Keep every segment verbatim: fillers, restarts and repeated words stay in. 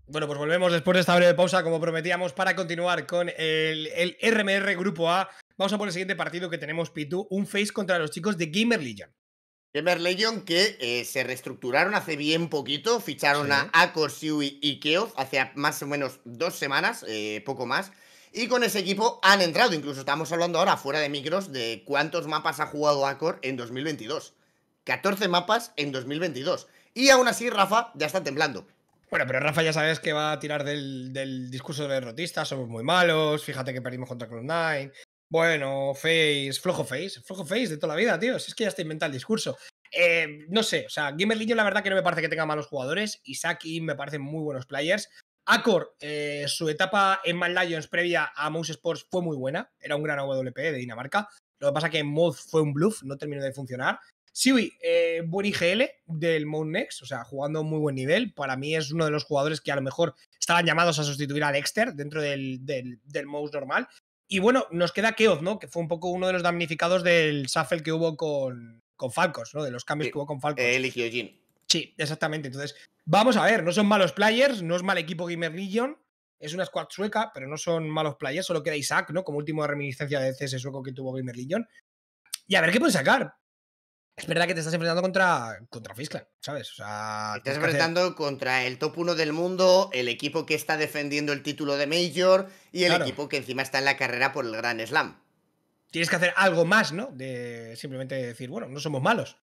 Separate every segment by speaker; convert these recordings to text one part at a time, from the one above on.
Speaker 1: Bueno, pues volvemos después de esta breve pausa, como prometíamos, para continuar con el, el R M R Grupo A. Vamos a por el siguiente partido que tenemos, Pitu, un face contra los chicos de Gamer Legion.
Speaker 2: Gamer Legion que eh, se reestructuraron hace bien poquito, ficharon a
Speaker 1: Sí.
Speaker 2: Akor, Siwi y Keoth hace más o menos dos semanas, eh, poco más. Y con ese equipo han entrado, incluso estamos hablando ahora fuera de micros de cuántos mapas ha jugado Akor en dos mil veintidós. catorce mapas en dos mil veintidós. Y aún así Rafa ya está temblando.
Speaker 1: Bueno, pero Rafa ya sabes que va a tirar del, del discurso de derrotistas, somos muy malos, fíjate que perdimos contra Cloud nine. Bueno, face, flojo face, flojo face de toda la vida, tío. Si es que ya está inventado el discurso. Eh, no sé, o sea, Gamer Legion la verdad que no me parece que tenga malos jugadores. Isaac y me parecen muy buenos players. Akor, eh, su etapa en Mad Lions previa a Mouse Sports fue muy buena. Era un gran A W P de Dinamarca. Lo que pasa que en Moz fue un bluff, no terminó de funcionar. Siwi, eh, buen I G L del Mount Next, o sea, jugando a muy buen nivel. Para mí es uno de los jugadores que a lo mejor estaban llamados a sustituir a Dexter dentro del, del, del Mouse normal. Y bueno, nos queda Keoth, ¿no? Que fue un poco uno de los damnificados del shuffle que hubo con, con Falcons, ¿no? De los cambios
Speaker 2: Sí,
Speaker 1: que hubo con Falcons.
Speaker 2: eh, eligió Jin.
Speaker 1: Sí, exactamente. Entonces, vamos a ver, no son malos players, no es mal equipo Gamer Legion. Es una squad sueca, pero no son malos players. Solo queda Isaac, ¿no? Como última reminiscencia de C S sueco que tuvo Gamer Legion. Y a ver qué pueden sacar. Es verdad que te estás enfrentando contra, contra Fisclan, ¿sabes? O sea,
Speaker 2: Estás enfrentando hacer... contra el top uno del mundo, el equipo que está defendiendo el título de Major y el claro. equipo que encima está en la carrera por el Grand Slam.
Speaker 1: Tienes que hacer algo más, ¿no? De simplemente decir, bueno, no somos malos.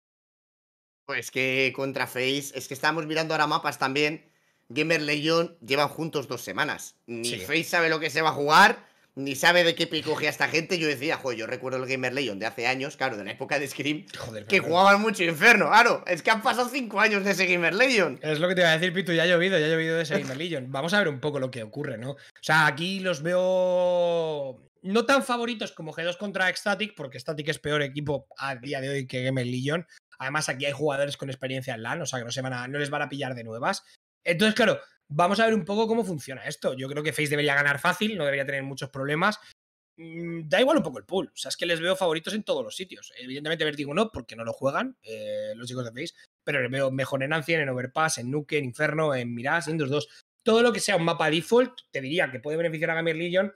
Speaker 2: Pues que contra Face, es que estamos mirando ahora mapas también. Gamer Legion llevan juntos dos semanas. Ni sí. Face sabe lo que se va a jugar, ni sabe de qué pico cogía esta gente. Yo decía, joder, yo recuerdo el Gamer Legion de hace años, claro, de la época de Scream, joder, que jugaban mucho Inferno. Claro, es que han pasado cinco años de ese Gamer Legion.
Speaker 1: Es lo que te iba a decir, Pitu, ya ha llovido, ya ha llovido de ese Gamer Legion. Vamos a ver un poco lo que ocurre, ¿no? O sea, aquí los veo no tan favoritos como G dos contra Ecstatic, porque Ecstatic es peor equipo a día de hoy que Gamer Legion. Además, aquí hay jugadores con experiencia en LAN, o sea, que no, se van a, no les van a pillar de nuevas. Entonces, claro, vamos a ver un poco cómo funciona esto. Yo creo que Face debería ganar fácil, no debería tener muchos problemas. Mm, da igual un poco el pool. O sea, es que les veo favoritos en todos los sitios. Evidentemente, Vertigo no, porque no lo juegan eh, los chicos de Face, pero les veo mejor en Ancien, en Overpass, en Nuke, en Inferno, en Mirage, en Indus dos. Todo lo que sea un mapa default, te diría que puede beneficiar a Gamer Legion,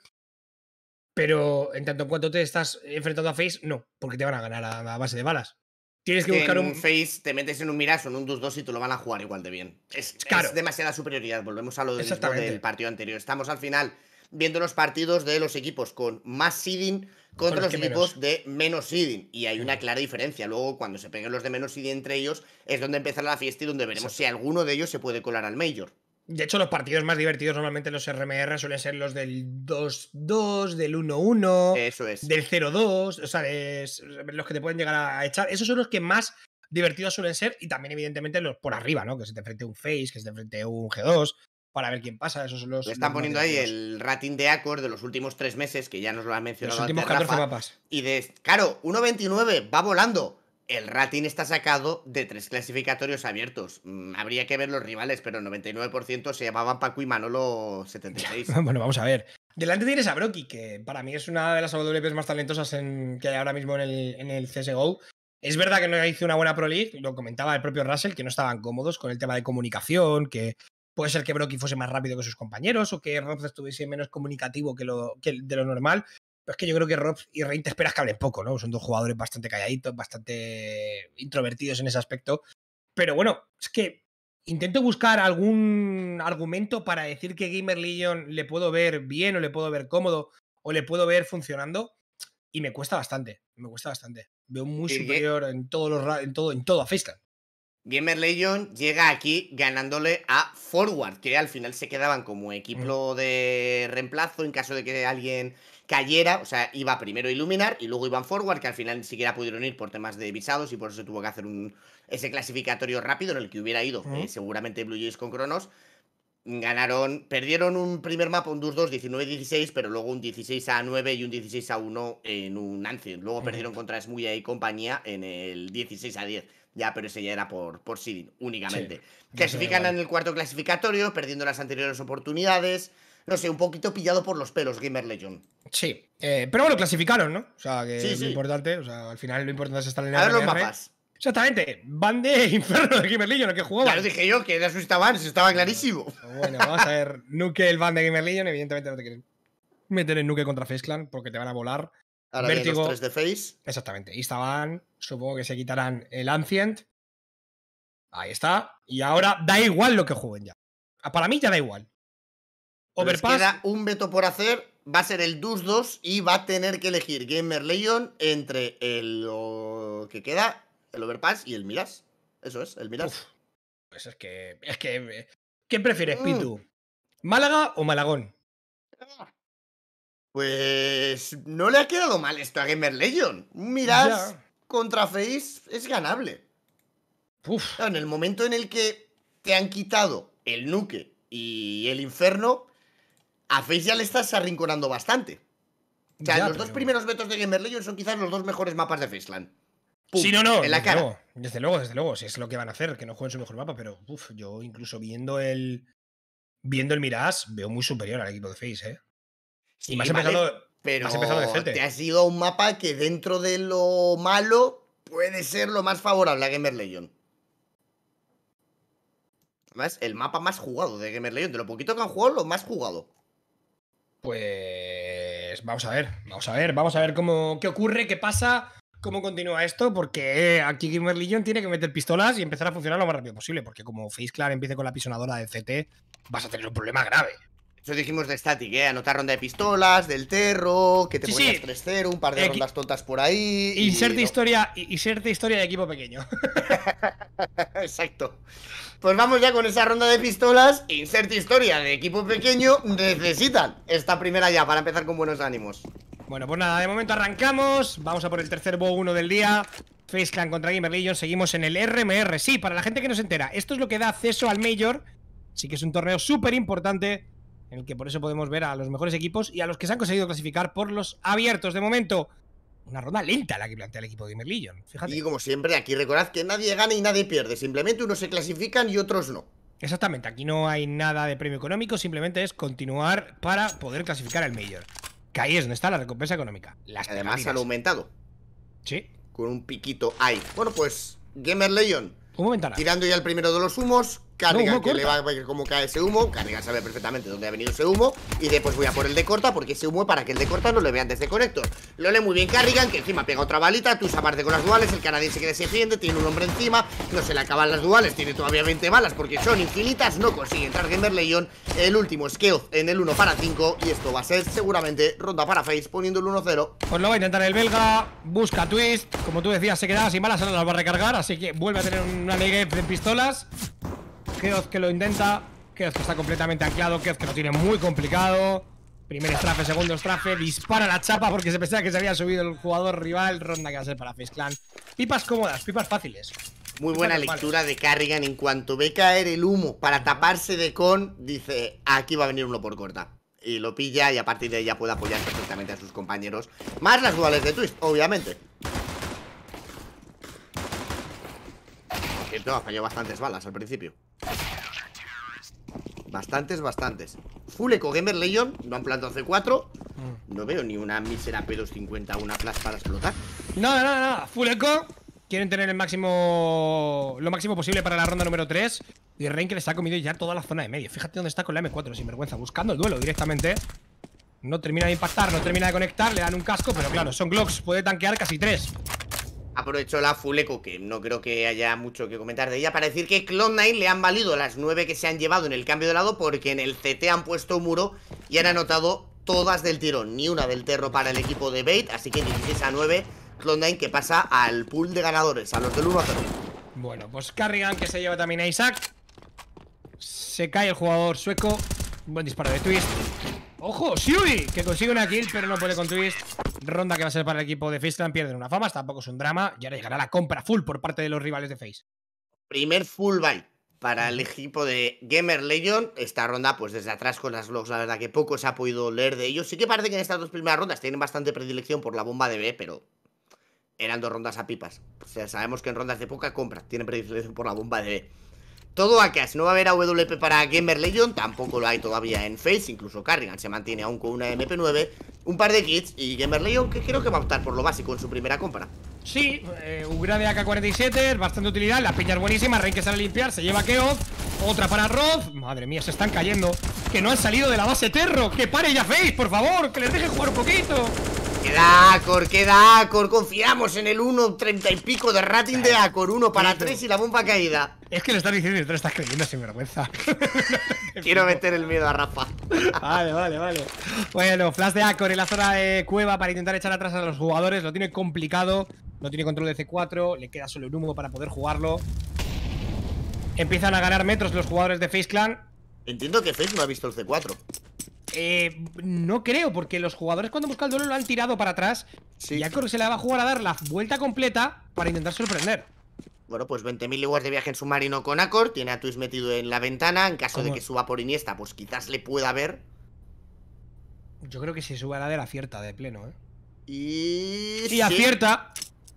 Speaker 1: pero en tanto en cuanto te estás enfrentando a Face, no, porque te van a ganar a, a base de balas. Tienes que,
Speaker 2: que
Speaker 1: buscar
Speaker 2: en
Speaker 1: un
Speaker 2: Face, te metes en un Mirage o en un dos dos y te lo van a jugar igual de bien. Es, claro. es demasiada superioridad. Volvemos a lo del, del partido anterior. Estamos al final viendo los partidos de los equipos con más seeding contra los, los equipos menos. de menos seeding. Y hay una clara diferencia. Luego, cuando se peguen los de menos seeding entre ellos, es donde empezará la fiesta y donde veremos Exacto. si alguno de ellos se puede colar al Major.
Speaker 1: De hecho, los partidos más divertidos normalmente los R M R suelen ser los del dos dos, del uno uno,
Speaker 2: Eso es.
Speaker 1: del cero dos, o sea, es, los que te pueden llegar a echar. Esos son los que más divertidos suelen ser y también, evidentemente, los por arriba, ¿no? Que se te enfrente un Face, que se te enfrente un G dos, para ver quién pasa. Esos son los.
Speaker 2: Le están
Speaker 1: los
Speaker 2: poniendo ahí el rating de Akor de los últimos tres meses, que ya nos lo han mencionado.
Speaker 1: Los últimos catorce
Speaker 2: Rafa,
Speaker 1: mapas.
Speaker 2: Y de. Claro, uno veintinueve, va volando. El rating está sacado de tres clasificatorios abiertos. Mm, habría que ver los rivales, pero el noventa y nueve por ciento se llamaban Paco y Manolo setenta y seis.
Speaker 1: Bueno, vamos a ver. Delante tienes a Brocky, que para mí es una de las A W Ps más talentosas en, que hay ahora mismo en el, en el C S G O. Es verdad que no hizo una buena Pro League, lo comentaba el propio Russell, que no estaban cómodos con el tema de comunicación, que puede ser que Brocky fuese más rápido que sus compañeros o que Rob estuviese menos comunicativo que, lo, que de lo normal. Pero es que yo creo que Rob y Rein te esperas que hablen poco, ¿no? Son dos jugadores bastante calladitos, bastante introvertidos en ese aspecto. Pero bueno, es que intento buscar algún argumento para decir que Gamer Legion le puedo ver bien o le puedo ver cómodo o le puedo ver funcionando y me cuesta bastante, me cuesta bastante. Veo muy
Speaker 2: Sí,
Speaker 1: superior en todos los en todo, en todo a Faceland.
Speaker 2: Gamer Legion llega aquí ganándole a Forward, que al final se quedaban como equipo de reemplazo en caso de que alguien cayera. O sea, iba primero Illuminar y luego iban Forward, que al final ni siquiera pudieron ir por temas de visados y por eso tuvo que hacer un, ese clasificatorio rápido en el que hubiera ido uh-huh. eh, seguramente Blue Jays con Cronos. Ganaron, perdieron un primer mapa, un dos dos, diecinueve dieciséis, pero luego un dieciséis a nueve y un dieciséis a uno en un Ancient. Luego uh-huh. perdieron contra Smuya y compañía en el dieciséis a diez. Ya, pero ese ya era por, por seeding únicamente. Sí, clasifican en el cuarto clasificatorio, perdiendo las anteriores oportunidades. No sé, un poquito pillado por los pelos Gamer Legion.
Speaker 1: Sí, eh, pero bueno, clasificaron, ¿no? O sea, que
Speaker 2: sí,
Speaker 1: es
Speaker 2: sí.
Speaker 1: lo importante. O sea, al final lo importante es estar en el
Speaker 2: A ver
Speaker 1: R M R.
Speaker 2: los mapas.
Speaker 1: Exactamente, van de Inferno de Gamer Legion, el que jugaba.
Speaker 2: Ya lo dije yo, que de eso estaban, eso estaba clarísimo.
Speaker 1: Bueno, vamos a ver. Nuke, el van de Gamer Legion, evidentemente no te quieren meter en Nuke contra FaZe Clan porque te van a volar.
Speaker 2: Ahora vienen los tres de FaZe.
Speaker 1: Exactamente. Instaban, supongo que se quitarán el Ancient. Ahí está. Y ahora da igual lo que jueguen ya. Para mí ya da igual.
Speaker 2: Overpass. Les queda un veto por hacer. Va a ser el Dus dos y va a tener que elegir Gamer Legion entre el lo que queda, el Overpass y el Miras. Eso es, el Miras. Uf,
Speaker 1: pues es que. Es que. ¿Qué prefieres, mm. Pitu? ¿Málaga o Malagón?
Speaker 2: Pues no le ha quedado mal esto a Gamer Legion. Un Miras ya. Contra FaZe es ganable. Uf. Claro, en el momento en el que te han quitado el Nuke y el Inferno, a FaZe ya le estás arrinconando bastante. O sea, ya, los pero... dos primeros vetos de Gamer Legion son quizás los dos mejores mapas de FaZe Clan. Pum,
Speaker 1: sí, no, no.
Speaker 2: En la
Speaker 1: desde
Speaker 2: cara.
Speaker 1: Luego, desde luego, desde luego. Si es lo que van a hacer, que no jueguen su mejor mapa. Pero, uff, yo incluso viendo el. Viendo el Mirage, veo muy superior al equipo de FaZe, ¿eh?
Speaker 2: Sí,
Speaker 1: y más
Speaker 2: vale,
Speaker 1: empezado.
Speaker 2: Pero
Speaker 1: más empezado de C T.
Speaker 2: Te ha sido un mapa que dentro de lo malo puede ser lo más favorable a Gamer Legion. Además, el mapa más jugado de Gamer Legion. De lo poquito que han jugado, lo más jugado.
Speaker 1: Pues vamos a ver, vamos a ver, vamos a ver cómo qué ocurre, qué pasa, cómo continúa esto, porque aquí Gamer Legion tiene que meter pistolas y empezar a funcionar lo más rápido posible, porque como FaZe Clan empiece con la pisonadora de C T, vas a tener un problema grave.
Speaker 2: Eso dijimos de Static, ¿eh? Anotar ronda de pistolas, del Terro, que te sí, ponías sí. tres cero, un par de Equi rondas tontas por ahí.
Speaker 1: Inserte
Speaker 2: y...
Speaker 1: historia, inserte historia de equipo pequeño.
Speaker 2: Exacto. Pues vamos ya con esa ronda de pistolas. Inserte historia de equipo pequeño. Necesitan esta primera ya para empezar con buenos ánimos.
Speaker 1: Bueno, pues nada, de momento arrancamos. Vamos a por el tercer bow uno del día. FaZe Clan contra Gamer Legion. Seguimos en el R M R. Sí, para la gente que no se entera, esto es lo que da acceso al Major. Sí que es un torneo súper importante, en el que por eso podemos ver a los mejores equipos y a los que se han conseguido clasificar por los abiertos. De momento, una ronda lenta la que plantea el equipo de Gamer Legion. Fíjate.
Speaker 2: Y como siempre, aquí recordad que nadie gana y nadie pierde. Simplemente unos se clasifican y otros no.
Speaker 1: Exactamente, aquí no hay nada de premio económico. Simplemente es continuar para poder clasificar al Major. Que ahí es donde está la recompensa económica. Las
Speaker 2: Además piramidas. Han aumentado.
Speaker 1: Sí.
Speaker 2: Con un piquito ahí. Bueno, pues Gamer Legion
Speaker 1: un momento,
Speaker 2: tirando ya el primero de los humos. Carrigan, no, que corta. Le va a ver cómo cae ese humo. Carrigan sabe perfectamente dónde ha venido ese humo. Y después voy a por el de corta, porque ese humo es para que el de corta no le vean desde conector. Lo lee muy bien Carrigan, que encima pega otra balita. Tú aparte con las duales, el canadiense que se defiende, tiene un hombre encima. No se le acaban las duales, tiene todavía veinte balas porque son infinitas. No consigue entrar Gamer Legion. El último Skeoth en el uno para cinco. Y esto va a ser seguramente ronda para FaZe, poniendo el uno cero.
Speaker 1: Pues lo va a intentar el belga. Busca Twist. Como tú decías, se quedaba sin balas, ahora las va a recargar. Así que vuelve a tener una negue de pistolas. Keoz que lo intenta, Keoz que está completamente anclado, Keoz que lo tiene muy complicado. Primer estrafe, segundo estrafe, dispara la chapa porque se pensaba que se había subido el jugador rival. Ronda que va a ser para FaZe Clan. Pipas cómodas, pipas fáciles.
Speaker 2: Muy buena pipas lectura normales. De Carrigan en cuanto ve caer el humo para taparse de con, dice, aquí va a venir uno por corta. Y lo pilla y a partir de ahí ya puede apoyar perfectamente a sus compañeros. Más las duales de Twist, obviamente. No, falló bastantes balas al principio. Bastantes, bastantes. Full Eco Gamer Legion, no han plantado C cuatro. No veo ni una mísera P doscientos cincuenta, una flash para explotar.
Speaker 1: Nada, nada, nada. Full Eco. Quieren tener el máximo, lo máximo posible para la ronda número tres. Y Rein que les ha comido ya toda la zona de medio. Fíjate dónde está con la M cuatro, sin vergüenza, buscando el duelo directamente. No termina de impactar, no termina de conectar. Le dan un casco, pero claro, son Glocks, puede tanquear casi tres.
Speaker 2: Aprovechó la Full Eco, que no creo que haya mucho que comentar de ella, para decir que Cloud nueve le han valido las nueve que se han llevado en el cambio de lado, porque en el C T han puesto muro y han anotado todas del tirón, ni una del Terro para el equipo de Bait, así que dieciséis a nueve, Cloud nueve que pasa al pool de ganadores, a los del uno a cero.
Speaker 1: Bueno, pues Carrigan que se lleva también a Isaac. Se cae el jugador sueco. Buen disparo de Twist. ¡Ojo! ¡Siui! Que consigue una kill, pero no puede con Twist. Ronda que va a ser para el equipo de FaZe Clan. Pierden una fama, tampoco es un drama. Y ahora llegará la compra full por parte de los rivales de FaZe.
Speaker 2: Primer full buy para el equipo de Gamer Legion. Esta ronda, pues desde atrás con las vlogs, la verdad que poco se ha podido leer de ellos. Sí que parece que en estas dos primeras rondas tienen bastante predilección por la bomba de B, pero eran dos rondas a pipas. O sea, sabemos que en rondas de poca compra tienen predilección por la bomba de B. Todo A K S, no va a haber A W P para Gamer Legion, tampoco lo hay todavía en FaZe, incluso Carrigan se mantiene aún con una M P nueve, un par de kits y Gamer Legion que creo que va a optar por lo básico en su primera compra.
Speaker 1: Sí, eh, Ugra de A K cuarenta y siete, es bastante utilidad. La piña es buenísima, Rey que sale a limpiar, se lleva a Keoz. Otra para Roth. Madre mía, se están cayendo. Que no han salido de la base Terro. Que pare ya Face, por favor, que les deje jugar un poquito.
Speaker 2: Queda Acor, queda Acor. Confiamos en el uno treinta y pico de rating de Acor. Uno para tres y la bomba caída.
Speaker 1: Es que le estás diciendo y tú lo estás creyendo sin vergüenza.
Speaker 2: Quiero meter el miedo a Rafa.
Speaker 1: Vale, vale, vale. Bueno, flash de Acor en la zona de cueva para intentar echar atrás a los jugadores. Lo tiene complicado. No tiene control de C cuatro. Le queda solo un humo para poder jugarlo. Empiezan a ganar metros los jugadores de Face Clan.
Speaker 2: Entiendo que Face no ha visto el C cuatro.
Speaker 1: Eh, no creo, porque los jugadores cuando buscan el duelo lo han tirado para atrás. Sí. Y Acor se la va a jugar a dar la vuelta completa para intentar sorprender.
Speaker 2: Bueno, pues veinte mil leguas de viaje en submarino con Acor. Tiene a Twist metido en la ventana. En caso ¿Cómo? de que suba por Iniesta, pues quizás le pueda ver.
Speaker 1: Yo creo que si sube a la de la acierta de pleno, ¿eh?
Speaker 2: Y...
Speaker 1: Sí, sí. acierta.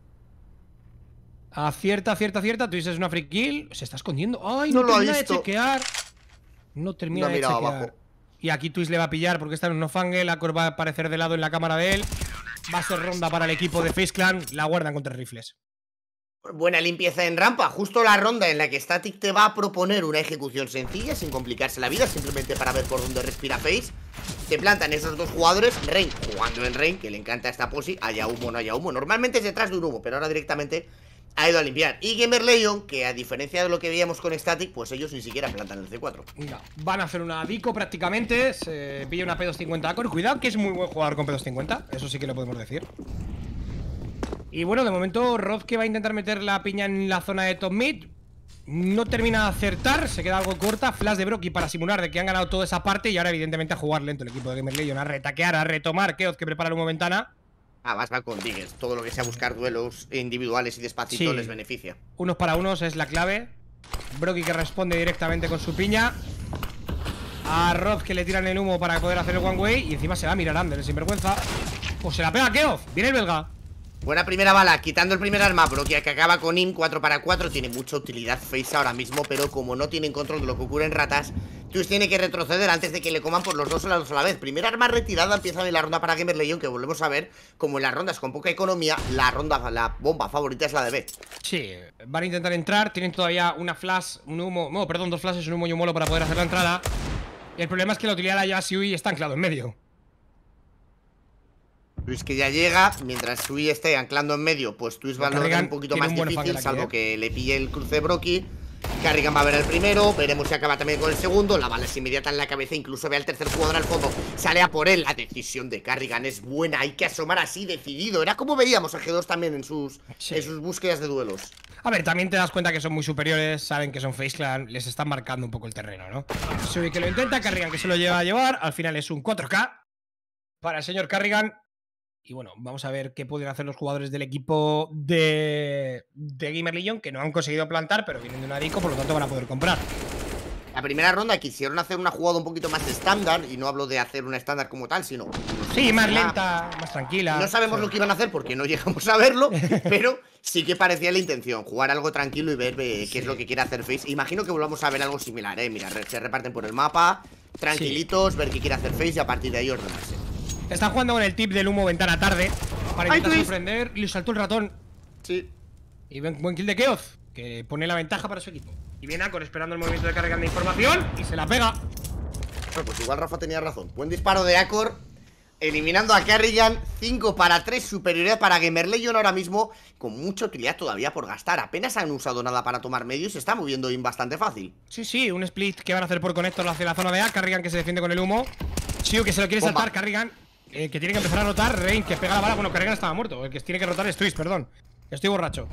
Speaker 1: Acierta, acierta, acierta. Twist es una free kill. Se está escondiendo. ¡Ay! No, no lo termina ha visto. de chequear. No termina no, de chequear. Abajo. Y aquí Twist le va a pillar porque está en un no-fangle. Acor va a aparecer de lado en la cámara de él. Va a ser ronda para el equipo de Face Clan. La guardan contra rifles.
Speaker 2: Buena limpieza en rampa. Justo la ronda en la que Static te va a proponer una ejecución sencilla, sin complicarse la vida, simplemente para ver por dónde respira Face. Te plantan esos dos jugadores. Rain jugando en Rain, que le encanta esta posi. Haya humo o no haya humo. Normalmente es detrás de un humo, pero ahora directamente ha ido a limpiar. Y Gamer Legion, que a diferencia de lo que veíamos con Static, pues ellos ni siquiera plantan el C cuatro.
Speaker 1: No, van a hacer una Dico prácticamente. Se pilla una P doscientos cincuenta Acor. Cuidado que es muy buen jugador con P doscientos cincuenta. Eso sí que lo podemos decir. Y bueno, de momento Roth, que va a intentar meter la piña en la zona de top mid, no termina de acertar, se queda algo corta. Flash de Broky para simular de que han ganado toda esa parte. Y ahora evidentemente a jugar lento el equipo de Gamer Legion, a retaquear, a retomar. Keoz, que prepara la ventana.
Speaker 2: Ah, vas va con Diggers. Todo lo que sea buscar duelos individuales y despacito sí. les beneficia.
Speaker 1: Unos para unos es la clave. Broky que responde directamente con su piña. A Roth, que le tiran el humo para poder hacer el one way. Y encima se va a mirar Ander, sinvergüenza. Pues se la pega Keoz. Viene el belga.
Speaker 2: Buena primera bala, quitando el primer arma. Broky que acaba con Im, cuatro para cuatro. Tiene mucha utilidad Face ahora mismo, pero como no tienen control de lo que ocurre en ratas, Twist tiene que retroceder antes de que le coman por los dos a la, a la vez. Primera arma retirada, empieza bien la ronda para Gamer Legion, que volvemos a ver como en las rondas con poca economía, la ronda, la bomba favorita es la de B.
Speaker 1: Sí, van a intentar entrar, tienen todavía una flash, un humo, no, perdón, dos flashes, un humo y un molo para poder hacer la entrada. Y el problema es que la utilidad la lleva Sui y está anclado en medio.
Speaker 2: Twist que ya llega, mientras Sui esté anclando en medio, pues Twist va a lograr un poquito más difícil, salvo aquí, ¿eh? que le pille el cruce de Broky. Carrigan va a ver el primero, veremos si acaba también con el segundo. La bala es inmediata en la cabeza, incluso ve al tercer jugador al fondo, sale a por él. La decisión de Carrigan es buena, hay que asomar así, decidido. Era como veíamos a G dos también en sus, sí. en sus búsquedas de duelos. A ver, también te das cuenta que son muy superiores, saben que son Face Clan, les están marcando un poco el terreno, ¿no? Sui que lo intenta, Carrigan que se lo lleva a llevar, al final es un cuatro K para el señor Carrigan. Y bueno, vamos a ver qué pueden hacer los jugadores del equipo de, de Gamer Legion, que no han conseguido plantar, pero vienen de una Dico, por lo tanto van a poder comprar. La primera ronda quisieron hacer una jugada un poquito más estándar, y no hablo de hacer una estándar como tal, sino...
Speaker 1: Sí, más lenta, más tranquila.
Speaker 2: No sabemos
Speaker 1: sí.
Speaker 2: lo que iban a hacer porque no llegamos a verlo, pero sí que parecía la intención, jugar algo tranquilo y ver eh, qué sí. es lo que quiere hacer Face. Imagino que volvamos a ver algo similar, eh. Mira, se reparten por el mapa, tranquilitos, sí. ver qué quiere hacer Face y a partir de ahí ordenarse.
Speaker 1: Están jugando con el tip del humo ventana tarde para intentar sorprender. Y le saltó el ratón.
Speaker 2: Sí.
Speaker 1: Y buen, buen kill de Keoz, que pone la ventaja para su equipo. Y viene Acor esperando el movimiento de carga de información y se la pega.
Speaker 2: Bueno, pues igual Rafa tenía razón. Buen disparo de Acor, eliminando a Carrigan. cinco para tres, superioridad para Gamer Legion ahora mismo, con mucha utilidad todavía por gastar. Apenas han usado nada para tomar medio y se está moviendo in bastante fácil.
Speaker 1: Sí, sí, un split que van a hacer por conector hacia la zona de A. Carrigan que se defiende con el humo. Chiu que se lo quiere Bomba. saltar, Carrigan. Eh, que tiene que empezar a rotar, Rain que pega la bala. Bueno, Carrigan estaba muerto, el que tiene que rotar es Twist, perdón. Estoy borracho.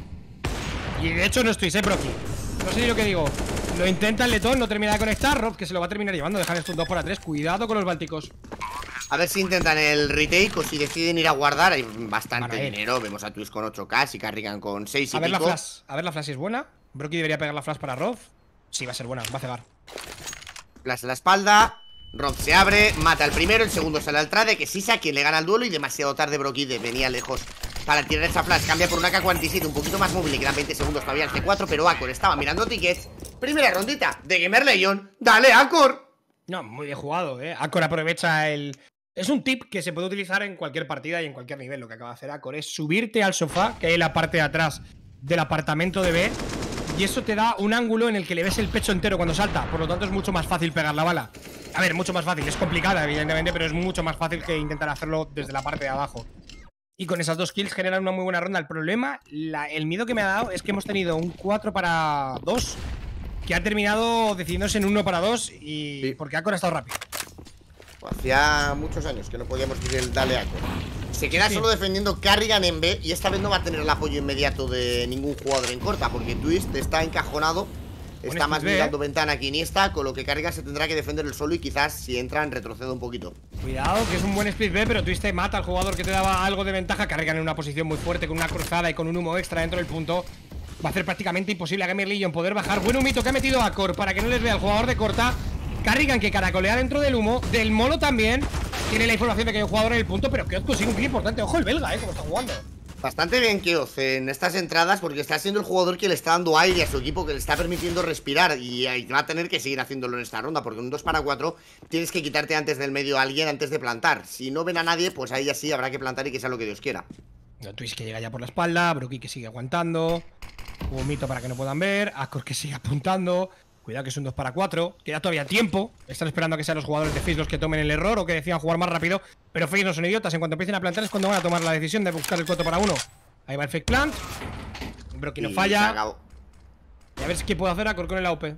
Speaker 1: Y de hecho no es Twist, eh, Broky. No sé lo que digo. Lo intenta el letón, no termina de conectar. Rob que se lo va a terminar llevando, dejan estos dos por a tres. Cuidado con los bálticos.
Speaker 2: A ver si intentan el retake o si deciden ir a guardar. Hay bastante dinero, vemos a Twist con ocho K y Carrigan con seis y
Speaker 1: a ver
Speaker 2: pico.
Speaker 1: la flash, a ver la flash si es buena. Broky debería pegar la flash para Rob. Sí, va a ser buena, va a cegar.
Speaker 2: Flash en la espalda. Rob se abre, mata al primero, el segundo sale al trade, que Sisa quien le gana el duelo y demasiado tarde Broky venía lejos para tirar esa flash. Cambia por una K cuarenta y siete, un poquito más móvil, le quedan veinte segundos todavía al C cuatro, pero Acor estaba mirando tickets. Primera rondita de Gamer Legion, ¡dale Acor!
Speaker 1: No, muy bien jugado, eh. Acor aprovecha el, Es un tip que se puede utilizar en cualquier partida y en cualquier nivel. Lo que acaba de hacer Acor es subirte al sofá, que hay en la parte de atrás del apartamento de B, y eso te da un ángulo en el que le ves el pecho entero cuando salta. Por lo tanto, es mucho más fácil pegar la bala. A ver, mucho más fácil. Es complicada, evidentemente, pero es mucho más fácil que intentar hacerlo desde la parte de abajo. Y con esas dos kills generan una muy buena ronda. El problema, la, el miedo que me ha dado es que hemos tenido un cuatro para dos que ha terminado decidiéndose en uno para dos y
Speaker 2: sí.
Speaker 1: porque Acor ha estado rápido.
Speaker 2: Hacía muchos años que no podíamos decir el dale Acor. Se queda sí. solo defendiendo Carrigan en B y esta vez no va a tener el apoyo inmediato de ningún jugador en corta porque Twist está encajonado, está más mirando ventana que Iniesta, con lo que Carrigan se tendrá que defender el solo y quizás si entran retroceda un poquito.
Speaker 1: Cuidado, que es un buen split B, pero Twist te mata al jugador que te daba algo de ventaja. Carrigan en una posición muy fuerte con una cruzada y con un humo extra dentro del punto. Va a hacer prácticamente imposible a Gamer Legion poder bajar. Buen humito que ha metido Acor para que no les vea el jugador de corta. Carrigan que caracolea dentro del humo. Del Molo también. Tiene la información de que hay un jugador en el punto, pero Keoz consigue un kill importante. Ojo el belga, eh, como está jugando.
Speaker 2: Bastante bien Keoz en estas entradas porque está siendo el jugador que le está dando aire a su equipo, que le está permitiendo respirar y va a tener que seguir haciéndolo en esta ronda porque en un dos para cuatro tienes que quitarte antes del medio a alguien antes de plantar. Si no ven a nadie, pues ahí ya sí habrá que plantar y que sea lo que Dios quiera.
Speaker 1: Twist que llega ya por la espalda, Broky que sigue aguantando, humito para que no puedan ver, Acor que sigue apuntando. Cuidado que es un dos para cuatro, queda todavía tiempo. Están esperando a que sean los jugadores de FaZe los que tomen el error o que decidan jugar más rápido. Pero FaZe no son idiotas, en cuanto empiecen a plantar es cuando van a tomar la decisión de buscar el cuatro para uno. Ahí va el fake plant. Broky no falla. Y a ver qué puede hacer Acor con el A W P.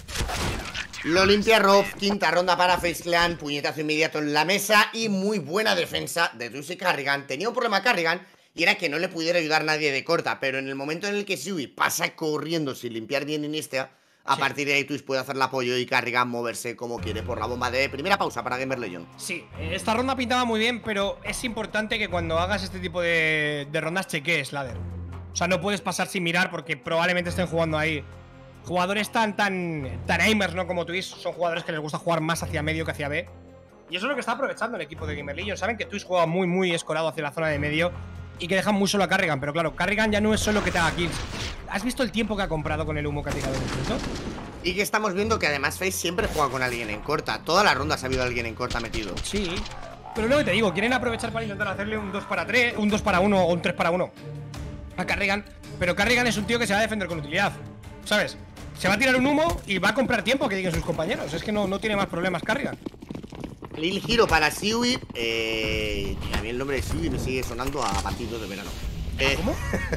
Speaker 2: Lo limpia Rob, quinta ronda para FaZe Clan, puñetazo inmediato en la mesa y muy buena defensa de Twist y Carrigan. Tenía un problema Carrigan y era que no le pudiera ayudar nadie de corta, pero en el momento en el que Siwi pasa corriendo sin limpiar bien Iniesta, a sí. partir de ahí Twist puede hacer el apoyo y Carrigan moverse como quiere por la bomba de primera pausa para Gamer Legion.
Speaker 1: Sí, esta ronda pintaba muy bien, pero es importante que cuando hagas este tipo de, de rondas chequees, Ladder. O sea, no puedes pasar sin mirar porque probablemente estén jugando ahí jugadores tan, tan, tan aimers, ¿no? Como Twist, son jugadores que les gusta jugar más hacia medio que hacia B. Y eso es lo que está aprovechando el equipo de Gamer Legion. Saben que Twist juega muy, muy escorado hacia la zona de medio y que dejan muy solo a Carrigan. Pero claro, Carrigan ya no es solo que te haga kills. ¿Has visto el tiempo que ha comprado con el humo que ha tirado en el punto?
Speaker 2: Y que estamos viendo que además FaZe siempre juega con alguien en corta. Todas las rondas ha habido alguien en corta metido.
Speaker 1: Sí, pero es lo que te digo, quieren aprovechar para intentar hacerle un dos para tres, un dos para uno o un tres para uno a Carrigan. Pero Carrigan es un tío que se va a defender con utilidad, ¿sabes? Se va a tirar un humo y va a comprar tiempo, que digan sus compañeros. Es que no, no tiene más problemas Carrigan.
Speaker 2: Lil giro para Siwi. Eh, a mí el nombre de Siwi me sigue sonando a batido de verano. Eh,
Speaker 1: ¿Cómo?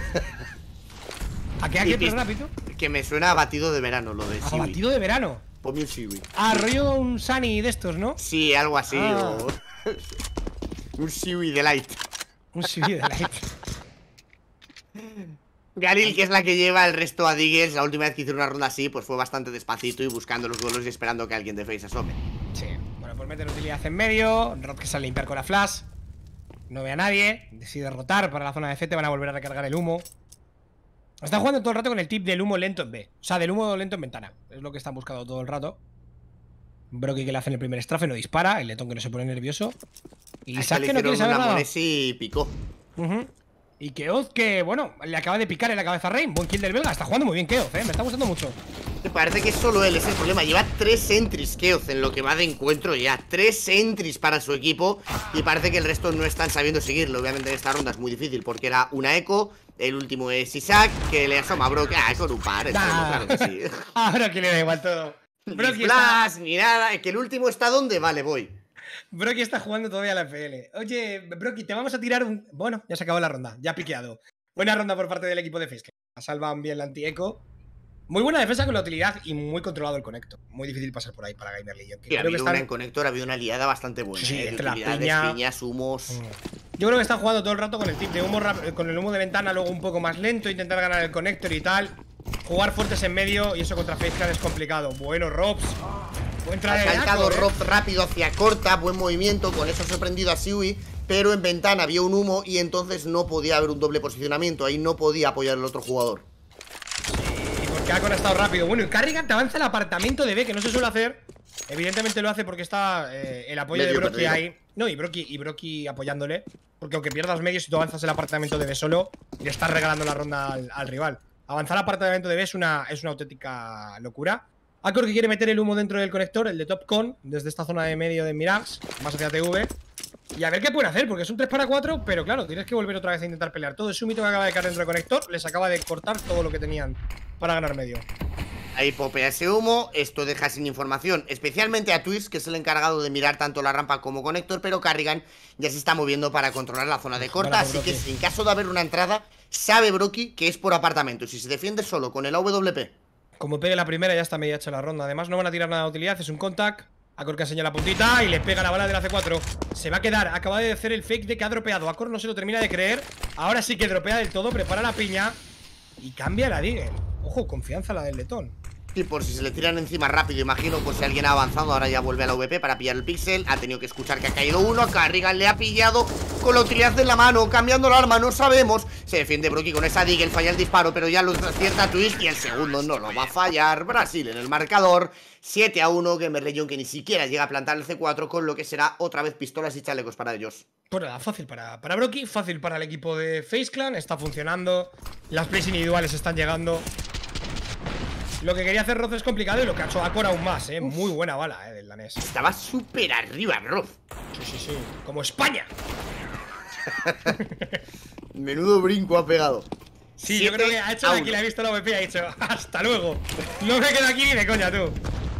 Speaker 1: ¿A qué, a qué, perdona, Pito?
Speaker 2: Que me suena a batido de verano lo de Siwi.
Speaker 1: ¿A batido de verano?
Speaker 2: Ponme un Siwi.
Speaker 1: Ah, rollo un Sunny de estos, ¿no?
Speaker 2: Sí, algo así.
Speaker 1: Ah.
Speaker 2: O... un Siwi de light.
Speaker 1: Un Siwi de light.
Speaker 2: Galil, que es la que lleva el resto a Diggles, la última vez que hizo una ronda así, pues fue bastante despacito y buscando los duelos y esperando que alguien de FaZe asome.
Speaker 1: Sí, bueno, pues meten utilidad en medio. Rob que sale a limpiar con la flash. No ve a nadie. Decide rotar para la zona de C T. Van a volver a recargar el humo. Están jugando todo el rato con el tip del humo lento en B. O sea, del humo lento en ventana. Es lo que están buscando todo el rato. Broky que le hacen el primer estrafe, no dispara. El letón que no se pone nervioso. Y Isaac que no quiere saber nada.
Speaker 2: Y picó.
Speaker 1: Uh-huh. Y Keoz que, bueno, le acaba de picar en la cabeza a Rain. Buen kill del belga. Está jugando muy bien Keoz, eh. Me está gustando mucho.
Speaker 2: Me parece que solo él es el problema. Lleva tres entries Keoz en lo que va de encuentro ya. Tres entries para su equipo. Y parece que el resto no están sabiendo seguirlo. Obviamente en esta ronda es muy difícil porque era una eco. El último es Isaac, que le asoma a Broky. Ah, con un par, es claro que sí.
Speaker 1: A Broky le da igual todo.
Speaker 2: Broky ni flash, está... ni nada. Es que el último está donde vale, voy.
Speaker 1: Broky está jugando todavía a la F L. Oye, Broky, te vamos a tirar un... Bueno, ya se acabó la ronda, ya piqueado. Buena ronda por parte del equipo de FaZe. Salvan bien la anti-eco. Muy buena defensa con la utilidad y muy controlado el conector. Muy difícil pasar por ahí para Gamer Legion.
Speaker 2: Sí, ha habido están... una en conector, ha habido una liada bastante buena.
Speaker 1: Sí,
Speaker 2: eh,
Speaker 1: entre las piña...
Speaker 2: piñas, humos...
Speaker 1: Mm. Yo creo que están jugando todo el rato con el tip de humo, con el humo de ventana, luego un poco más lento, intentar ganar el conector y tal. Jugar fuertes en medio y eso contra FaZe Clan es complicado. Bueno, Robs.
Speaker 2: Buen traje. Ha saltado ¿eh? Rob rápido hacia corta, buen movimiento, con eso ha sorprendido a Siwi, pero en ventana había un humo y entonces no podía haber un doble posicionamiento, ahí no podía apoyar el otro jugador.
Speaker 1: Sí, porque ha conectado rápido. Bueno, y Carrigan te avanza el apartamento de B, que no se suele hacer. Evidentemente lo hace porque está eh, el apoyo medio de Broky ahí. No, y Broky, y Broky apoyándole. Porque aunque pierdas medios, si tú avanzas el apartamento de B solo, le estás regalando la ronda al, al rival. Avanzar al apartamento de B es una, es una auténtica locura. Acor que quiere meter el humo dentro del conector, el de Topcon, desde esta zona de medio de Mirage, más hacia T V. Y a ver qué pueden hacer, porque es un tres para cuatro, pero claro, tienes que volver otra vez a intentar pelear. Todo ese humito que acaba de caer dentro del conector les acaba de cortar todo lo que tenían para ganar medio.
Speaker 2: Ahí popea ese humo, esto deja sin información, especialmente a Twist, que es el encargado de mirar tanto la rampa como conector, pero Carrigan ya se está moviendo para controlar la zona de corta, así que si en caso de haber una entrada, sabe Broky que es por apartamento, si se defiende solo con el A W P.
Speaker 1: Como pegue la primera ya está media hecha la ronda, además no van a tirar nada de utilidad, es un contact. Acor que enseña la puntita y le pega la bala de la C cuatro. Se va a quedar, acaba de hacer el fake de que ha dropeado. Acor no se lo termina de creer. Ahora sí que dropea del todo, prepara la piña y cambia la Deagle. Ojo, confianza la del letón.
Speaker 2: Y por si se le tiran encima rápido, imagino, por si alguien ha avanzado, ahora ya vuelve a la V P para pillar el pixel. Ha tenido que escuchar que ha caído uno, Carrigan le ha pillado con la utilidad en la mano, cambiando el arma, no sabemos. Se defiende Broky con esa Deagle, falla el disparo, pero ya lo acierta Twist y el segundo no lo va a fallar. Brasil en el marcador, siete a uno, Gamerlegion que ni siquiera llega a plantar el C cuatro, con lo que será otra vez pistolas y chalecos para ellos.
Speaker 1: Pues nada, fácil para, para Broky, fácil para el equipo de FaZe Clan, está funcionando, las plays individuales están llegando. Lo que quería hacer Roth es complicado y lo que ha hecho Acor aún más, eh. Uf. Muy buena bala, eh, del danés.
Speaker 2: Estaba súper arriba, Roth.
Speaker 1: Sí, sí, sí. Como España.
Speaker 2: Menudo brinco ha pegado.
Speaker 1: Sí, yo creo que ha hecho de aquí, le ha visto la V P y ha dicho, hasta luego. No me quedo aquí ni de coña, tú.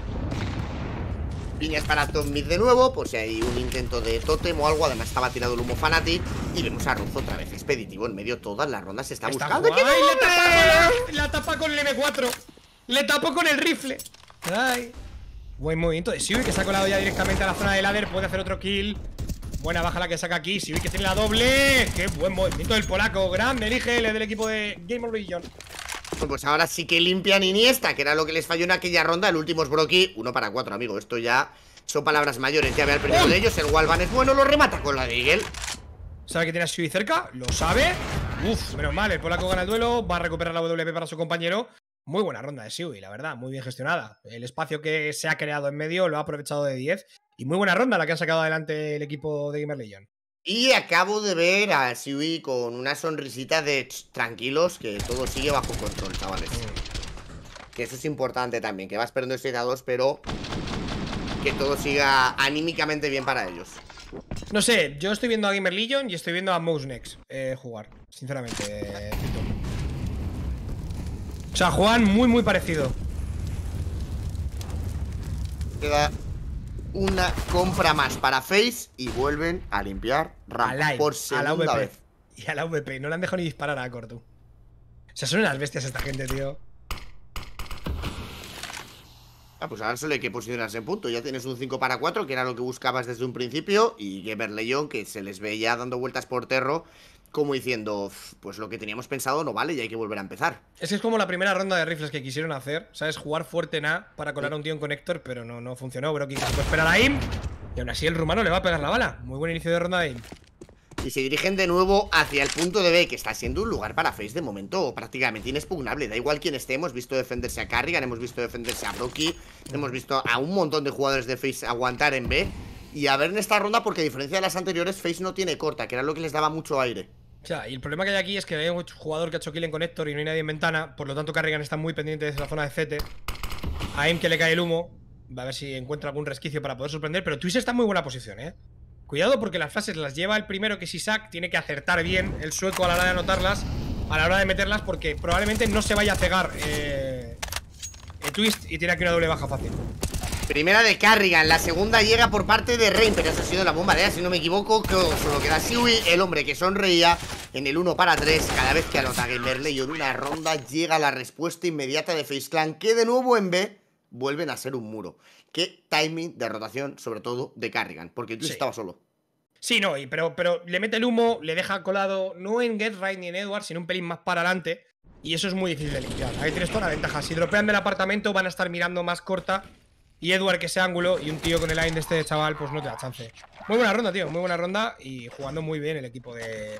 Speaker 2: Piñas para Top Mid de nuevo, por si hay un intento de Totem o algo. Además estaba tirado el humo Fanatic. Y vemos a Roth otra vez expeditivo en medio. Todas las rondas se está, está buscando.
Speaker 1: ¡Ay, le tapa con la, la tapa con el M cuatro! Le tapó con el rifle. Ay. Buen movimiento de Siwi, que se ha colado ya directamente a la zona de ladder. Puede hacer otro kill. Buena baja la que saca aquí. Siwi que tiene la doble. Qué buen movimiento del polaco. Grande el I G L del equipo de Gamerlegion.
Speaker 2: Pues ahora sí que limpian Iniesta, que era lo que les falló en aquella ronda. El último es Broky, uno para cuatro, amigo. Esto ya son palabras mayores. Ya ve al primero de ellos, el Walvan es bueno, lo remata con la de Eagle.
Speaker 1: ¿Sabe que tiene a Siwi cerca? Lo sabe. Uf, menos mal, el polaco gana el duelo. Va a recuperar la W P para su compañero. Muy buena ronda de Siwi, la verdad, muy bien gestionada. El espacio que se ha creado en medio lo ha aprovechado de diez. Y muy buena ronda la que ha sacado adelante el equipo de Gamerlegion.
Speaker 2: Y acabo de ver a Siwi con una sonrisita de tranquilos, que todo sigue bajo control, chavales. Mm. Que eso es importante también, que vas perdiendo seis a dos, pero que todo siga anímicamente bien para ellos.
Speaker 1: No sé, yo estoy viendo a Gamerlegion y estoy viendo a Mousenex eh, jugar, sinceramente. Eh, o sea, juegan muy, muy parecido.
Speaker 2: Queda una compra más para FaZe y vuelven a limpiar rampa por segunda vez.
Speaker 1: Y a la V P, no le han dejado ni disparar a Acor, tú. O sea, son unas bestias esta gente, tío.
Speaker 2: Ah, pues ahora solo hay que posicionarse en punto. Ya tienes un cinco para cuatro, que era lo que buscabas desde un principio. Y Gamerlegion, que se les ve ya dando vueltas por terro, como diciendo, pues lo que teníamos pensado no vale y hay que volver a empezar.
Speaker 1: Es que es como la primera ronda de rifles que quisieron hacer, ¿sabes? Jugar fuerte en A para colar a un tío en conector, pero no, no funcionó. Broky se puede esperar a I M y aún así el rumano le va a pegar la bala. Muy buen inicio de ronda de I M.
Speaker 2: Y se dirigen de nuevo hacia el punto de B, que está siendo un lugar para FaZe de momento prácticamente inexpugnable. Da igual quién esté, hemos visto defenderse a Carrigan, hemos visto defenderse a Broky, hemos visto a un montón de jugadores de FaZe aguantar en B. Y a ver en esta ronda, porque a diferencia de las anteriores, FaZe no tiene corta, que era lo que les daba mucho aire.
Speaker 1: O sea, y el problema que hay aquí es que hay un jugador que ha hecho kill en conector y no hay nadie en ventana. Por lo tanto, Carrigan está muy pendiente de la zona de C T. A I M que le cae el humo. Va a ver si encuentra algún resquicio para poder sorprender. Pero Twist está en muy buena posición, eh. Cuidado porque las fases las lleva el primero, que es Isaac. Tiene que acertar bien el sueco a la hora de anotarlas, a la hora de meterlas, porque probablemente no se vaya a cegar eh, el Twist y tiene aquí una doble baja fácil.
Speaker 2: Primera de Carrigan, la segunda llega por parte de Rain, pero esa ha sido la bomba de A, si no me equivoco, que solo queda Siwi, el hombre que sonreía en el uno para tres. Cada vez que anota Gamerlegion una ronda, llega la respuesta inmediata de FaZe Clan, que de nuevo en B vuelven a ser un muro. Qué timing de rotación, sobre todo de Carrigan, porque tú sí. estaba solo.
Speaker 1: Sí, no, y, pero, pero le mete el humo, le deja colado, no en Get Right ni en Edward, sino un pelín más para adelante. Y eso es muy difícil de limpiar. Ahí tienes toda la ventaja. Si dropean del apartamento, van a estar mirando más corta. Y Edward, que ese ángulo, y un tío con el line de este chaval, pues no te da chance. Muy buena ronda, tío, muy buena ronda. Y jugando muy bien el equipo de...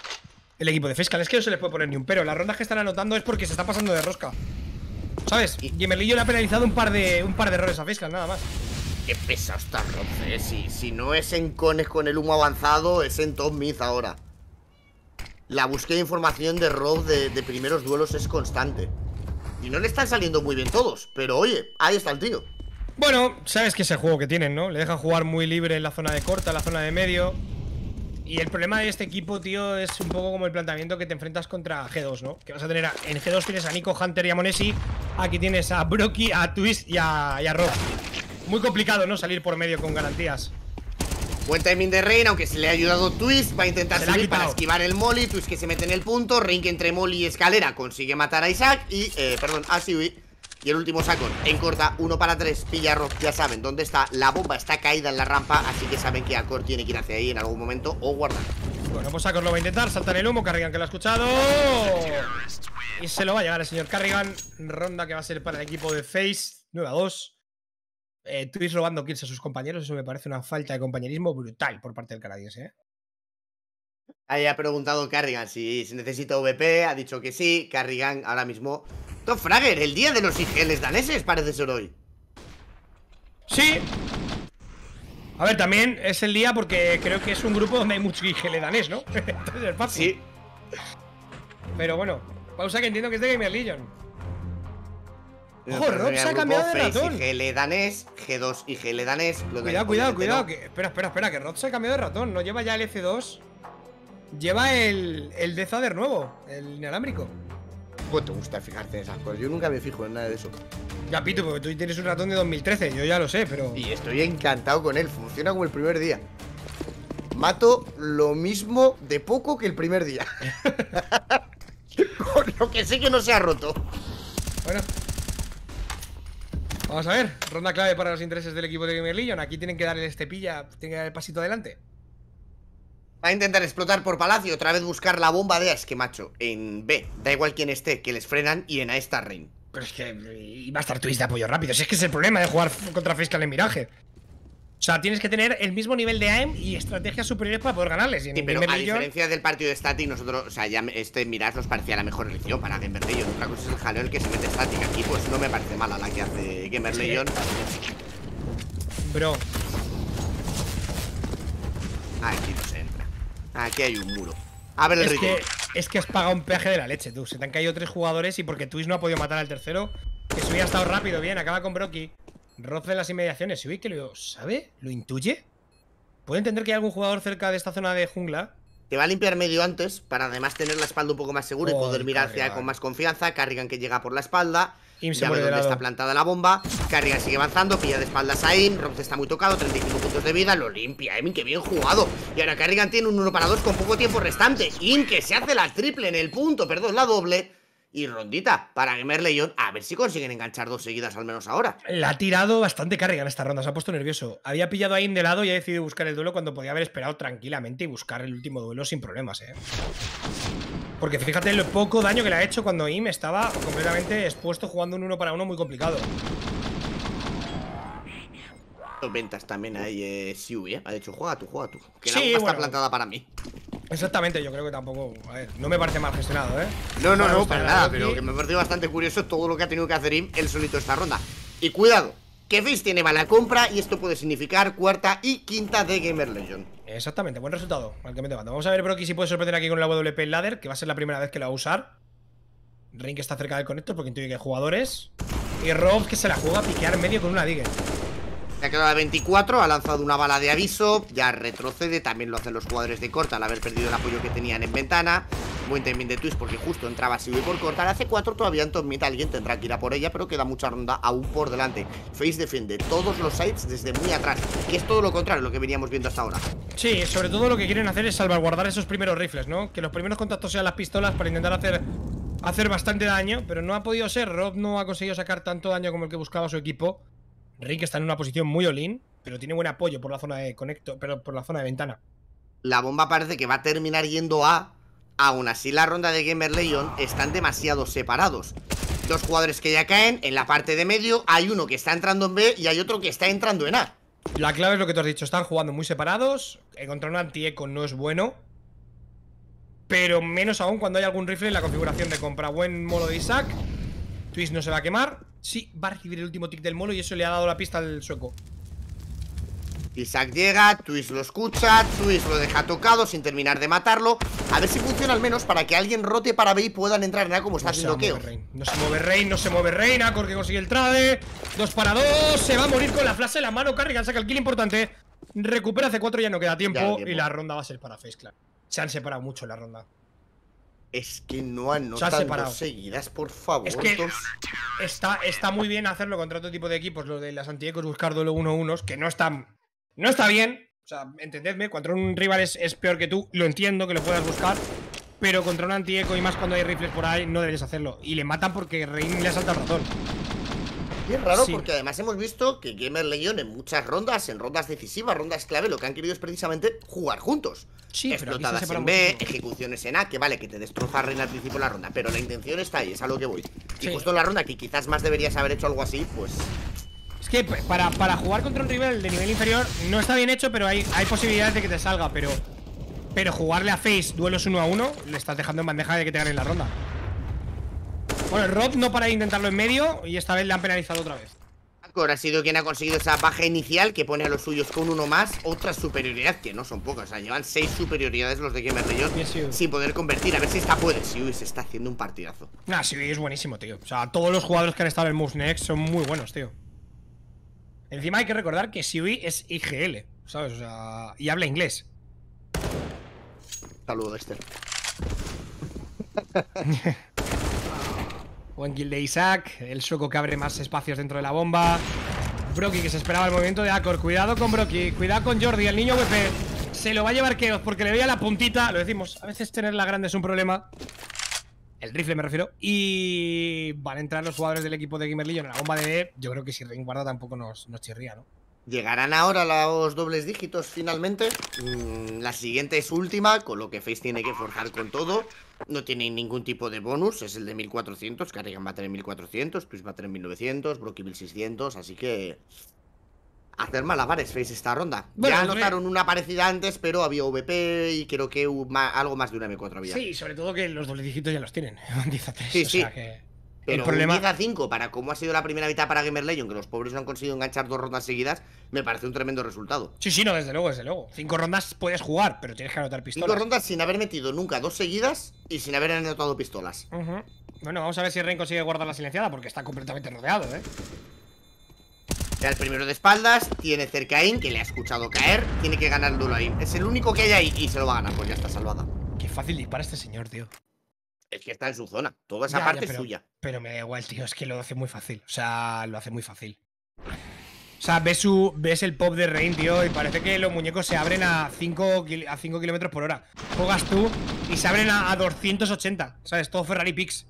Speaker 1: El equipo de FaZe Clan. Es que no se les puede poner ni un pero. Las rondas que están anotando es porque se está pasando de rosca, ¿sabes? Y Gamerlegion le ha penalizado un par de, un par de errores a FaZe Clan, nada más.
Speaker 2: Qué pesado está Roth, eh. Si, si no es en cones con el humo avanzado, es en Top Mid ahora. La búsqueda de información de Roth de, de primeros duelos es constante. Y no le están saliendo muy bien todos. Pero oye, ahí está el tío.
Speaker 1: Bueno, sabes que es el juego que tienen, ¿no? Le dejan jugar muy libre en la zona de corta, en la zona de medio. Y el problema de este equipo, tío, es un poco como el planteamiento que te enfrentas contra G dos, ¿no? Que vas a tener a, en G dos tienes a Nico, Hunter y a Monesi. Aquí tienes a Brocky, a Twist y a, y a Rob. Muy complicado, ¿no? Salir por medio con garantías.
Speaker 2: Buen timing de Rain, aunque se le ha ayudado Twist. Va a intentar subir para esquivar el Molly. Twist que se mete en el punto. Rain que entre Molly y escalera consigue matar a Isaac. Y, eh, perdón, a Siwi. Y el último saco en corta, uno para tres, pilla a Rob, ya saben dónde está. La bomba está caída en la rampa, así que saben que Acor tiene que ir hacia ahí en algún momento o guardar.
Speaker 1: Bueno, pues Acor lo va a intentar, salta en el humo, Carrigan que lo ha escuchado. Y se lo va a llegar el señor Carrigan. Ronda que va a ser para el equipo de Face, nueve a dos. Eh, Twist robando kills a sus compañeros, eso me parece una falta de compañerismo brutal por parte del canadiense, ¿eh?
Speaker 2: Ahí ha preguntado Carrigan si, si necesita V P, ha dicho que sí. Carrigan ahora mismo... Top Fragger, el día de los I G Ls daneses parece ser hoy.
Speaker 1: Sí. A ver, también es el día porque creo que es un grupo donde hay mucho I G L danés, ¿no? Entonces es fácil.
Speaker 2: Sí.
Speaker 1: Pero bueno, pausa que entiendo que es de Gamer Legion.
Speaker 2: Ojo,
Speaker 1: Rob se ha cambiado de ratón.
Speaker 2: I G L danés, G dos I G L danés.
Speaker 1: Cuidado, cuidado, cuidado. No. Que, espera, espera, espera, que Rob se ha cambiado de ratón. No lleva ya el F dos. Lleva el, el Deathadder nuevo, el inalámbrico.
Speaker 2: ¿Cómo te gusta fijarte en esas cosas? Yo nunca me fijo en nada de eso.
Speaker 1: Ya, Pito, porque tú tienes un ratón de dos mil trece, yo ya lo sé, pero...
Speaker 2: Y estoy encantado con él, funciona como el primer día. Mato lo mismo de poco que el primer día. Con lo que sé que no se ha roto.
Speaker 1: Bueno. Vamos a ver, ronda clave para los intereses del equipo de Gamer Legion. Aquí tienen que dar el estepilla, tienen que dar el pasito adelante.
Speaker 2: Va a intentar explotar por Palacio, otra vez buscar la bomba de A. Es que, macho, en B, da igual quién esté, que les frenan. Y en A está Rain.
Speaker 1: Pero es que iba a estar Twist de apoyo rápido. Si es que es el problema de jugar contra Fiscal en Miraje. O sea, tienes que tener el mismo nivel de A M y estrategias superiores para poder ganarles. Y en
Speaker 2: sí, pero
Speaker 1: Gamer
Speaker 2: a
Speaker 1: Legion...
Speaker 2: diferencia del partido de Static, nosotros, o sea, ya este Mirage nos parecía la mejor elección para Gamer Legion. Otra cosa es el jaleo en el que se mete Static. Aquí, pues no me parece mala la que hace Gamer sí. Legion.
Speaker 1: Bro.
Speaker 2: Aquí no se entra. Aquí hay un muro. A ver el
Speaker 1: es
Speaker 2: ritmo.
Speaker 1: Que, es que has pagado un peaje de la leche, tú. Se te han caído tres jugadores y porque Twist no ha podido matar al tercero. Que se hubiera estado rápido, bien, acaba con Brocky. Roce en las inmediaciones. ¿Sí, que lo sabe? ¿Lo intuye? ¿Puede entender que hay algún jugador cerca de esta zona de jungla?
Speaker 2: Te va a limpiar medio antes para además tener la espalda un poco más segura oh, y poder mirar hacia con más confianza. Carrigan que llega por la espalda.
Speaker 1: Im
Speaker 2: ya ve dónde está plantada la bomba. Carrigan sigue avanzando, pilla de espaldas a Im. Rob está muy tocado, treinta y cinco puntos de vida. Lo limpia, Im, que bien jugado. Y ahora Carrigan tiene un uno para dos con poco tiempo restante. Im, que se hace la triple en el punto, perdón, la doble. Y rondita para Gamer Legion. A ver si consiguen enganchar dos seguidas al menos ahora.
Speaker 1: La ha tirado bastante Carrigan esta ronda, se ha puesto nervioso. Había pillado a Im de lado y ha decidido buscar el duelo cuando podía haber esperado tranquilamente y buscar el último duelo sin problemas, eh. Porque fíjate lo poco daño que le ha hecho cuando Im estaba completamente expuesto jugando un uno para uno muy complicado.
Speaker 2: Ventas también hay eh, Siwi, ¿eh? Ha dicho, juega tú, juega tú. Que
Speaker 1: sí,
Speaker 2: la bomba
Speaker 1: bueno,
Speaker 2: está plantada para mí.
Speaker 1: Exactamente, yo creo que tampoco... A ver, no me parece mal gestionado, ¿eh?
Speaker 2: No, no, no, para nada, pero que me parece bastante curioso todo lo que ha tenido que hacer Im él solito esta ronda. Y cuidado, que Face tiene mala compra y esto puede significar cuarta y quinta de Gamer Legion.
Speaker 1: Exactamente, buen resultado al que me te mando. Vamos a ver Brocky si puede sorprender aquí con la W P Ladder, que va a ser la primera vez que la va a usar. Ring que está cerca del conector porque intuye que hay jugadores. Y Rob que se la juega a piquear en medio con una Digger.
Speaker 2: Se ha quedado a veinticuatro, ha lanzado una bala de aviso. Ya retrocede, también lo hacen los jugadores de corta al haber perdido el apoyo que tenían en ventana. Buen timing de Twist porque justo entraba Siwi por cortar. Hace cuatro todavía en top mid, alguien tendrá que ir a por ella, pero queda mucha ronda aún por delante. Face defiende todos los sites desde muy atrás, que es todo lo contrario a lo que veníamos viendo hasta ahora.
Speaker 1: Sí, sobre todo lo que quieren hacer es salvaguardar esos primeros rifles, ¿no? Que los primeros contactos sean las pistolas para intentar hacer, hacer bastante daño, pero no ha podido ser. Rob no ha conseguido sacar tanto daño como el que buscaba su equipo. Rick está en una posición muy all-in, pero tiene buen apoyo por la zona de conecto, pero por la zona de ventana.
Speaker 2: La bomba parece que va a terminar yendo a... Aún así la ronda de Gamer Legion están demasiado separados. Dos jugadores que ya caen, en la parte de medio hay uno que está entrando en B y hay otro que está entrando en A.
Speaker 1: La clave es lo que tú has dicho, están jugando muy separados. Encontrar un anti-eco no es bueno, pero menos aún cuando hay algún rifle en la configuración de compra. Buen molo de Isaac. Twist no se va a quemar. Sí, va a recibir el último tick del molo y eso le ha dado la pista al sueco.
Speaker 2: Isaac llega, Twist lo escucha, Twist lo deja tocado sin terminar de matarlo. A ver si funciona al menos para que alguien rote para B y puedan entrar nada como está haciendo Keo.
Speaker 1: No se mueve Rain, no se mueve Rain. Akor que consigue el trade. Dos para dos. Se va a morir con la flash en la mano. Carrigan saca el kill importante. Recupera C cuatro, ya no queda tiempo, tiempo. Y la ronda va a ser para FaZe Clan. Se han separado mucho en la ronda.
Speaker 2: Es que no anotan dos seguidas, por favor.
Speaker 1: Es que está, está muy bien hacerlo contra otro tipo de equipos. Lo de las anti-ecos, buscar duelo uno a uno, que no están. No está bien, o sea, entendedme, contra un rival es, es peor que tú, lo entiendo que lo puedas buscar, pero contra un anti-eco y más cuando hay rifles por ahí, no deberías hacerlo. Y le matan porque Rain le asalta el ratón.
Speaker 2: Y es raro sí. porque además hemos visto que Gamer Legion en muchas rondas, en rondas decisivas, rondas clave, lo que han querido es precisamente jugar juntos. Sí, explotadas en B, muchísimo. Ejecuciones en A, que vale, que te destroza Rain al principio de la ronda, pero la intención está ahí, es a lo que voy. Sí. Y justo en la ronda que quizás más deberías haber hecho algo así, pues...
Speaker 1: Es que para, para jugar contra un rival de nivel inferior no está bien hecho, pero hay, hay posibilidades de que te salga. Pero pero jugarle a FaZe duelos uno a uno, le estás dejando en bandeja de que te ganen la ronda. Bueno, el Rob no para de intentarlo en medio y esta vez le han penalizado otra vez.
Speaker 2: Akor ha sido quien ha conseguido esa baja inicial que pone a los suyos con uno más. Otra superioridad, que no son pocas. O sea, llevan seis superioridades los de Gamer Legion sin poder convertir. A ver si esta puede. Siui se está haciendo un partidazo.
Speaker 1: Nah, Siui es buenísimo, tío. O sea, todos los jugadores que han estado en Moves Next son muy buenos, tío. Encima hay que recordar que Siui es I G L, ¿sabes? O sea, y habla inglés.
Speaker 2: Saludos, Dexter.
Speaker 1: Buen kill de Isaac. El sueco que abre más espacios dentro de la bomba. Brocky que se esperaba el movimiento de Akor. Cuidado con Brocky, cuidado con Jordi. El niño W P se lo va a llevar Keoz porque le veía la puntita. Lo decimos, a veces tenerla grande es un problema. El rifle me refiero. Y van a entrar los jugadores del equipo de Gamer Legion en la bomba de B. Yo creo que si Rain guarda tampoco nos, nos chirría, ¿no?
Speaker 2: ¿Llegarán ahora los dobles dígitos finalmente? Mm, la siguiente es última, con lo que FaZe tiene que forjar con todo. No tiene ningún tipo de bonus, es el de mil cuatrocientos. Carrigan va a tener mil cuatrocientos, Twist va a tener mil novecientos, Brocky mil seiscientos. Así que... hacer malabares FaZe esta ronda. Bueno, ya anotaron re... una parecida antes, pero había V P y creo que ma algo más de una M cuatro había.
Speaker 1: Sí, sobre todo que los dobles dígitos ya los tienen. diez a tres,
Speaker 2: sí,
Speaker 1: o
Speaker 2: sí.
Speaker 1: Sea que...
Speaker 2: Pero el problema... diez a cinco para cómo ha sido la primera mitad para Gamer Legion, que los pobres no han conseguido enganchar dos rondas seguidas, me parece un tremendo resultado.
Speaker 1: Sí, sí, no, desde luego, desde luego. Cinco rondas puedes jugar, pero tienes que anotar pistolas.
Speaker 2: Cinco rondas sin haber metido nunca dos seguidas y sin haber anotado pistolas.
Speaker 1: Uh-huh. Bueno, vamos a ver si Rain consigue guardar la silenciada, porque está completamente rodeado, ¿eh?
Speaker 2: Ya el primero de espaldas, tiene cerca a In, que le ha escuchado caer, tiene que ganar el duelo a In. Es el único que hay ahí y se lo va a ganar, pues ya está salvada.
Speaker 1: Qué fácil dispara este señor, tío.
Speaker 2: Es que está en su zona, toda esa
Speaker 1: ya,
Speaker 2: parte
Speaker 1: ya, pero,
Speaker 2: es suya.
Speaker 1: Pero me da igual, tío, es que lo hace muy fácil. O sea, lo hace muy fácil. O sea, ves, su, ves el pop de Rain, tío, y parece que los muñecos se abren a cinco kilómetros por hora. Juegas tú y se abren a, a doscientos ochenta, ¿sabes? Todo Ferrari Pix.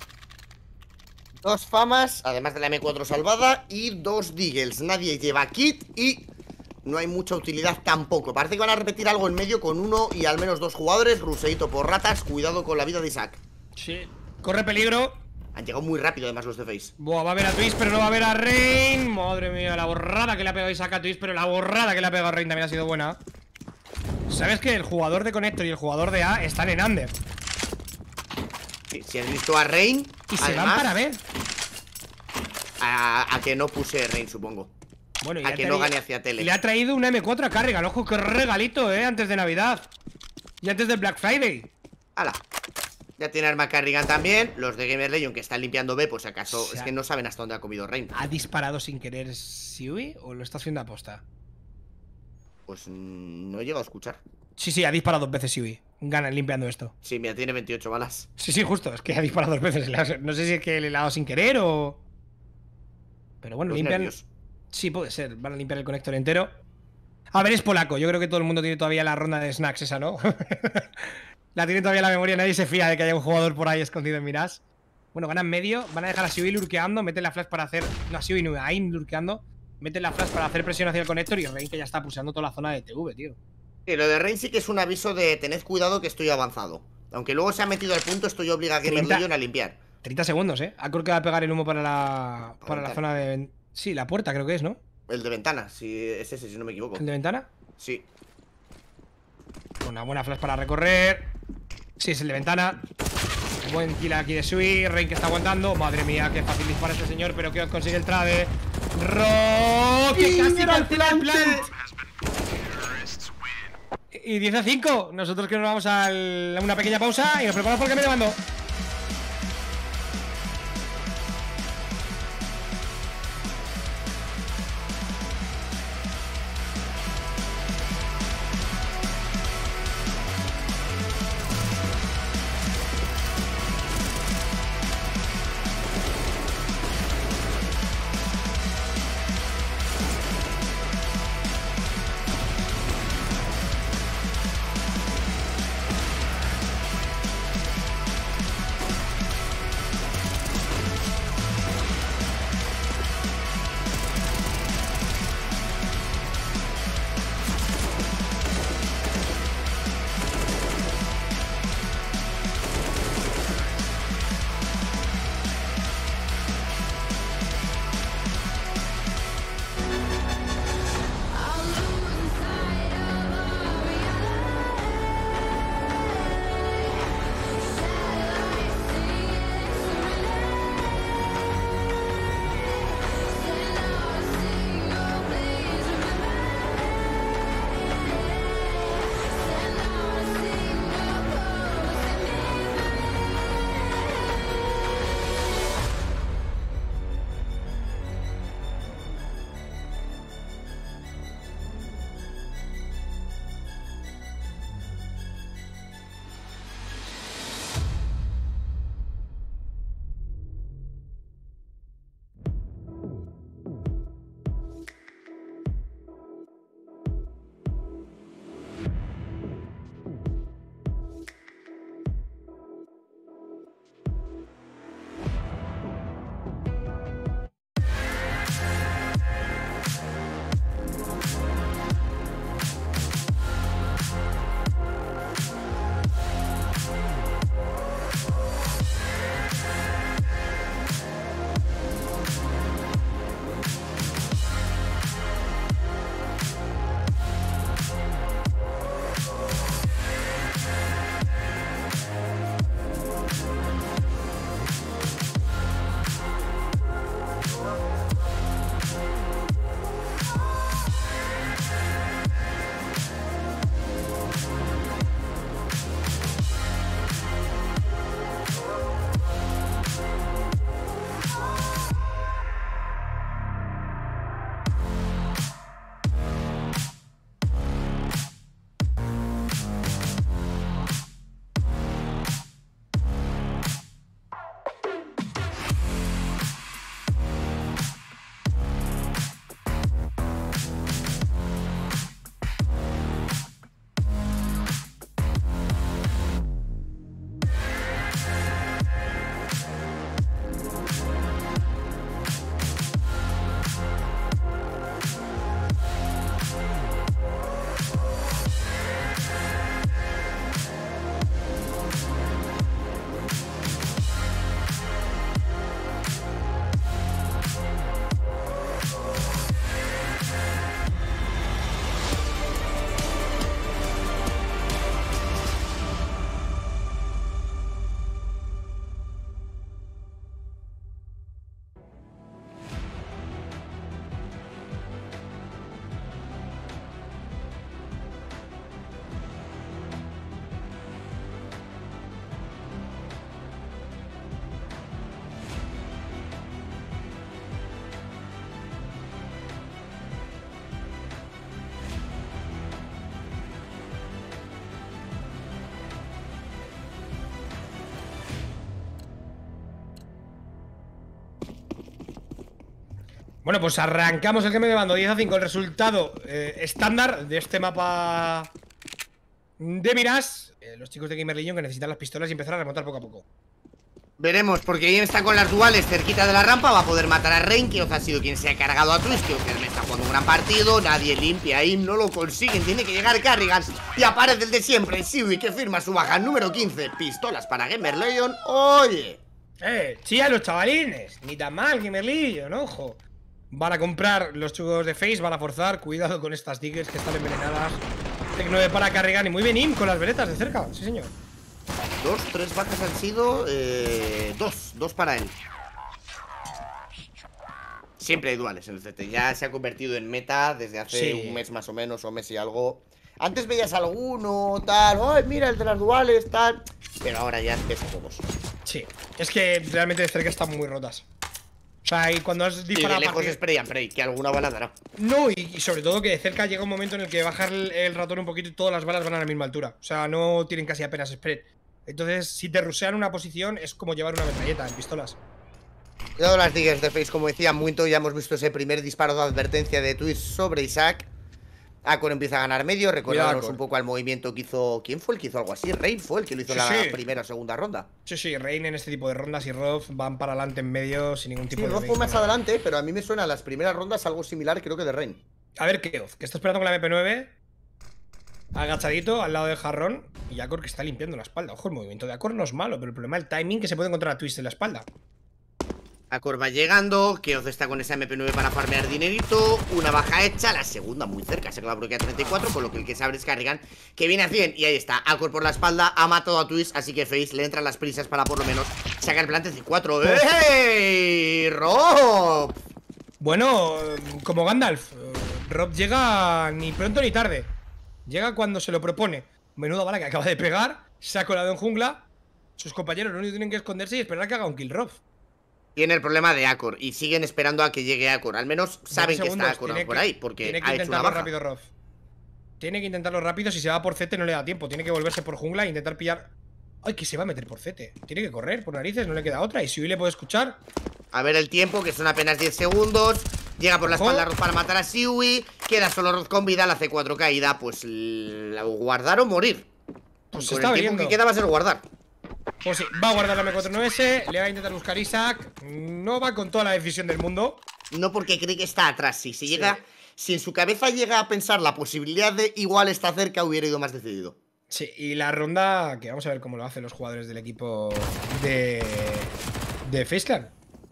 Speaker 2: Dos famas, además de la M cuatro salvada, y dos Deagles. Nadie lleva kit y no hay mucha utilidad tampoco. Parece que van a repetir algo en medio con uno y al menos dos jugadores. Ruseito por ratas, cuidado con la vida de Isaac.
Speaker 1: Sí, corre peligro.
Speaker 2: Han llegado muy rápido además los de FaZe.
Speaker 1: Buah, va a ver a Twist, pero no va a ver a Rain. Madre mía, la borrada que le ha pegado Isaac a Twist, pero la borrada que le ha pegado a Rain también ha sido buena. ¿Sabes que el jugador de Connector y el jugador de A están en under?
Speaker 2: Sí, si has visto a Rain.
Speaker 1: Y se van para ver.
Speaker 2: A, a que no puse Rain, supongo.
Speaker 1: Bueno, y
Speaker 2: a que no gane hacia tele.
Speaker 1: Le ha traído una M cuatro a Carrigan. Ojo, qué regalito, eh, antes de Navidad. Y antes del Black Friday.
Speaker 2: ¡Hala! Ya tiene arma Carrigan también. Los de Gamer Legion que están limpiando B, por si acaso. O sea, es que no saben hasta dónde ha comido Rain.
Speaker 1: ¿Ha disparado sin querer Siui o lo está haciendo a posta?
Speaker 2: Pues mmm, no he llegado a escuchar.
Speaker 1: Sí, sí, ha disparado dos veces Siui. Gana limpiando esto.
Speaker 2: Sí, mira, tiene veintiocho balas.
Speaker 1: Sí, sí, justo. Es que ha disparado dos veces. No sé si es que le ha dado sin querer o... Pero bueno,
Speaker 2: Los
Speaker 1: limpian...
Speaker 2: nervios.
Speaker 1: Sí, puede ser. Van a limpiar el conector entero. A ver, es polaco. Yo creo que todo el mundo tiene todavía la ronda de snacks esa, ¿no? La tiene todavía la memoria. Nadie se fía de que haya un jugador por ahí escondido en miras. Bueno, ganan medio. Van a dejar a Siui lurkeando. Meten la flash para hacer... No, a Siui no, a Aim lurkeando. Meten la flash para hacer presión hacia el conector. Y Rain que ya está pulsando toda la zona de T V, tío.
Speaker 2: Sí, lo de Rain sí que es un aviso de tened cuidado que estoy avanzado. Aunque luego se ha metido al punto, estoy obligado a Gamer Legion a limpiar.
Speaker 1: treinta segundos, ¿eh? Akor que va a pegar el humo para la... Para la zona de... Sí, la puerta creo que es, ¿no?
Speaker 2: El de ventana, sí, es ese, si no me equivoco.
Speaker 1: ¿El de ventana?
Speaker 2: Sí.
Speaker 1: Una buena flash para recorrer. Sí, es el de ventana. Buen kill aquí de Siui. Rain que está aguantando. Madre mía, qué fácil dispara este señor. Pero que consigue el trade. Rock, que casi cancela el plant. y diez a cinco. Nosotros que nos vamos a una pequeña pausa y nos preparamos por el cambio de mando. Bueno, pues arrancamos el cambio de mando diez a cinco. El resultado eh, estándar de este mapa de miras. Eh, los chicos de Gamer Legion que necesitan las pistolas y empezar a remontar poco a poco.
Speaker 2: Veremos, porque Ien está con las duales cerquita de la rampa. Va a poder matar a Rain, que ha sido quien se ha cargado a Twitch. Que me está jugando un gran partido. Nadie limpia ahí, no lo consiguen. Tiene que llegar Carrigan. Y aparece el de siempre, Siwi, que firma su baja número quince. Pistolas para Gamer Legion. Oye.
Speaker 1: Eh, chía los chavalines. Ni tan mal, Gamer Legion, ojo. Van a comprar los chicos de Face, van a forzar. Cuidado con estas diggers que están envenenadas. Tec nueve para Carrigan. Y muy bien Im con las veretas de cerca. Sí, señor.
Speaker 2: Dos, tres bajas han sido eh, Dos, dos para él. Siempre hay duales en el C T. Ya se ha convertido en meta desde hace sí. un mes más o menos, o mes y algo. Antes veías alguno, tal, ay, mira, el de las duales, tal. Pero ahora ya ves a todos.
Speaker 1: Sí, es que realmente de cerca están muy rotas. O sea, y cuando has disparado.
Speaker 2: Y de lejos partir... spray and pray, que alguna bala dará.
Speaker 1: No, y, y sobre todo que de cerca llega un momento en el que bajar el, el ratón un poquito y todas las balas van a la misma altura. O sea, no tienen casi apenas spread. Entonces, si te rusean una posición, es como llevar una metralleta en pistolas.
Speaker 2: Cuidado las diggers de Face, como decía Muito, ya hemos visto ese primer disparo de advertencia de Twitch sobre Isaac. Acor empieza a ganar medio, recordarnos un poco al movimiento que hizo. ¿Quién fue el que hizo algo así? Rain fue el que lo hizo en sí, la sí. primera o segunda ronda.
Speaker 1: Sí, sí, Rain en este tipo de rondas y Roth van para adelante en medio sin ningún tipo
Speaker 2: sí,
Speaker 1: de.
Speaker 2: Roth fue más adelante, pero a mí me suena a las primeras rondas algo similar, creo que de Rain.
Speaker 1: A ver, Keoz, que está esperando con la M P nueve. Agachadito al lado del jarrón. Y Acor que está limpiando la espalda. Ojo, el movimiento de Acor no es malo, pero el problema es el timing que se puede encontrar a Twist en la espalda.
Speaker 2: Acor va llegando, Keoz está con esa M P nueve para farmear dinerito. Una baja hecha, la segunda muy cerca. Se acaba de bloquear treinta y cuatro, con lo que el que se abre es Carrigan, que viene a cien. Y ahí está, Acor por la espalda, ha matado a Twist. Así que Face le entran las prisas para por lo menos sacar el plan treinta y cuatro. ¡Ey! ¡Rob!
Speaker 1: Bueno, como Gandalf, Rob llega ni pronto ni tarde. Llega cuando se lo propone. Menuda bala que acaba de pegar. Se ha colado en jungla. Sus compañeros lo único que tienen que esconderse y esperar a que haga un kill Rob.
Speaker 2: Tiene el problema de Acor y siguen esperando a que llegue Acor. Al menos saben que está Acor por ahí, porque
Speaker 1: tiene que
Speaker 2: ha hecho una
Speaker 1: intentarlo
Speaker 2: baja.
Speaker 1: rápido, Rob. Tiene que intentarlo rápido. Si se va por C T no le da tiempo. Tiene que volverse por jungla e intentar pillar. Ay, que se va a meter por C T. Tiene que correr por narices, no le queda otra. Y si hoy le puede escuchar.
Speaker 2: A ver el tiempo, que son apenas diez segundos. Llega por la espalda Roth para matar a Siwi. Queda solo Roth con vida, la C cuatro caída. Pues la guardar o morir.
Speaker 1: Pues
Speaker 2: con
Speaker 1: está
Speaker 2: el tiempo
Speaker 1: viendo.
Speaker 2: que queda va a ser guardar.
Speaker 1: Pues sí, va a guardar la M cuatro nueve S. Le va a intentar buscar Isaac. No va con toda la decisión del mundo.
Speaker 2: No, porque cree que está atrás. Si se llega, sí. Si en su cabeza llega a pensar la posibilidad de igual está cerca, hubiera ido más decidido.
Speaker 1: Sí, y la ronda, que vamos a ver cómo lo hacen los jugadores del equipo de, de FaceClan.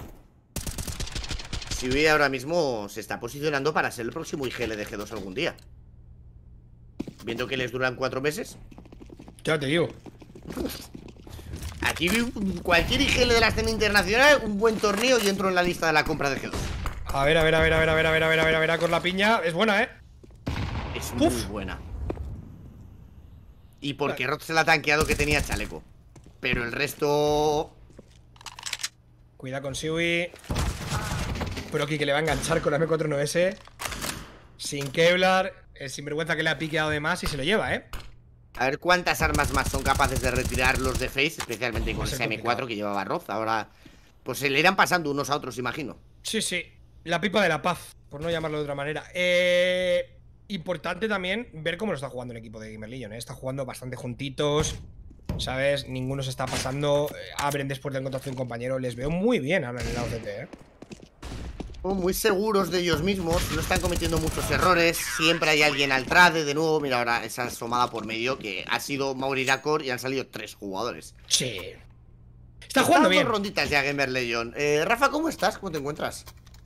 Speaker 2: Siwi ahora mismo se está posicionando para ser el próximo I G L de G dos algún día. Viendo que les duran cuatro meses.
Speaker 1: Ya te digo.
Speaker 2: Aquí cualquier I G L de la escena internacional, un buen torneo y entro en la lista de la compra de G dos.
Speaker 1: A ver, a ver, a ver, a ver, a ver, a ver, a ver, a ver, a ver, con la piña. Es buena, ¿eh?
Speaker 2: Es muy Uf. buena. Y porque Roth se la ha tanqueado que tenía chaleco. Pero el resto...
Speaker 1: Cuida con Siwi. Proki que le va a enganchar con la M cuatro nueve S. Sin Kevlar. El sinvergüenza que le ha piqueado de más y se lo lleva, ¿eh?
Speaker 2: A ver cuántas armas más son capaces de retirar los de Face. Especialmente con ese M cuatro que llevaba Roth. Ahora, pues se le irán pasando unos a otros, imagino.
Speaker 1: Sí, sí. La pipa de la paz, por no llamarlo de otra manera. Eh... Importante también ver cómo lo está jugando el equipo de Gamer Legion, ¿eh? Está jugando bastante juntitos, ¿sabes? Ninguno se está pasando. eh, Abren después de encontrarse un compañero. Les veo muy bien ahora en el lado C T, ¿eh?
Speaker 2: Muy seguros de ellos mismos. No están cometiendo muchos errores. Siempre hay alguien al trade. De nuevo, mira ahora esa asomada por medio que ha sido Mauri Acor y han salido tres jugadores.
Speaker 1: Sí. Está jugando bien.
Speaker 2: Dos ronditas ya Gamer Legion. Eh, Rafa, ¿cómo estás? ¿Cómo te encuentras?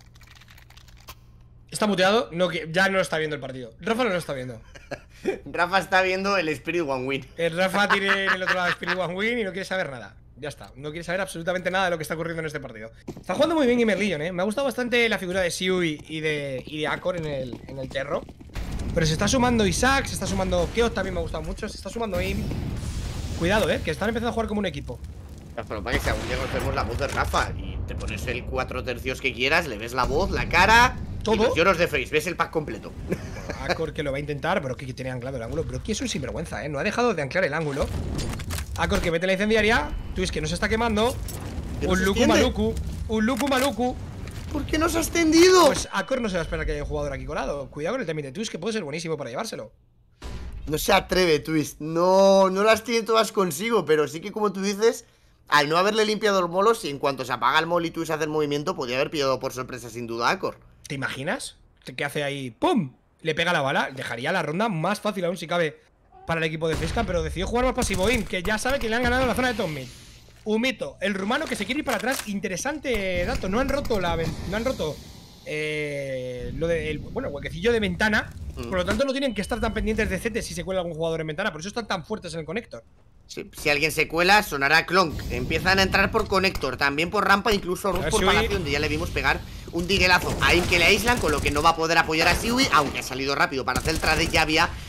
Speaker 1: Está muteado, no, ya no lo está viendo el partido. Rafa no lo está viendo.
Speaker 2: Rafa está viendo el Spirit One Win.
Speaker 1: El Rafa tiene en el otro lado el Spirit One Win y no quiere saber nada. Ya está, no quiere saber absolutamente nada de lo que está ocurriendo en este partido. Está jugando muy bien Gamer Legion, ¿eh? Me ha gustado bastante la figura de Siwi y de, y de Acor en el, en el Terro. Pero se está sumando Isaac, se está sumando Keoth, también me ha gustado mucho. Se está sumando Im. Cuidado, ¿eh? Que están empezando a jugar como un equipo.
Speaker 2: Pero para que si algún día conocemos la voz de Rafa y te pones el cuatro tercios que quieras, le ves la voz, la cara...
Speaker 1: ¿Todo?
Speaker 2: Y los lloros de Face, ves el pack completo.
Speaker 1: Bueno, Acor que lo va a intentar, pero que tiene anclado el ángulo. Pero que es un sinvergüenza, ¿eh? No ha dejado de anclar el ángulo. Acor que mete la incendiaria. Twist que no se está quemando. Un Luku Maluku. Un Luku Maluku.
Speaker 2: ¿Por qué no se ha extendido?
Speaker 1: Pues Acor no se va a esperar que haya un jugador aquí colado. Cuidado con el timing de Twist, que puede ser buenísimo para llevárselo.
Speaker 2: No se atreve, Twist. No, no las tiene todas consigo, pero sí que como tú dices... Al no haberle limpiado los molos, y en cuanto se apaga el mol y Twist hace el movimiento, podría haber pillado por sorpresa sin duda a Acor.
Speaker 1: ¿Te imaginas? ¿Qué hace ahí? ¡Pum! Le pega la bala. Dejaría la ronda más fácil aún si cabe para el equipo de FaceClan, pero decidió jugar más pasivo Im, que ya sabe que le han ganado en la zona de top mid. Humito, el rumano que se quiere ir para atrás. Interesante dato. No han roto la no han roto eh, lo de el, bueno, el huequecillo de ventana. Mm. Por lo tanto, no tienen que estar tan pendientes de C T si se cuela algún jugador en ventana. Por eso están tan fuertes en el conector.
Speaker 2: Sí, si alguien se cuela, sonará clonk. Empiezan a entrar por conector, también por rampa, incluso Roth por palacio, donde ya le vimos pegar un diguelazo a Im que le aíslan, con lo que no va a poder apoyar a Siwi, aunque ha salido rápido para hacer el trade. Ya había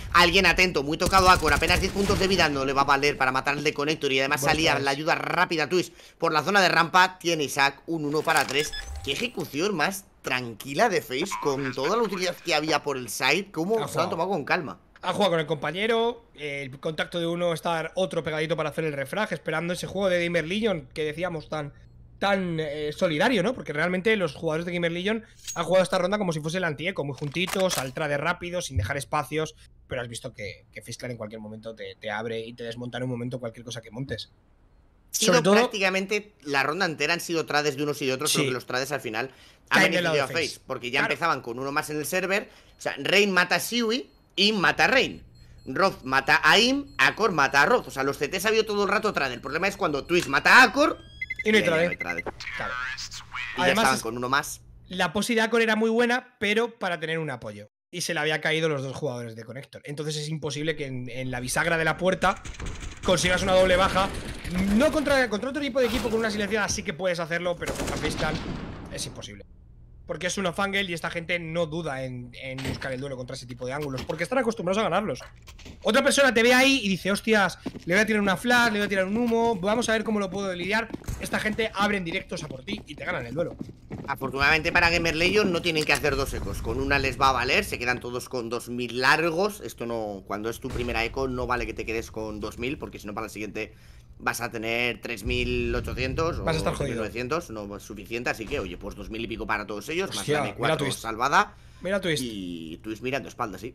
Speaker 2: Alguien atento, muy tocado Akor, apenas diez puntos de vida, no le va a valer para matar el de Connector. Y además
Speaker 1: Bueno,
Speaker 2: salía
Speaker 1: pues.
Speaker 2: la ayuda rápida Twist por la zona de rampa. Tiene Isaac un uno para tres. Qué ejecución más tranquila de Face, con toda la utilidad que había por el side. Cómo se lo han tomado con calma.
Speaker 1: Ha jugado con el compañero, el contacto de uno, está otro pegadito para hacer el refrag, esperando ese juego de Gamer Legion que decíamos tan, tan eh, solidario, ¿no? Porque realmente los jugadores de Gamer Legion han jugado esta ronda como si fuese el anti-eco, muy juntitos, al trade rápido, sin dejar espacios, pero has visto que, que FaZe en cualquier momento te, te abre y te desmonta en un momento cualquier cosa que montes.
Speaker 2: Sobre todo, prácticamente la ronda entera han sido trades de unos y de otros,
Speaker 1: sí.
Speaker 2: Pero que los trades al final han beneficiado a
Speaker 1: FaZe,
Speaker 2: FaZe, porque ya
Speaker 1: claro.
Speaker 2: empezaban con uno más en el server. O sea, Rain mata a Siwi, Im mata a Rain, Roth mata a Im, Akor mata a Roth. O sea, los C Ts ha habido todo el rato trade. El problema es cuando Twist mata a Akor
Speaker 1: y no hay trade.
Speaker 2: No trade.
Speaker 1: Claro.
Speaker 2: Y además, ya estaban con uno más.
Speaker 1: La posi de Akor era muy buena, pero para tener un apoyo. Y se le había caído los dos jugadores de Connector. Entonces es imposible que en, en la bisagra de la puerta consigas una doble baja. No contra, contra otro tipo de equipo con una silenciada sí que puedes hacerlo, pero contra FaZe es imposible. Porque es una Fangle y esta gente no duda en, en buscar el duelo contra ese tipo de ángulos, porque están acostumbrados a ganarlos. Otra persona te ve ahí y dice, hostias, le voy a tirar una flash, le voy a tirar un humo, vamos a ver cómo lo puedo lidiar. Esta gente abre en directos a por ti y te ganan el duelo.
Speaker 2: Afortunadamente para Gamer Legion no tienen que hacer dos ecos. Con una les va a valer, se quedan todos con dos mil largos. Esto no, cuando es tu primera eco no vale que te quedes con dos mil, porque si no para el siguiente vas a tener tres mil ochocientos
Speaker 1: vas a estar
Speaker 2: o
Speaker 1: jodido.
Speaker 2: tres mil novecientos, no es suficiente. Así que, oye, pues dos mil y pico para todos ellos.
Speaker 1: Hostia,
Speaker 2: más la M cuatro salvada.
Speaker 1: Mira Twist.
Speaker 2: Y Twist mirando espalda, sí.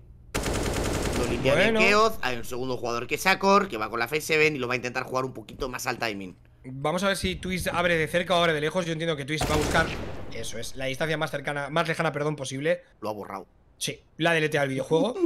Speaker 2: Lo limpia
Speaker 1: bueno.
Speaker 2: bien Keoz. Hay un segundo jugador que es Akor, que va con la Phase siete y lo va a intentar jugar un poquito más al timing.
Speaker 1: Vamos a ver si Twist abre de cerca o abre de lejos. Yo entiendo que Twist va a buscar, eso es, la distancia más cercana, más lejana, perdón, posible.
Speaker 2: Lo ha borrado.
Speaker 1: Sí, la deletea el videojuego.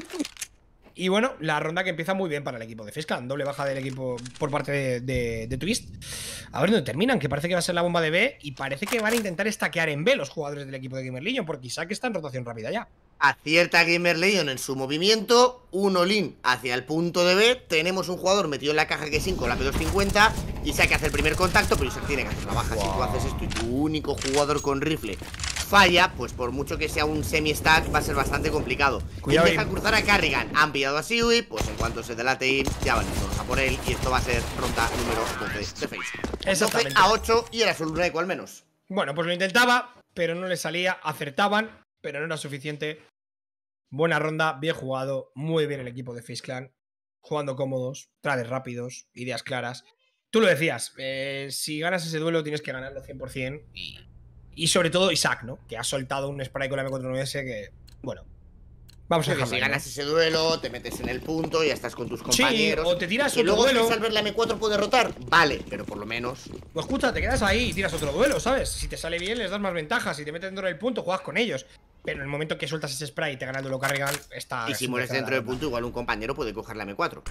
Speaker 1: Y bueno, la ronda que empieza muy bien para el equipo de FaZe Clan. Doble baja del equipo por parte de, de, de Twist. A ver dónde terminan, que parece que va a ser la bomba de B. Y parece que van a intentar estaquear en B los jugadores del equipo de Gamer Legion, porque Isaac está en rotación rápida ya.
Speaker 2: Acierta Gamer Legion en su movimiento. Un all-in hacia el punto de B. Tenemos un jugador metido en la caja que es cinco, la P doscientos cincuenta. Isaac hace el primer contacto, pero Isaac tiene que hacer la baja. Wow. Si tú haces esto y tu único jugador con rifle falla, pues por mucho que sea un semi-stack va a ser bastante complicado.
Speaker 1: Cuidado,
Speaker 2: y deja cruzar a Carrigan. Han pillado a Siwi, pues en cuanto se delate ir, ya van todos a por él. Y esto va a ser ronda número doce de FaZe. doce a ocho y era solo un eco al menos.
Speaker 1: Bueno, pues lo intentaba, pero no le salía. Acertaban, pero no era suficiente. Buena ronda, bien jugado. Muy bien el equipo de FaZe Clan. Jugando cómodos, trades rápidos, ideas claras. Tú lo decías, eh, si ganas ese duelo tienes que ganarlo cien por cien. Y, y sobre todo Isaac, ¿no? Que ha soltado un spray con la M cuarenta y nueve S que, bueno, vamos a dejarlo.
Speaker 2: Si ganas ese duelo, te metes en el punto, ya estás con tus compañeros.
Speaker 1: Sí, o te tiras
Speaker 2: y
Speaker 1: otro
Speaker 2: luego
Speaker 1: duelo.
Speaker 2: al ver la M cuatro puede rotar, vale, pero por lo menos.
Speaker 1: Pues escucha, te quedas ahí y tiras otro duelo, ¿sabes? Si te sale bien, les das más ventajas. Si te metes dentro del punto, juegas con ellos. Pero en el momento que sueltas ese spray y te gana el duelo Carrigan, está.
Speaker 2: Y si mueres dentro del punto, igual un compañero puede coger la M cuatro.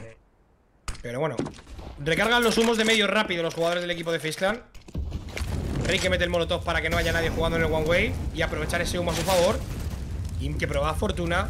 Speaker 1: Pero bueno, recargan los humos de medio rápido los jugadores del equipo de FaZe Clan. Rey que mete el molotov para que no haya nadie jugando en el one way y aprovechar ese humo a su favor. Im que prueba fortuna.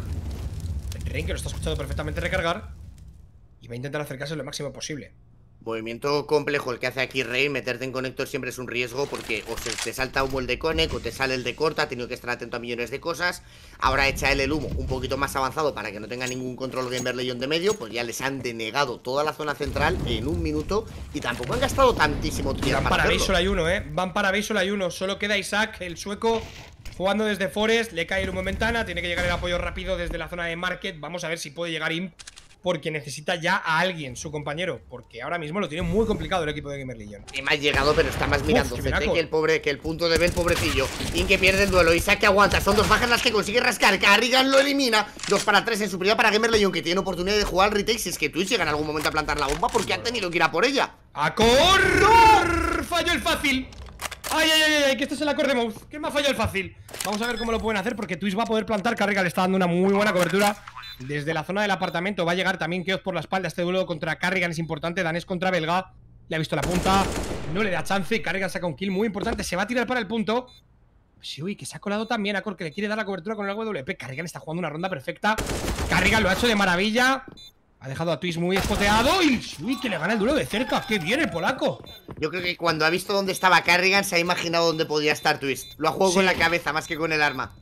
Speaker 1: Rey que lo está escuchando perfectamente recargar. Y va a intentar acercarse lo máximo posible.
Speaker 2: Movimiento complejo el que hace aquí Rey. Meterte en conector siempre es un riesgo, porque o se te salta humo el de Connect o te sale el de corta. Ha tenido que estar atento a millones de cosas. Ahora echa él el humo un poquito más avanzado para que no tenga ningún control Gamer Legion de medio. Pues ya les han denegado toda la zona central en un minuto. Y tampoco han gastado tantísimo tiempo.
Speaker 1: Van para, para B solo hay uno, eh Van para B solo hay uno. Solo queda Isaac, el sueco, jugando desde Forest. Le cae el humo en ventana. Tiene que llegar el apoyo rápido desde la zona de Market. Vamos a ver si puede llegar Imp, porque necesita ya a alguien, su compañero. Porque ahora mismo lo tiene muy complicado el equipo de Gamer Legion.
Speaker 2: Y me ha llegado, pero está más mirando
Speaker 1: Uf,
Speaker 2: C T que el pobre, que el punto de B, el pobrecillo. Ink que pierde el duelo, Isaac que aguanta. Son dos bajas las que consigue rascar. Carrigan lo elimina. Dos para tres en superioridad para Gamer Legion, que tiene oportunidad de jugar al retake. Si es que Twitch llega en algún momento a plantar la bomba, porque han tenido que ir a por ella.
Speaker 1: ¡Akor! ¡No! ¡Falló el fácil! ¡Ay, ay, ay! ay que este es el Akor de Mouth. ¿Qué me ha fallado el fácil? Vamos a ver cómo lo pueden hacer, porque Twitch va a poder plantar. Carrigan le está dando una muy buena cobertura. Desde la zona del apartamento va a llegar también Keoz por la espalda. Este duelo contra Carrigan es importante. Danés contra Belga. Le ha visto la punta. No le da chance. Carrigan saca un kill muy importante. Se va a tirar para el punto. Sí, uy, que se ha colado también Akor, que le quiere dar la cobertura con el W P. Carrigan está jugando una ronda perfecta. Carrigan lo ha hecho de maravilla. Ha dejado a Twist muy espoteado. Y uy, que le gana el duelo de cerca. ¡Qué bien el polaco!
Speaker 2: Yo creo que cuando ha visto dónde estaba Carrigan, se ha imaginado dónde podía estar Twist. Lo ha jugado sí. con la cabeza más que con el arma.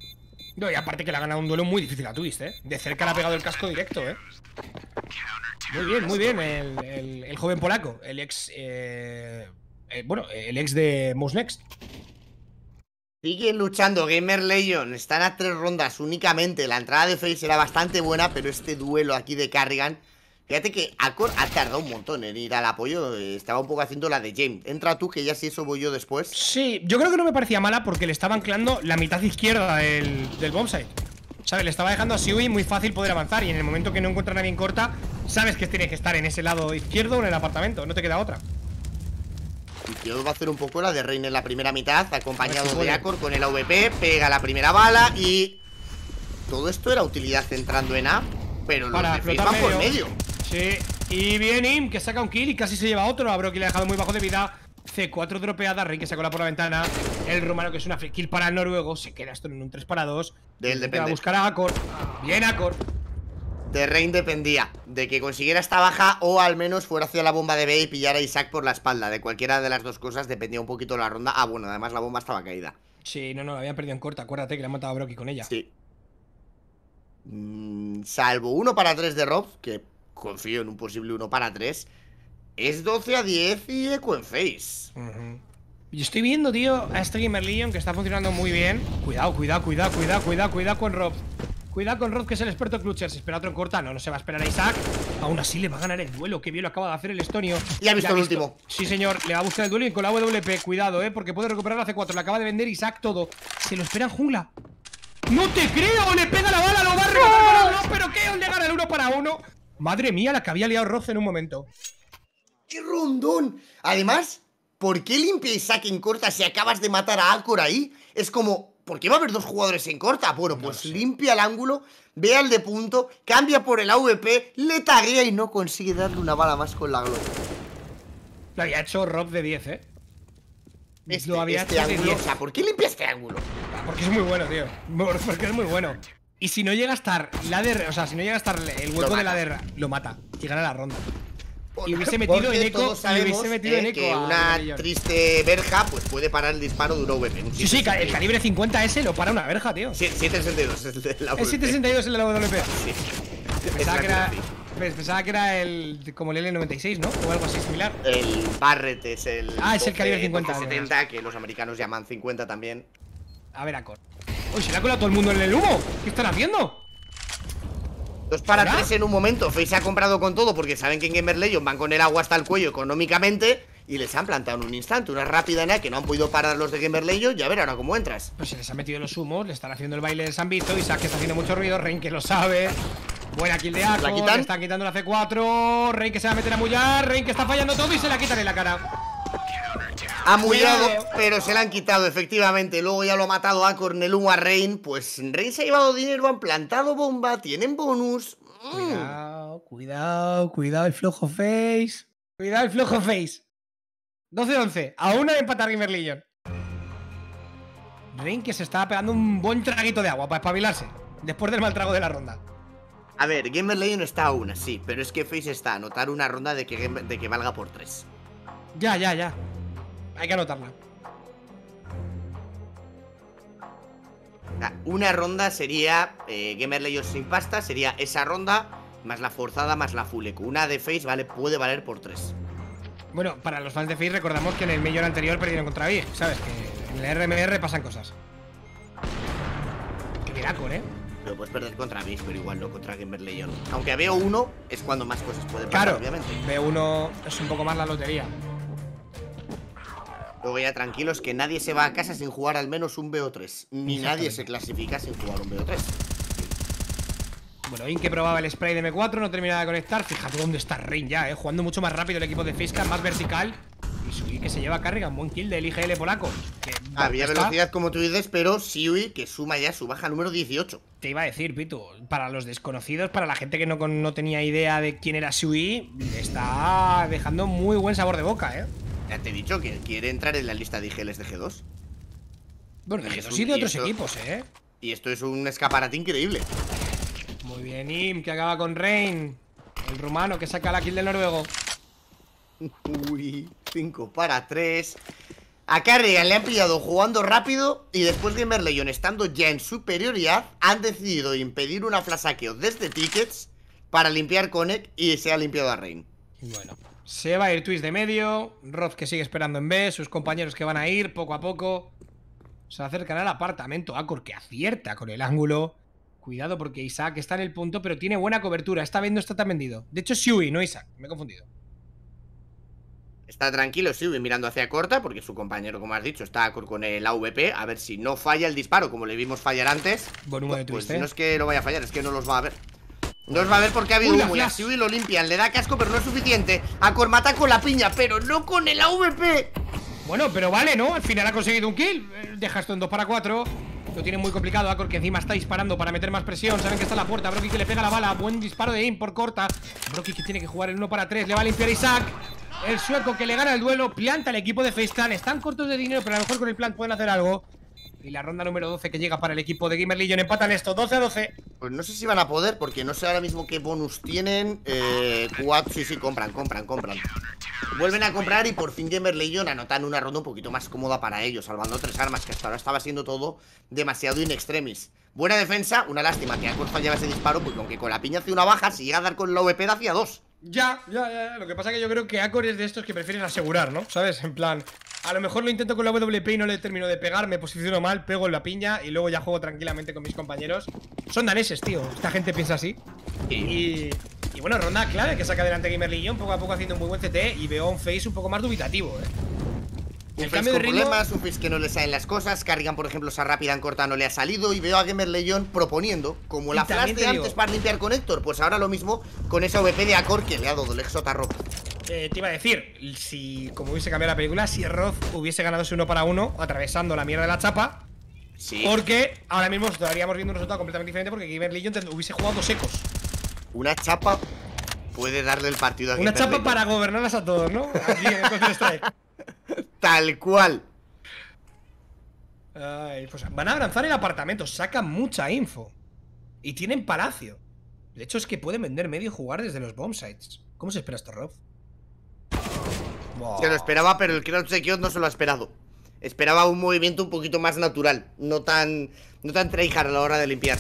Speaker 1: No, y aparte que le ha ganado un duelo muy difícil a Twist, ¿eh? De cerca le ha pegado el casco directo, ¿eh? Muy bien, muy bien, el, el, el joven polaco, el ex... Eh, eh, bueno, el ex de Most Next.
Speaker 2: Siguen luchando Gamer Legion, están a tres rondas únicamente. La entrada de FaZe era bastante buena, pero este duelo aquí de Carrigan, fíjate que Acor ha tardado un montón en ir al apoyo. Estaba un poco haciendo la de James. Entra tú, que ya si eso voy yo después.
Speaker 1: Sí, yo creo que no me parecía mala porque le estaba anclando la mitad izquierda del, del bombsite. ¿Sabes? Le estaba dejando a Siwi muy fácil poder avanzar. Y en el momento que no encuentra nadie en corta, sabes que tiene que estar en ese lado izquierdo o en el apartamento. No te queda otra.
Speaker 2: Y yo va a hacer un poco la de Rein en la primera mitad, acompañado de Acor con el A V P. Pega la primera bala y... todo esto era utilidad entrando en A, pero los
Speaker 1: Para
Speaker 2: de FaZe van por medio.
Speaker 1: Sí, y bien Im, que saca un kill y casi se lleva otro. A Broky le ha dejado muy bajo de vida. C cuatro dropeada, Rein que se cola por la ventana. El rumano que es una free kill para el noruego. Se queda esto en un tres para dos.
Speaker 2: De él depende.
Speaker 1: Va a buscar a Acor. Bien Acor.
Speaker 2: De Rein dependía de que consiguiera esta baja o al menos fuera hacia la bomba de B y pillara a Isaac por la espalda. De cualquiera de las dos cosas dependía un poquito la ronda. Ah, bueno, además la bomba estaba caída.
Speaker 1: Sí, no, no, la habían perdido en corta. Acuérdate que le han matado a Broky con ella.
Speaker 2: Sí. Mm, salvo uno para tres de Rob, que confío en un posible uno para tres. Es doce a diez y eco en FaZe.
Speaker 1: uh-huh. Yo estoy viendo, tío, a este Gamer Legion que está funcionando muy bien. Cuidado, cuidado, cuidado, cuidado, cuidado, cuidado con Rob. Cuidado con Rob, que es el experto clutcher. Se espera otro en corta, no, no se va a esperar a Isaac. Aún así le va a ganar el duelo. Qué bien lo acaba de hacer el estonio.
Speaker 2: Y ha visto el último.
Speaker 1: Sí, señor, le va a buscar el duelo y con la W P. Cuidado, eh, porque puede recuperar la C cuatro. Le acaba de vender Isaac todo. Se lo espera en jungla. ¡No te creo! ¡Le pega la bala! ¡Lo va a rematar con uno! ¿Pero qué? ¿Le gana el uno para uno? Madre mía, la que había liado Roz en un momento.
Speaker 2: ¡Qué rondón! Además, ¿por qué limpia Isaac en corta si acabas de matar a Acor ahí? Es como, ¿por qué va a haber dos jugadores en corta? Bueno, pues no limpia el ángulo, ve al de punto, cambia por el A V P, le taguea y no consigue darle una bala más con la Glock.
Speaker 1: Lo había hecho Rob de diez, eh.
Speaker 2: Este,
Speaker 1: Lo había
Speaker 2: este
Speaker 1: hecho de
Speaker 2: ángulo,
Speaker 1: diez.
Speaker 2: o sea, ¿por qué limpia este ángulo?
Speaker 1: Porque es muy bueno, tío. Porque es muy bueno. Y si no llega a estar ladder, o sea, si no llega a estar el hueco de ladder, lo mata y gana la ronda. Y hubiese metido
Speaker 2: Porque
Speaker 1: en eco,
Speaker 2: todos sabemos,
Speaker 1: y hubiese metido
Speaker 2: eh,
Speaker 1: en eco
Speaker 2: que
Speaker 1: a
Speaker 2: una
Speaker 1: Legion.
Speaker 2: triste verja pues puede parar el disparo de un A V P.
Speaker 1: Sí, sí, el calibre cincuenta ese lo para una verja, tío.
Speaker 2: siete sesenta y dos es el de la A V P.
Speaker 1: El siete sesenta y dos es el de la W P.
Speaker 2: Sí.
Speaker 1: Pensaba que, era, pensaba que era el como el L noventa y seis, ¿no? O algo así similar.
Speaker 2: El Barrett es el
Speaker 1: Ah, es el calibre cincuenta,
Speaker 2: setenta, que los americanos llaman cincuenta también.
Speaker 1: A ver, Acor. Uy, se le ha colado todo el mundo en el humo. ¿Qué están haciendo?
Speaker 2: Dos para
Speaker 1: ¿Será?
Speaker 2: tres en un momento. FaZe se ha comprado con todo porque saben que en Gamer Legion van con el agua hasta el cuello económicamente y les han plantado en un instante una rápida nada que no han podido parar los de Gamer Legion. Y a ver ahora cómo entras.
Speaker 1: Pues se les ha metido los humos, le están haciendo el baile del Sambito. Isaac que está haciendo mucho ruido, Rein que lo sabe. Buena kill de Acor,
Speaker 2: ¿La quitan?
Speaker 1: le están quitando la C cuatro. Rein que se va a meter a mullar, Rein que está fallando todo y se la quitan en la cara.
Speaker 2: Ha mullado,
Speaker 1: Cuidado.
Speaker 2: pero se la han quitado, efectivamente. Luego ya lo ha matado a Cornelum a Rein. Pues Rein se ha llevado dinero, han plantado bomba, tienen bonus. Mm.
Speaker 1: Cuidado, cuidado, cuidado el flojo face. Cuidado el flojo face. doce once, a una de empatar Gamer Legion. Rein que se estaba pegando un buen traguito de agua para espabilarse después del mal trago de la ronda.
Speaker 2: A ver, Gamer Legion está a una, sí, pero es que FaZe está a anotar una ronda de que, Game- de que valga por tres.
Speaker 1: Ya, ya, ya. Hay que anotarla.
Speaker 2: O sea, una ronda sería eh, Gamer Legion sin pasta, sería esa ronda más la forzada más la full eco. Una de FaZe vale, puede valer por tres.
Speaker 1: Bueno, para los fans de FaZe recordamos que en el Major anterior perdieron contra Big, ¿sabes? Que en el R M R pasan cosas. Qué bien Acor, ¿eh?
Speaker 2: Lo puedes perder contra Big, pero igual no contra Gamer Legion. Aunque a B O uno es cuando más cosas pueden pasar,
Speaker 1: Claro,
Speaker 2: obviamente.
Speaker 1: B uno es un poco más la lotería.
Speaker 2: Luego ya tranquilos que nadie se va a casa sin jugar al menos un B O tres. Ni nadie se clasifica sin jugar un B O tres.
Speaker 1: Bueno, In que probaba el spray de M cuatro, no terminaba de conectar. Fíjate dónde está Rein ya, eh. Jugando mucho más rápido el equipo de Fiska, más vertical. Y Sui que se lleva carga, un buen kill del I G L polaco. Que
Speaker 2: Había
Speaker 1: está-
Speaker 2: velocidad como tú dices, pero Siwi que suma ya su baja número dieciocho.
Speaker 1: Te iba a decir, Pitu, para los desconocidos, para la gente que no, con- no tenía idea de quién era Sui, le está dejando muy buen sabor de boca, eh.
Speaker 2: Ya te he dicho que quiere entrar en la lista de I G Ls de G dos.
Speaker 1: Bueno, de
Speaker 2: Y
Speaker 1: G
Speaker 2: es
Speaker 1: dos
Speaker 2: un-
Speaker 1: y de
Speaker 2: y
Speaker 1: otros
Speaker 2: esto-
Speaker 1: equipos, eh.
Speaker 2: Y esto es un escaparate increíble.
Speaker 1: Muy bien, Im, que acaba con Rein. El rumano que saca la kill del noruego.
Speaker 2: Uy, cinco para tres. A Carrigan le han pillado jugando rápido y después Gamer Legion, estando ya en superioridad, han decidido impedir una flash saqueo desde Tickets para limpiar Connect y se ha limpiado a Rain.
Speaker 1: Bueno, se va a ir Twist de medio, Roth que sigue esperando en B, sus compañeros que van a ir poco a poco. Se acercan al apartamento, Akor que acierta con el ángulo. Cuidado porque Isaac está en el punto, pero tiene buena cobertura. Esta vez no está tan vendido. De hecho es Shui, no Isaac, me he confundido.
Speaker 2: Está tranquilo Shui mirando hacia corta porque su compañero, como has dicho, está con el A V P. A ver si no falla el disparo como le vimos fallar antes.
Speaker 1: Buen humo de
Speaker 2: Pues
Speaker 1: Twist,
Speaker 2: no
Speaker 1: ¿eh?
Speaker 2: es que lo vaya a fallar, es que no los va a ver. No los va a ver porque ha habido
Speaker 1: Uy,
Speaker 2: humo. Y a
Speaker 1: flash.
Speaker 2: Shui lo limpian, le da casco pero no es suficiente. Akor mata con la piña, pero no con el A V P.
Speaker 1: Bueno, pero vale, ¿no? Al final ha conseguido un kill. Eh, Deja esto en dos para cuatro. Lo tiene muy complicado Akor, que encima está disparando para meter más presión. Saben que está en la puerta. Broky que le pega la bala. Buen disparo de aim por corta. Broky que tiene que jugar el uno para tres. Le va a limpiar Isaac. El sueco que le gana el duelo. Planta el equipo de FaceClan. Están cortos de dinero, pero a lo mejor con el plan pueden hacer algo. Y la ronda número doce que llega para el equipo de Gamer Legion. Empatan esto, doce a doce.
Speaker 2: Pues no sé si van a poder, porque no sé ahora mismo qué bonus tienen. Eh, cuatro, sí, sí, compran, compran, compran. Vuelven a comprar y por fin Gamer Legion anotan una ronda un poquito más cómoda para ellos, salvando tres armas, que hasta ahora estaba siendo todo demasiado in extremis. Buena defensa, una lástima que Akor fallaba ese disparo, porque aunque con la piña hace una baja, si llega a dar con la O V P hacía dos.
Speaker 1: Ya, ya, ya. Lo que pasa es que yo creo que Akor es de estos que prefieren asegurar, ¿no? ¿Sabes? En plan, a lo mejor lo intento con la W P y no le termino de pegar, me posiciono mal, pego en la piña y luego ya juego tranquilamente con mis compañeros. Son daneses, tío. Esta gente piensa así. Y, y bueno, ronda clave que saca adelante Gamer Legion, poco a poco haciendo un muy buen C T y veo a un Face un poco más dubitativo, ¿eh?
Speaker 2: Un
Speaker 1: El
Speaker 2: Face
Speaker 1: cambio de
Speaker 2: con
Speaker 1: ritmo.
Speaker 2: problemas, un Face que no le salen las cosas. Carrigan, por ejemplo, esa rápida en corta no le ha salido. Y veo a Gamer Legion proponiendo, como
Speaker 1: Y
Speaker 2: la flash
Speaker 1: también
Speaker 2: de
Speaker 1: te
Speaker 2: antes
Speaker 1: digo-
Speaker 2: para limpiar con Héctor. Pues ahora lo mismo con esa O V P de Akor que le ha dado el exota rojo.
Speaker 1: Eh, te iba a decir, si como hubiese cambiado la película, si Roth hubiese ganado ese uno para uno, atravesando la mierda de la chapa.
Speaker 2: Sí.
Speaker 1: Porque ahora mismo estaríamos viendo un resultado completamente diferente porque Gamer Legion te- hubiese jugado dos secos.
Speaker 2: Una chapa puede darle el partido a
Speaker 1: Una
Speaker 2: Gamer
Speaker 1: chapa
Speaker 2: Legion.
Speaker 1: para gobernarlas a todos, ¿no? Aquí en el Counter Strike.
Speaker 2: Tal cual.
Speaker 1: Ay, pues van a avanzar el apartamento, sacan mucha info. Y tienen palacio. De hecho es que pueden vender medio y jugar desde los bomb sites. ¿Cómo se espera esto, Rob?
Speaker 2: Se lo esperaba, pero el crowd secure no se lo ha esperado. Esperaba un movimiento un poquito más natural, no tan no tan tryhard a la hora de limpiar.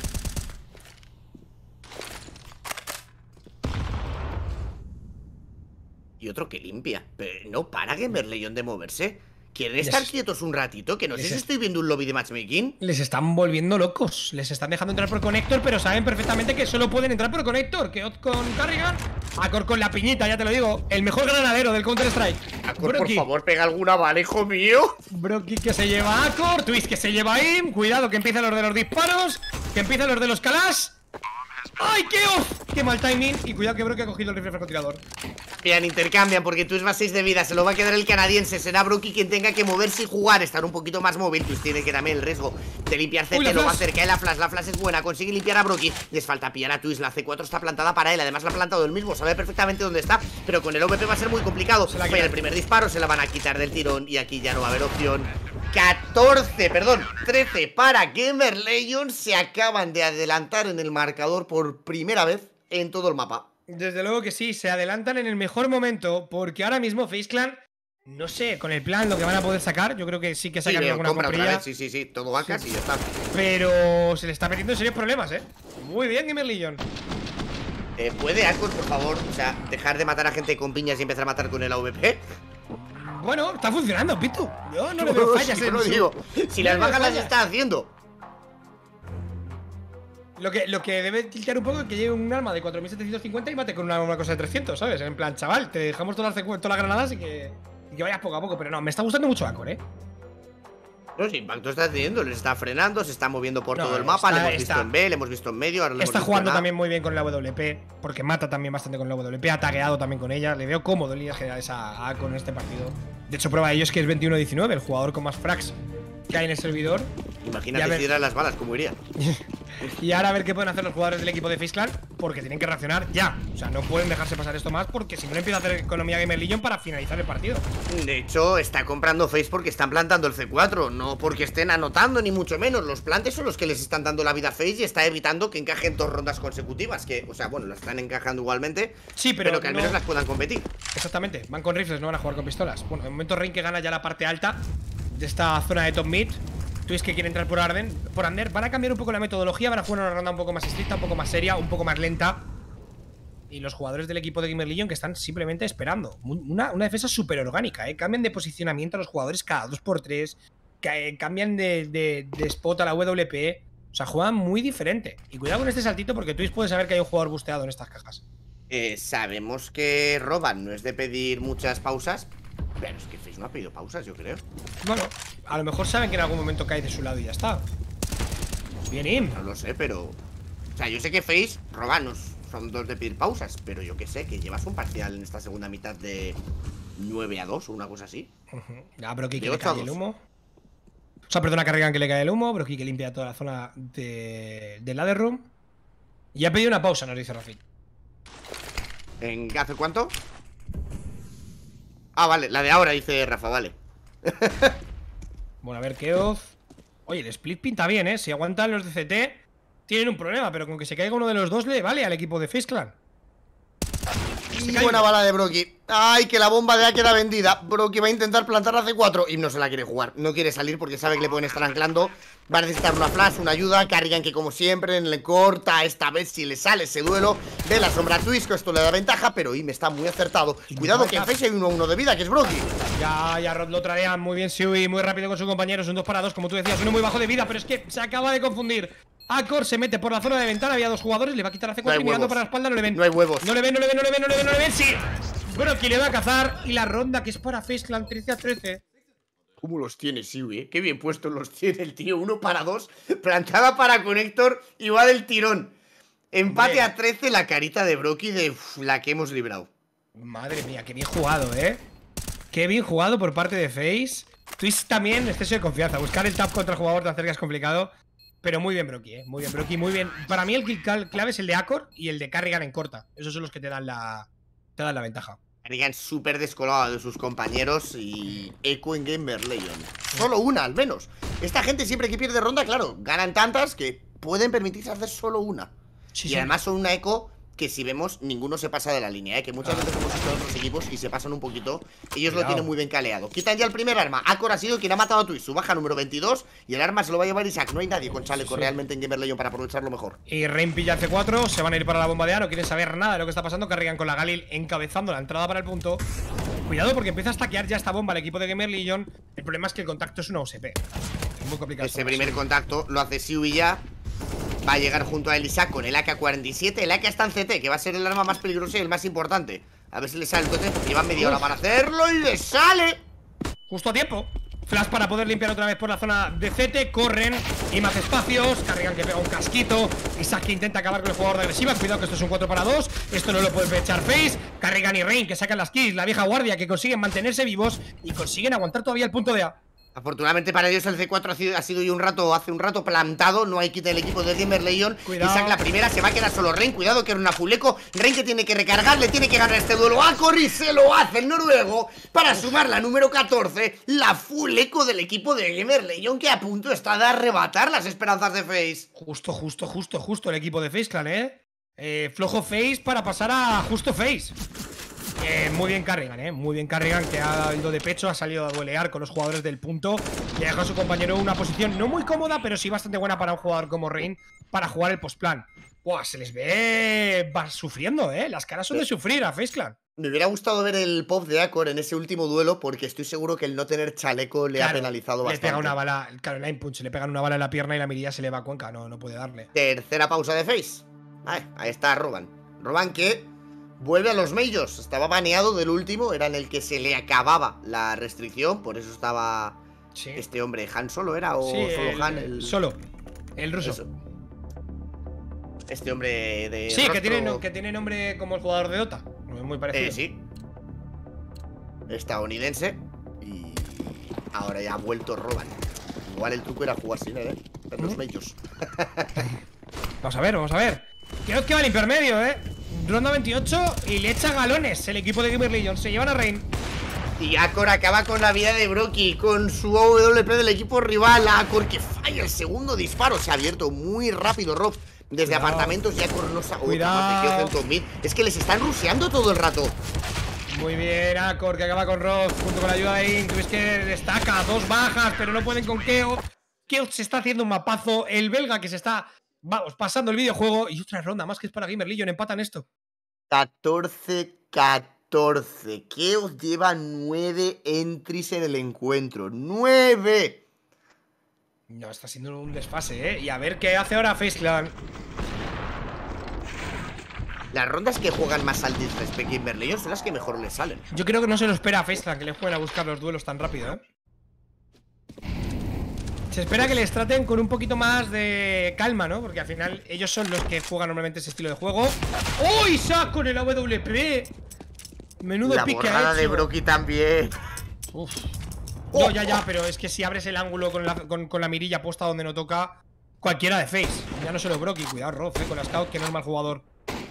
Speaker 2: Y otro que limpia. Pero no para Gamer Legion de moverse. ¿Quieren estar
Speaker 1: Les-
Speaker 2: quietos un ratito? Que no sé
Speaker 1: les
Speaker 2: si
Speaker 1: es-
Speaker 2: estoy viendo un lobby de matchmaking.
Speaker 1: Les están volviendo locos. Les están dejando entrar por Connector, pero saben perfectamente que solo pueden entrar por Connector. Que con Carrigan, Akor con la piñita, ya te lo digo. El mejor granadero del Counter Strike.
Speaker 2: Akor, por favor, pega alguna bala, hijo mío.
Speaker 1: Broky que se lleva a Akor, Twist que se lleva a Im. Cuidado que empiezan los de los disparos. Que empiezan los de los Kalash. ¡Ay, qué off! ¡Qué mal timing! Y cuidado que Broky ha cogido el rifle francotirador.
Speaker 2: Bien, intercambian porque Twist va a seis de vida. Se lo va a quedar el canadiense. Será Broky quien tenga que moverse y jugar. Estar un poquito más móvil. Twist tiene que también el riesgo de limpiar C T.
Speaker 1: Uy, la
Speaker 2: Lo va a
Speaker 1: flash.
Speaker 2: hacer. Cae la flash. La flash es buena. Consigue limpiar a Broky. Les falta pillar a Twist. La C cuatro está plantada para él. Además la ha plantado él mismo. Sabe perfectamente dónde está. Pero con el O V P va a ser muy complicado.
Speaker 1: Se la
Speaker 2: Falla
Speaker 1: quitan.
Speaker 2: el primer disparo. Se la van a quitar del tirón. Y aquí ya no va a haber opción. catorce, perdón, trece para Gamer Legion. Se acaban de adelantar en el marcador por primera vez en todo el mapa.
Speaker 1: Desde luego que sí, se adelantan en el mejor momento. Porque ahora mismo FaceClan, no sé, con el plan lo que van a poder sacar. Yo creo que sí que
Speaker 2: Sí,
Speaker 1: sacan
Speaker 2: veo,
Speaker 1: alguna
Speaker 2: compra otra
Speaker 1: comprilla.
Speaker 2: vez, sí, sí, sí, todo vacas y ya está.
Speaker 1: Pero se le está metiendo en serios problemas, ¿eh? Muy bien, Gamer Legion.
Speaker 2: Eh, ¿Puede Akor, por favor, o sea, dejar de matar a gente con piñas y empezar a matar con el A V P?
Speaker 1: Bueno, está funcionando, Pitu. Yo no le veo fallas
Speaker 2: Sí,
Speaker 1: en
Speaker 2: lo
Speaker 1: su-
Speaker 2: digo. Si
Speaker 1: No
Speaker 2: las
Speaker 1: le veo
Speaker 2: bajas las
Speaker 1: fallas.
Speaker 2: está haciendo.
Speaker 1: Lo que, lo que debe tiltear un poco es que lleve un arma de cuatro mil setecientos cincuenta y mate con una, una cosa de trescientos, ¿sabes? En plan, chaval, te dejamos todas las, todas las granadas y que, y que vayas poco a poco. Pero no, me está gustando mucho Akor, ¿eh?
Speaker 2: No, si impacto está teniendo, les está frenando, se está moviendo por
Speaker 1: No,
Speaker 2: todo el mapa.
Speaker 1: está-
Speaker 2: Le hemos
Speaker 1: está-
Speaker 2: visto en B, le hemos visto en medio, ahora le
Speaker 1: Está
Speaker 2: hemos visto
Speaker 1: jugando
Speaker 2: en A.
Speaker 1: también muy bien con la W P, porque mata también bastante con la W P, ha tagueado también con ella, le veo cómodo en líneas generales a Akor en este partido. De hecho, prueba de ello es que es veintiuno diecinueve, el jugador con más frags que hay en el servidor. Y a
Speaker 2: Imagínate
Speaker 1: ver-
Speaker 2: si dieran las balas, ¿cómo iría?
Speaker 1: Y ahora a ver qué pueden hacer los jugadores del equipo de FaceClan, porque tienen que reaccionar ya. O sea, no pueden dejarse pasar esto más, porque si no empieza a hacer economía Gamer Legion para finalizar el partido.
Speaker 2: De hecho, está comprando Face porque están plantando el C cuatro, no porque estén anotando, ni mucho menos. Los plantes son los que les están dando la vida a Face y está evitando que encajen dos rondas consecutivas. Que, o sea, bueno, las están encajando igualmente,
Speaker 1: Sí, pero,
Speaker 2: que al
Speaker 1: no-
Speaker 2: menos las puedan competir.
Speaker 1: Exactamente, van con rifles, no van a jugar con pistolas. Bueno, de momento Rain que gana ya la parte alta. de esta zona de top mid. Twist que quiere entrar por Arden, por Ander. Van a cambiar un poco la metodología, van a jugar una ronda un poco más estricta, un poco más seria, un poco más lenta. Y los jugadores del equipo de Gamer Legion que están simplemente esperando. Una, una defensa súper orgánica, ¿eh? Cambian de posicionamiento a los jugadores cada dos por tres. Cambian de, de, de spot a la W P. O sea, juegan muy diferente. Y cuidado con este saltito porque Twist puede saber que hay un jugador busteado en estas cajas.
Speaker 2: Eh, sabemos que Roban no es de pedir muchas pausas, pero es que Face no ha pedido pausas, yo creo.
Speaker 1: Bueno, a lo mejor saben que en algún momento cae de su lado y ya está. Bien, Im.
Speaker 2: No lo sé, pero... O sea, yo sé que Face, Roban no son dos de pedir pausas, pero yo que sé, que llevas un parcial en esta segunda mitad de nueve a dos o una cosa así.
Speaker 1: Uh-huh. Ah, pero que, que le cae el humo. O sea, perdona, cargan que le cae el humo, pero que limpia toda la zona de, de ladder room. Y ha pedido una pausa, nos dice Rafik.
Speaker 2: ¿En hace cuánto? Ah, vale, la de ahora, dice Rafa, vale.
Speaker 1: Bueno, a ver, Keoz. Oye, el split pinta bien, ¿eh? Si aguantan los de C T, tienen un problema, pero con que se caiga uno de los dos le vale al equipo de Face Clan.
Speaker 2: Y buena bala de Broky. Ay, que la bomba ya queda vendida. Broky va a intentar plantar la C cuatro y no se la quiere jugar. No quiere salir porque sabe que le pueden estar anclando. Va a necesitar una flash, una ayuda. Carrigan que como siempre le corta. Esta vez si le sale ese duelo. Ve la sombra Twist, que esto le da ventaja. Pero Im está muy acertado. Cuidado que en Face hay uno a uno de vida, que es Broky.
Speaker 1: Ya, ya Rod lo tradean muy bien Siui, muy rápido con su compañero. Son dos para dos, como tú decías, uno muy bajo de vida. Pero es que se acaba de confundir. Akor se mete por la zona de ventana, había dos jugadores, le va a quitar a C cuatro no y mirando para la espalda, no le ven.
Speaker 2: No hay huevos.
Speaker 1: No le ven, no le ven, no le ven, no le ven, no le ven, sí. Broky le va a cazar y la ronda que es para Face Clan trece a trece.
Speaker 2: ¿Cómo los tiene Siwi, eh? Qué bien puestos los tiene el tío. Uno para dos, plantada para Connector y va del tirón. Empate Hombre. a trece, la carita de Broky de uf, la que hemos librado.
Speaker 1: Madre mía, qué bien jugado, eh. Qué bien jugado por parte de Face. Twist también, exceso de confianza. Buscar el tap contra el jugador tan cerca es complicado. Pero muy bien Broky, eh. Muy bien Broky, muy bien. Para mí el kill clave es el de Akor y el de Carrigan en corta. Esos son los que te dan la, te dan la ventaja.
Speaker 2: Carrigan súper descolado de sus compañeros y Echo en Gamer Legion. Solo una, al menos. Esta gente siempre que pierde ronda, claro, ganan tantas que pueden permitirse hacer solo una. Sí, y sí. Además son una Echo que si vemos, ninguno se pasa de la línea, ¿eh? Que muchas ah. veces hemos visto otros equipos y se pasan un poquito. Ellos Cuidado. Lo tienen muy bien caleado. Quitan ya el primer arma. Akor ha sido quien ha matado a Twist, su baja número veintidós. Y el arma se lo va a llevar Isaac. No hay nadie con chaleco sí, sí. realmente en Gamer Legion para aprovecharlo mejor. Y Rain pilla C cuatro, se van a ir para la bomba de A. No quieren saber nada de lo que está pasando. Carrigan con la Galil encabezando la entrada para el punto. Cuidado porque empieza a stackear ya esta bomba el equipo de Gamer Legion. El problema es que el contacto es una O S P. Es muy complicado. Ese primer así. contacto lo hace Siui ya. Va a llegar junto a Isaac con el A K cuarenta y siete. El A K está en C T, que va a ser el arma más peligrosa y el más importante. A ver si le sale el tote, porque llevan media hora para hacerlo y le sale. Justo a tiempo. Flash para poder limpiar otra vez por la zona de C T. Corren y más espacios. Carrigan que pega un casquito. Isaac que intenta acabar con el jugador de agresiva. Cuidado que esto es un cuatro para dos. Esto no lo puede echar Face. Carrigan y Rain que sacan las kills. La vieja guardia que consiguen mantenerse vivos y consiguen aguantar todavía el punto de A. Afortunadamente para ellos el C cuatro ha sido, ha sido ya un rato, hace un rato plantado. No hay quita del equipo de Gamer Legion. Isaac la primera, se va a quedar solo Rain. Cuidado que era una Fuleco. Rain que tiene que recargar, le tiene que ganar este duelo a Akor y se lo hace el noruego para sumar la número catorce. La Fuleco del equipo de Gamer Legion que a punto está de arrebatar las esperanzas de Face. Justo, justo, justo, justo el equipo de Face Clan, ¿eh? eh flojo Face para pasar a justo Face. Eh, muy bien Carrigan, eh. Muy bien Carrigan, que ha ido de pecho, ha salido a duelear con los jugadores del punto y ha dejado a su compañero una posición no muy cómoda, pero sí bastante buena para un jugador como Rain para jugar el postplan. Buah, se les ve va sufriendo, eh. Las caras son de sufrir a Face Clan. Me hubiera gustado ver el pop de Akor en ese último duelo, porque estoy seguro que el no tener chaleco le claro, ha penalizado bastante. Le pega una bala, claro, el line punch, le pegan una bala en la pierna y la mirilla se le va a Cuenca, no, no puede darle. Tercera pausa de Face. Ay, ahí está Roban. Roban que vuelve a los Majors. Estaba baneado del último, era en el que se le acababa la restricción, por eso estaba sí. este hombre. ¿Han solo era o sí, solo el, Han? El... Solo, el ruso. Eso. Este hombre de Sí, rostro... que, tiene, que tiene nombre como el jugador de Dota. Muy parecido. Eh, sí. Estadounidense. Y ahora ya ha vuelto Roban. Igual el truco era jugar sin él, ¿eh? En los Majors. Vamos a ver, vamos a ver. Creo que va al intermedio, ¿eh? Ronda veintiocho y le echa galones el equipo de Gamer Legion. Se llevan a Rain. Y Akor acaba con la vida de Broky, con su A W P del equipo rival. Akor que falla el segundo disparo. Se ha abierto muy rápido Rob desde Cuidado. apartamentos y Akor no sabe. Cuidado. Es que les están rusheando todo el rato.
Speaker 1: Muy bien, Acor, que acaba con Roth, junto con la ayuda de Int. Ves que destaca, dos bajas, pero no pueden con Keoth. Keoth se está haciendo un mapazo. El belga que se está, vamos, pasando el videojuego. Y otra ronda más que es para Gamer Legion. Empatan esto.
Speaker 2: catorce catorce. Keoth lleva nueve entries en el encuentro. ¡nueve!
Speaker 1: No, está siendo un desfase, ¿eh? Y a ver qué hace ahora FaZe Clan.
Speaker 2: Las rondas que juegan más al disrespect Gamer Legion son las que mejor les salen.
Speaker 1: Yo creo que no se lo espera a FaZe Clan que le jueguen a buscar los duelos tan rápido, ¿eh? Se espera que les traten con un poquito más de calma, ¿no? Porque al final ellos son los que juegan normalmente ese estilo de juego. ¡Oh! Isaac con el A W P. Menudo
Speaker 2: La
Speaker 1: pique
Speaker 2: borrada
Speaker 1: ha hecho.
Speaker 2: de Brocky también.
Speaker 1: Uf.
Speaker 2: Oh,
Speaker 1: No, ya,
Speaker 2: oh.
Speaker 1: ya, pero es que si abres el ángulo con la, con, con la mirilla puesta donde no toca, cualquiera de FaZe. Ya no solo Brocky, cuidado, Roth, eh, con la Scout, que no es mal jugador.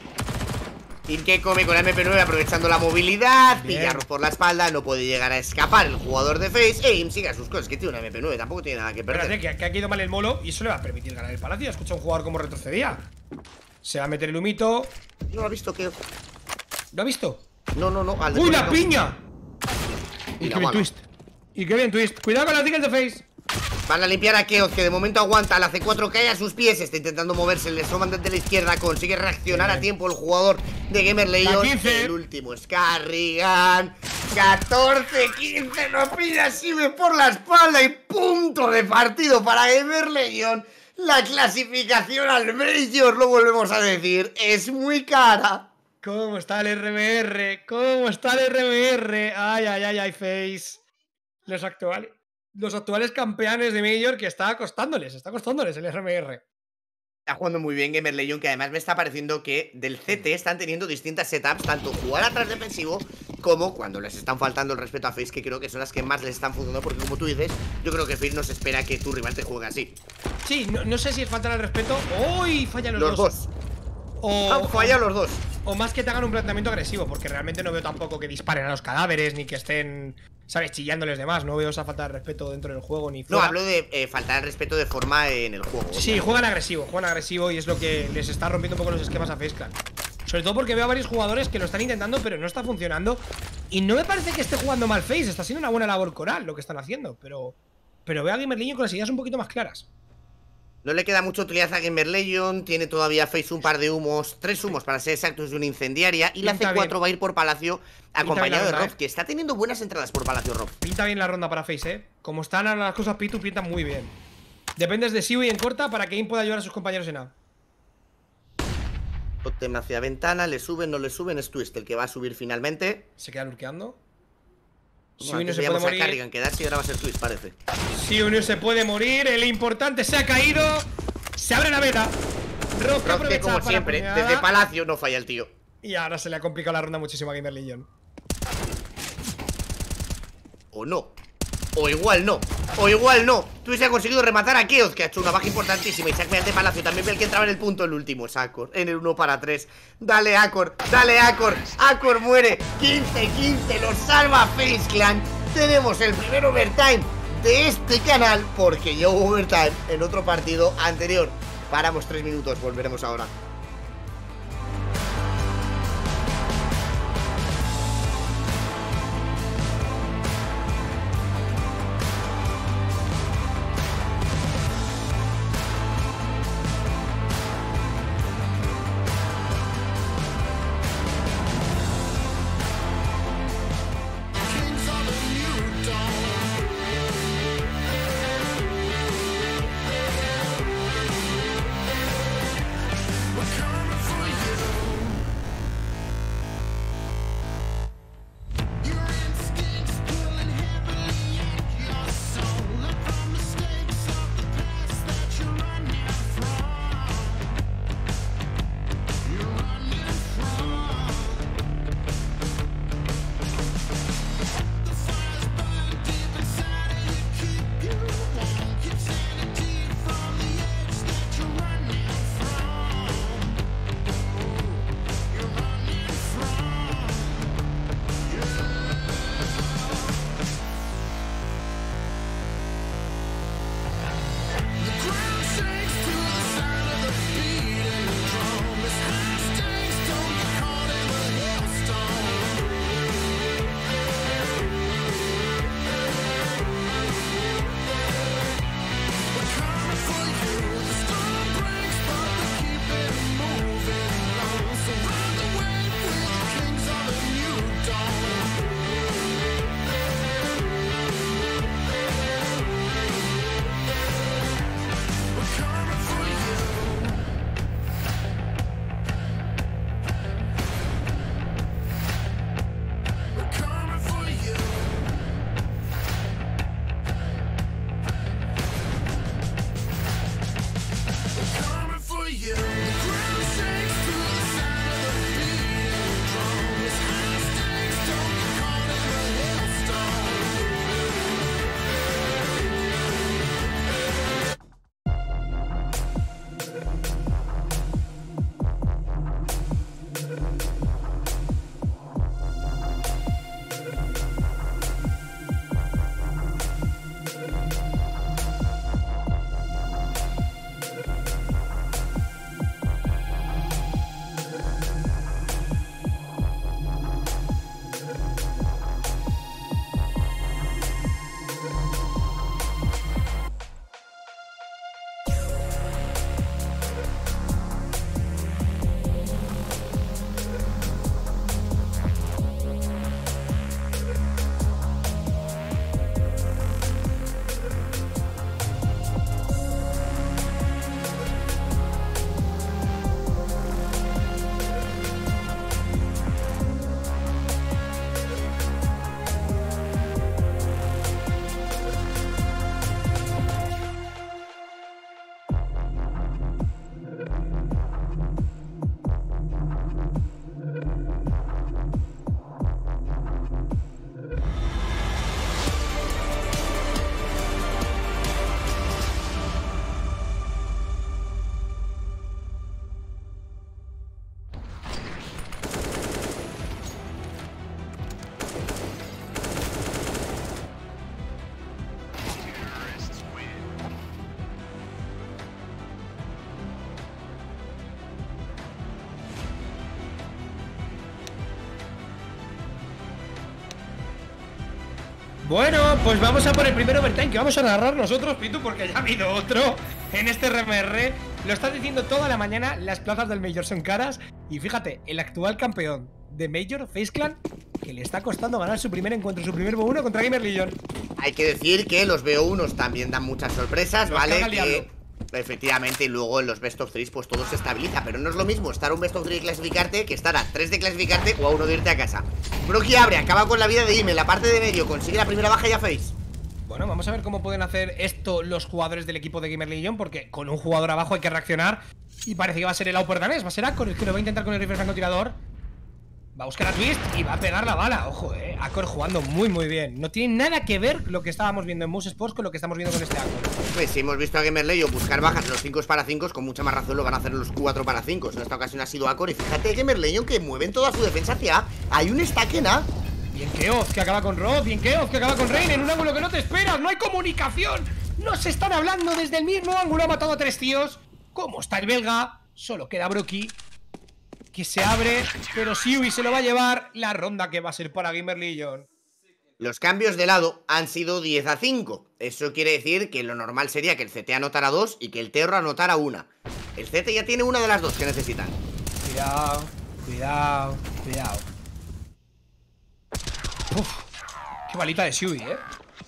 Speaker 2: Team que come con la M P nueve aprovechando la movilidad.
Speaker 1: Bien.
Speaker 2: Pillarros por la espalda, no puede llegar a escapar el jugador de FaZe. Aim sigue a sus cosas, que tiene una M P nueve, tampoco tiene nada que perder.
Speaker 1: Espérate, que, que ha caído mal el molo y eso le va a permitir ganar el palacio. Escucha a un jugador como retrocedía. Se va a meter el humito.
Speaker 2: No lo ha visto, que.
Speaker 1: ¿Lo ha visto?
Speaker 2: No, no, no. Al de
Speaker 1: ¡Uy,
Speaker 2: Tony
Speaker 1: la
Speaker 2: no.
Speaker 1: piña!
Speaker 2: Y
Speaker 1: Y
Speaker 2: la
Speaker 1: qué bien
Speaker 2: mano.
Speaker 1: twist. Y qué bien twist. Cuidado con las tickets de FaZe.
Speaker 2: Van a limpiar a Keoth, que de momento aguanta. La C cuatro cae a sus pies. Está intentando moverse. Le soman desde la izquierda. Consigue reaccionar
Speaker 1: Bien.
Speaker 2: a tiempo el jugador de Gamer Legion.
Speaker 1: La quince.
Speaker 2: El último es Carrigan. catorce quince. Lo pilla Sime por la espalda. Y punto de partido para Gamer Legion. La clasificación al Major, lo volvemos a decir, es muy cara.
Speaker 1: ¿Cómo está el R M R? ¿Cómo está el R M R? Ay, ay, ay, ay, FaZe. Los actuales, los actuales campeones de Major que está costándoles, está costándoles el R M R.
Speaker 2: Está jugando muy bien Gamer Legion, que además me está pareciendo que del C T están teniendo distintas setups, tanto jugar atrás defensivo como cuando les están faltando el respeto a FaZe, que creo que son las que más les están funcionando, porque como tú dices, yo creo que FaZe no se espera que tu rival te juegue así.
Speaker 1: Sí, no, no sé si es falta el respeto. ¡Uy! Fallan los,
Speaker 2: Los
Speaker 1: dos.
Speaker 2: dos.
Speaker 1: O,
Speaker 2: Han fallado los dos.
Speaker 1: o más que te hagan un planteamiento agresivo, porque realmente no veo tampoco que disparen a los cadáveres, ni que estén, ¿sabes?, chillándoles de más. No veo esa falta de respeto dentro del juego ni
Speaker 2: No,
Speaker 1: fuera.
Speaker 2: hablo de eh, faltar el respeto de forma en el juego.
Speaker 1: Sí, juegan agresivo, juegan agresivo y es lo que les está rompiendo un poco los esquemas a FaZe Clan. Sobre todo porque veo a varios jugadores que lo están intentando, pero no está funcionando. Y no me parece que esté jugando mal FaZe, está siendo una buena labor coral lo que están haciendo, pero pero veo a Gamer Legion con las ideas un poquito más claras.
Speaker 2: No le queda mucha utilidad a Gamer Legion. Tiene todavía FaZe un par de humos, tres humos para ser exactos, de una incendiaria. Y la
Speaker 1: Pinta
Speaker 2: C cuatro
Speaker 1: bien.
Speaker 2: va a ir por Palacio acompañado
Speaker 1: bien la
Speaker 2: de
Speaker 1: ronda,
Speaker 2: Rob,
Speaker 1: eh.
Speaker 2: que está teniendo buenas entradas por Palacio Rob.
Speaker 1: Pinta bien la ronda para FaZe, eh. Como están ahora las cosas, Pitu, pintan muy bien. Dependes de Siwi en corta para que Im pueda ayudar a sus compañeros en A.
Speaker 2: Totem hacia ventana, le suben, no le suben, es Twist el que va a subir finalmente.
Speaker 1: Se queda lurkeando.
Speaker 2: Bueno,
Speaker 1: Siwi no
Speaker 2: antes
Speaker 1: se
Speaker 2: veíamos
Speaker 1: puede
Speaker 2: a
Speaker 1: morir.
Speaker 2: Carrigan quedarse y ahora va a ser Twist, parece.
Speaker 1: Siwi no se puede morir. El importante se ha caído. Se abre la meta. Rock
Speaker 2: Rob, que
Speaker 1: aprovecha
Speaker 2: como
Speaker 1: para
Speaker 2: siempre,
Speaker 1: puñalada.
Speaker 2: desde Palacio no falla el tío.
Speaker 1: Y ahora se le ha complicado la ronda muchísimo a Gamer Legion.
Speaker 2: O no. O igual no. O igual no. Twist ha conseguido rematar a Keoth, que ha hecho una baja importantísima. Y Isaac mediante Palacio. También ve el que entraba en el punto. El último es Acor. En el uno para tres. Dale, Acor. Dale, Acor. Acor muere. quince quince. Lo salva FaZe Clan. Tenemos el primer overtime de este canal, porque ya hubo overtime en otro partido anterior. Paramos tres minutos. Volveremos ahora.
Speaker 1: Bueno, pues vamos a por el primer overtime que vamos a narrar nosotros, Pitu, porque ya ha habido otro en este R M R. Lo estás diciendo toda la mañana, las plazas del Major son caras. Y fíjate, el actual campeón de Major, FaZe Clan, que le está costando ganar su primer encuentro, su primer B uno contra Gamer Legion.
Speaker 2: Hay que decir que los B unos también dan muchas sorpresas,
Speaker 1: Los
Speaker 2: ¿vale?
Speaker 1: caga el
Speaker 2: Que efectivamente, y luego en los Best of tres pues todo se estabiliza. Pero no es lo mismo estar a un Best of tres de clasificarte que estar a tres de clasificarte o a uno de irte a casa. Broky abre, acaba con la vida de Ime, la parte de medio, consigue la primera baja y a FaZe.
Speaker 1: Bueno, vamos a ver cómo pueden hacer esto los jugadores del equipo de Gamer Legion, porque con un jugador abajo hay que reaccionar. Y parece que va a ser el Auper danés, va a ser Acor el que lo va a intentar con el rifle francotirador. Va a buscar a Twist y va a pegar la bala. Ojo, eh, Acor jugando muy muy bien. No tiene nada que ver lo que estábamos viendo en Moose Sports con lo que estamos viendo con este Acor.
Speaker 2: Pues si hemos visto a Gamer Legion buscar bajas en los cinco para cinco, con mucha más razón lo van a hacer en los cuatro para cinco. En esta ocasión ha sido Acor. Y fíjate Gamer Legion que mueven toda su defensa hacia A. Hay un stack en A.
Speaker 1: Bien Keoz que acaba con Rob, bien Keoz que acaba con Rain en un ángulo que no te esperas. No hay comunicación. No se están hablando desde el mismo ángulo. Ha matado a tres tíos. ¿Cómo está el belga? Solo queda Broky, que se abre, pero Siwi se lo va a llevar. La ronda que va a ser para Gamer Legion.
Speaker 2: Los cambios de lado han sido diez a cinco. Eso quiere decir que lo normal sería que el C T anotara dos y que el Terro anotara una. El C T ya tiene una de las dos que necesitan.
Speaker 1: Cuidado, cuidado, cuidado. Uf, qué balita de Siwi, eh.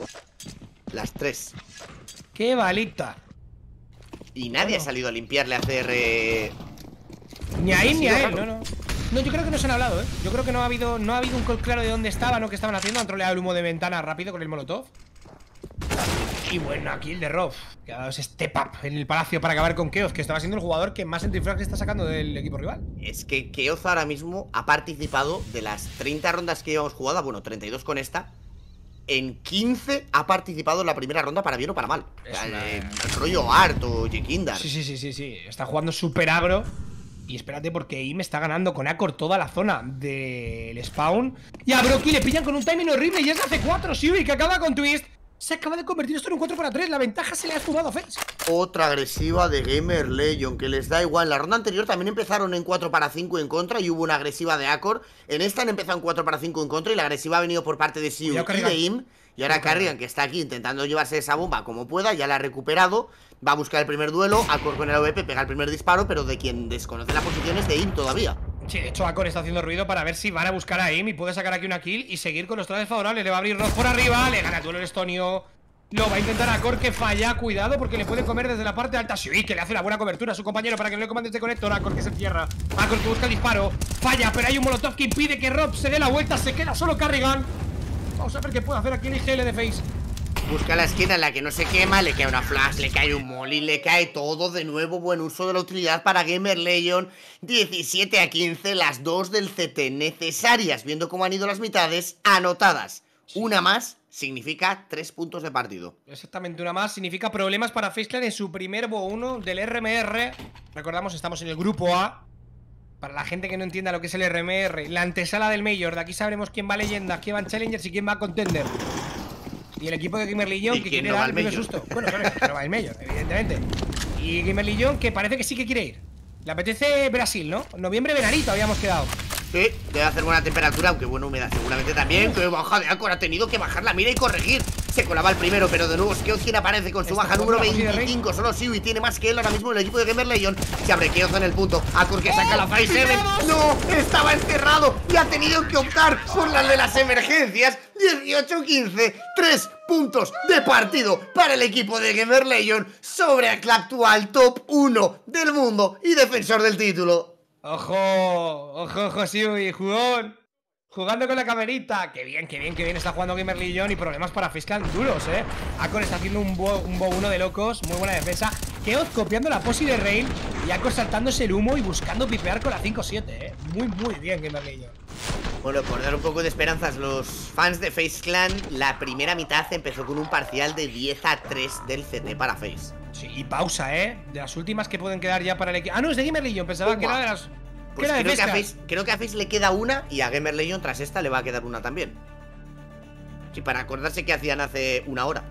Speaker 2: Las tres.
Speaker 1: Qué balita.
Speaker 2: Y nadie
Speaker 1: Bueno.
Speaker 2: ha salido a limpiarle a hacer... Eh...
Speaker 1: Ni a él ni
Speaker 2: Ha
Speaker 1: a
Speaker 2: sido
Speaker 1: él, no,
Speaker 2: raro.
Speaker 1: no. No, yo creo que no se han hablado, ¿eh? Yo creo que no ha habido no ha habido un call claro de dónde estaban o qué estaban haciendo. Han troleado el humo de ventana rápido con el molotov. Y buena kill de Rob, que ha dado ese step up en el palacio para acabar con Keoz, que estaba siendo el jugador que más antifrag está sacando del equipo rival.
Speaker 2: Es que Keoz ahora mismo ha participado de las treinta rondas que llevamos jugadas, bueno, treinta y dos con esta. En quince ha participado en la primera ronda para bien o para mal.
Speaker 1: Es
Speaker 2: O sea,
Speaker 1: una-
Speaker 2: eh, rollo Art o Jekindar.
Speaker 1: Sí, sí, sí, sí, sí. Está jugando súper agro. Y espérate porque Im está ganando con Acor toda la zona del spawn. Y a Broky le pillan con un timing horrible y es de C cuatro, Siwi, que acaba con Twist. Se acaba de convertir esto en un cuatro para tres. La ventaja se le ha fumado a FaZe.
Speaker 2: Otra agresiva de Gamer Legion, que les da igual. La ronda anterior también empezaron en cuatro para cinco en contra y hubo una agresiva de Acor. En esta han empezado en cuatro para cinco en contra y la agresiva ha venido por parte de Siu
Speaker 1: Cuidado,
Speaker 2: y
Speaker 1: Carrigan.
Speaker 2: de Im. Y ahora Carrigan, que está aquí intentando llevarse esa bomba como pueda, ya la ha recuperado. Va a buscar el primer duelo. Acor con el A W P pega el primer disparo, pero de quien desconoce la posición es de Im todavía.
Speaker 1: Sí, de hecho Acor está haciendo ruido para ver si van a buscar a Im y puede sacar aquí una kill y seguir con los trajes favorables. Le va a abrir Ross por arriba, le gana el duelo el estonio. Lo va a intentar Acor, que falla, cuidado porque le puede comer desde la parte alta. Sí, que le hace una buena cobertura a su compañero para que no le coman desde conector. Acor que se encierra, Acor que busca el disparo. Falla, pero hay un molotov que impide que Rob se dé la vuelta. Se queda solo Carrigan. Vamos a ver qué puede hacer aquí el I G L de FaZe.
Speaker 2: Busca la esquina en la que no se quema, le cae una flash, le cae un molly, le cae todo. De nuevo, buen uso de la utilidad para Gamer Legion. diecisiete a quince, las dos del C T necesarias, viendo cómo han ido las mitades, anotadas. Una más significa tres puntos de partido.
Speaker 1: Exactamente, una más. Significa problemas para FaZe Clan en su primer B uno del R M R. Recordamos, estamos en el grupo A. Para la gente que no entienda lo que es el R M R, la antesala del Major. De aquí sabremos quién va a Leyendas, quién va en Challengers y quién va a Contender. Y el equipo de Gamer Legion,
Speaker 2: ¿Y
Speaker 1: que
Speaker 2: quién
Speaker 1: quiere
Speaker 2: no va
Speaker 1: dar
Speaker 2: al
Speaker 1: el primer
Speaker 2: Major?
Speaker 1: susto. Bueno, claro, que no va al Major, evidentemente. Y Gamer Legion, que parece que sí que quiere ir. Le apetece Brasil, ¿no? Noviembre, veranito habíamos quedado.
Speaker 2: Sí, debe hacer buena temperatura, aunque buena humedad seguramente también. Que baja de Acor, ha tenido que bajar la mira y corregir. Se colaba el primero, pero de nuevo Keoz quien aparece con su
Speaker 1: Está
Speaker 2: baja número
Speaker 1: jugando la posible
Speaker 2: veinticinco. Solo Siu y tiene más que él ahora mismo en el equipo de Gamer Legion. Se abre Keoz en el punto. Acor que saca
Speaker 1: ¡Oh!
Speaker 2: la Fire seven.
Speaker 1: ¡Pillados!
Speaker 2: ¡No! Estaba encerrado y ha tenido que optar por las de las emergencias. dieciocho quince. Tres puntos de partido para el equipo de Gamer Legion sobre el actual top uno del mundo y defensor del título.
Speaker 1: Ojo, ojo, ojo, Siwi, jugón. Jugando con la camerita. Qué bien, qué bien, qué bien está jugando Gamer Legion. Y problemas para FaZe Clan duros, eh. Acor está haciendo un bo, un bo uno de locos. Muy buena defensa. Keoz copiando la posi de Rain. Y Acor saltándose el humo y buscando pipear con la cinco siete, eh. Muy, muy bien Gamer Legion.
Speaker 2: Bueno, por dar un poco de esperanzas, los fans de FaZe Clan, la primera mitad empezó con un parcial de diez a tres del C T para FaZe.
Speaker 1: Sí, y pausa, eh. De las últimas que pueden quedar ya para el equipo. Ah, no, es de Gamer Legion. Pensaba que era de las.
Speaker 2: Pues
Speaker 1: que era de
Speaker 2: creo, que a
Speaker 1: FaZe
Speaker 2: FaZe, creo que a FaZe le queda una y a Gamer Legion tras esta le va a quedar una también. Sí, para acordarse que hacían hace una hora.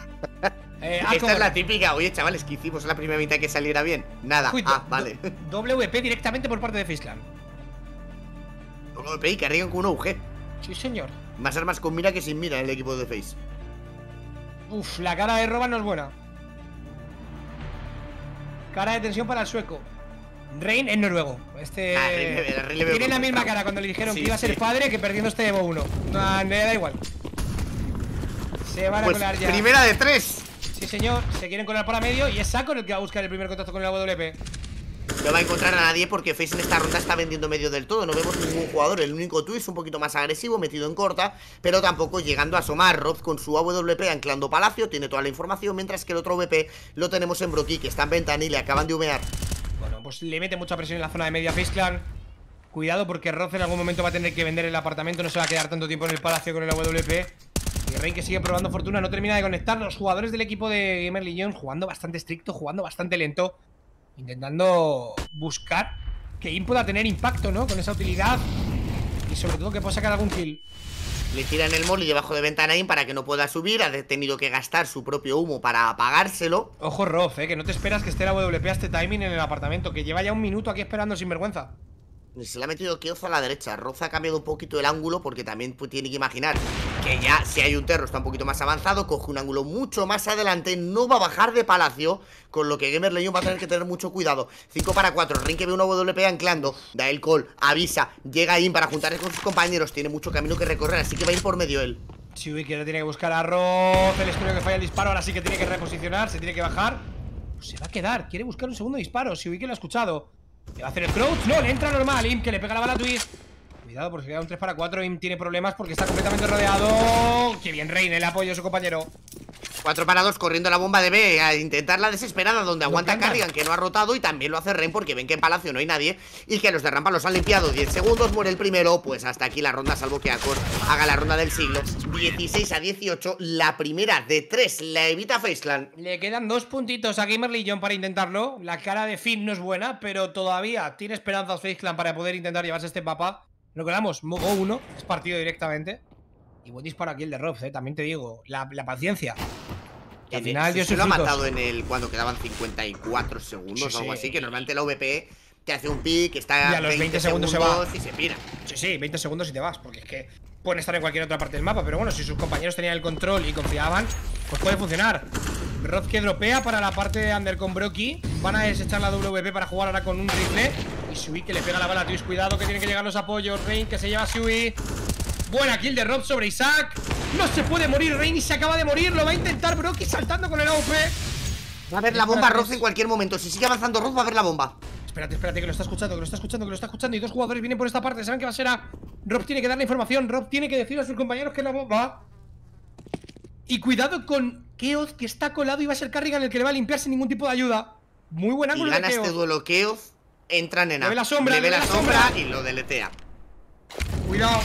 Speaker 1: Eh, ah,
Speaker 2: Esta
Speaker 1: ¿cómo
Speaker 2: es la
Speaker 1: no?
Speaker 2: típica. Oye, chavales, ¿qué hicimos en la primera mitad que saliera bien? Nada.
Speaker 1: Uy,
Speaker 2: Ah,
Speaker 1: do-
Speaker 2: vale.
Speaker 1: do- W P directamente por parte de FaZe Clan.
Speaker 2: Luego me pedí que arriesgan con un U G.
Speaker 1: Sí, señor.
Speaker 2: Más armas con mira que sin mira en el equipo de Face.
Speaker 1: Uf, la cara de Roban no es buena. Cara de tensión para el sueco. Rein es noruego. Este
Speaker 2: ah, Rein me ve, Rein me ve
Speaker 1: tiene la misma cara cuando le dijeron sí, que iba a ser sí. padre que perdiendo este Evo uno. No, le da igual. Se van
Speaker 2: pues
Speaker 1: a colar ya.
Speaker 2: Primera de tres.
Speaker 1: Sí, señor. Se quieren colar para medio y es Sakor el que va a buscar el primer contacto con el A W P.
Speaker 2: No va a encontrar a nadie porque Face en esta ronda está vendiendo medio del todo. No vemos ningún jugador. El único twist un poquito más agresivo, metido en corta, pero tampoco llegando a asomar. Roth con su A W P anclando Palacio, tiene toda la información, mientras que el otro A W P lo tenemos en Broky, que está en ventana y le acaban de humear.
Speaker 1: Bueno, pues le mete mucha presión en la zona de media Face Clan. Cuidado porque Roth en algún momento va a tener que vender el apartamento. No se va a quedar tanto tiempo en el Palacio con el A W P. Y Rein que sigue probando fortuna, no termina de conectar. Los jugadores del equipo de Gamer Legion jugando bastante estricto, jugando bastante lento, intentando buscar que Im pueda tener impacto, ¿no? Con esa utilidad. Y sobre todo que pueda sacar algún kill.
Speaker 2: Le tiran el molly debajo de ventana Im para que no pueda subir. Ha tenido que gastar su propio humo para apagárselo.
Speaker 1: Ojo, Roth, eh, que no te esperas que esté la A W P a este timing en el apartamento, que lleva ya un minuto aquí esperando sin vergüenza.
Speaker 2: Se le ha metido Keoz a la derecha. Roth ha cambiado un poquito el ángulo porque también pues, tiene que imaginar que ya si hay un terro está un poquito más avanzado. Coge un ángulo mucho más adelante. No va a bajar de Palacio, con lo que Gamer Legion va a tener que tener mucho cuidado. cinco para cuatro. Rein que ve una A W P anclando. Da el call, avisa, llega In para juntarse con sus compañeros. Tiene mucho camino que recorrer, así que va a ir por medio él.
Speaker 1: Sí, que ahora tiene que buscar a Roth. El estudio que falla el disparo, ahora sí que tiene que reposicionar. Se tiene que bajar. Pues se va a quedar, quiere buscar un segundo disparo. Si que lo ha escuchado. ¿Le va a hacer el crouch? No, le entra normal. Im que le pega la bala a Twist. Cuidado porque se queda un tres para cuatro. Im tiene problemas porque está completamente rodeado. Qué bien Rein, el apoyo a su compañero.
Speaker 2: cuatro para dos corriendo la bomba de B a intentar la desesperada donde aguanta Carrigan, que no ha rotado, y también lo hace Rein porque ven que en Palacio no hay nadie y que los de rampa los han limpiado. Diez segundos, muere el primero. Pues hasta aquí la ronda, salvo que Akor haga la ronda del siglo. Dieciséis a dieciocho, la primera de tres la evita Face Clan.
Speaker 1: Le quedan dos puntitos a Gamer Legion para intentarlo. La cara de Finn no es buena, pero todavía tiene esperanzas Face Clan para poder intentar llevarse este mapa. Recordamos, Mogo uno, es partido directamente. Y buen disparo aquí el de Roth, eh, también te digo. La, la paciencia.
Speaker 2: Y al final Dios se lo ha matado en el cuando quedaban cincuenta y cuatro segundos o sí, algo sí. así, que normalmente la V P te hace un pick, está
Speaker 1: y a los veinte, veinte segundos, segundos se va
Speaker 2: y se pira.
Speaker 1: Sí, sí, veinte segundos y te vas, porque es que pueden estar en cualquier otra parte del mapa, pero bueno, si sus compañeros tenían el control y confiaban, pues puede funcionar. Roth que dropea para la parte de under con Broky. Van a desechar la W P para jugar ahora con un rifle. Y Sui que le pega la bala a Twist. Cuidado que tienen que llegar los apoyos. Rein que se lleva a Sui. Buena kill de Roth sobre Isaac. No se puede morir Rein y se acaba de morir. Lo va a intentar Broky saltando con el A W P.
Speaker 2: Va a ver la bomba Roth en cualquier momento. Si sigue avanzando Roth va a ver la bomba.
Speaker 1: Espérate, espérate, que lo está escuchando, que lo está escuchando, que lo está escuchando. Y dos jugadores vienen por esta parte. Saben que va a ser a... Roth tiene que dar la información. Roth tiene que decir a sus compañeros que es la bomba. Y cuidado con Keoz, que está colado y va a ser Carrigan el que le va a limpiar sin ningún tipo de ayuda. Muy buen ángulo
Speaker 2: de Keoz. Y gana este duelo Keoz. Entran en A.
Speaker 1: Le ve la sombra,
Speaker 2: le ve la sombra y lo deletea.
Speaker 1: Cuidado.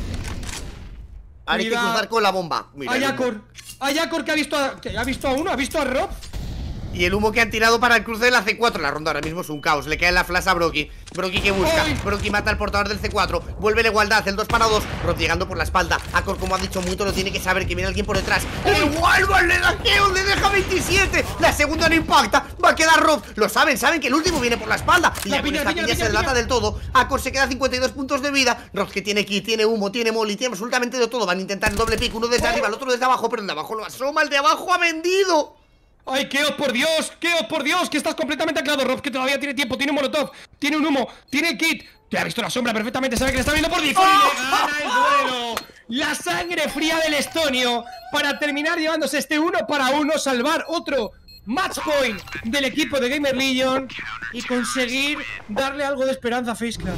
Speaker 2: Ahora hay que cruzar con la bomba.
Speaker 1: Mira, hay Akor. Hay Akor que ha visto a, que ha visto a uno, ha visto a Roth.
Speaker 2: Y el humo que han tirado para el cruce de la C cuatro. La ronda ahora mismo es un caos. Le cae la flash a Broky. Broky que busca. ¡Ay! Broky mata al portador del C cuatro. Vuelve la igualdad. El dos para dos. Roth llegando por la espalda. Akor, como ha dicho Muto, lo tiene que saber que viene alguien por detrás. ¡El Wildman le da Keoz! ¡Le deja veintisiete! La segunda no impacta. Va a quedar Roth. Lo saben, saben que el último viene por la espalda. Y la piña, piña, piña se delata del todo. Akor se queda cincuenta y dos puntos de vida. Roth que tiene ki, tiene humo, tiene molly, tiene absolutamente de todo. Van a intentar el doble pick. Uno desde ¡oh! arriba, el otro desde abajo. Pero el de abajo lo asoma. El de abajo ha vendido.
Speaker 1: ¡Ay, Keoz, por Dios! ¡Keoz, por Dios! Que estás completamente anclado. Roth que todavía tiene tiempo, tiene un molotov, tiene un humo, tiene kit. Te ha visto la sombra perfectamente, sabe que le está viendo por default. ¡Oh! Y le gana el duelo. La sangre fría del estonio para terminar llevándose este uno para uno, salvar otro match point del equipo de Gamer Legion y conseguir darle algo de esperanza a Face Clan.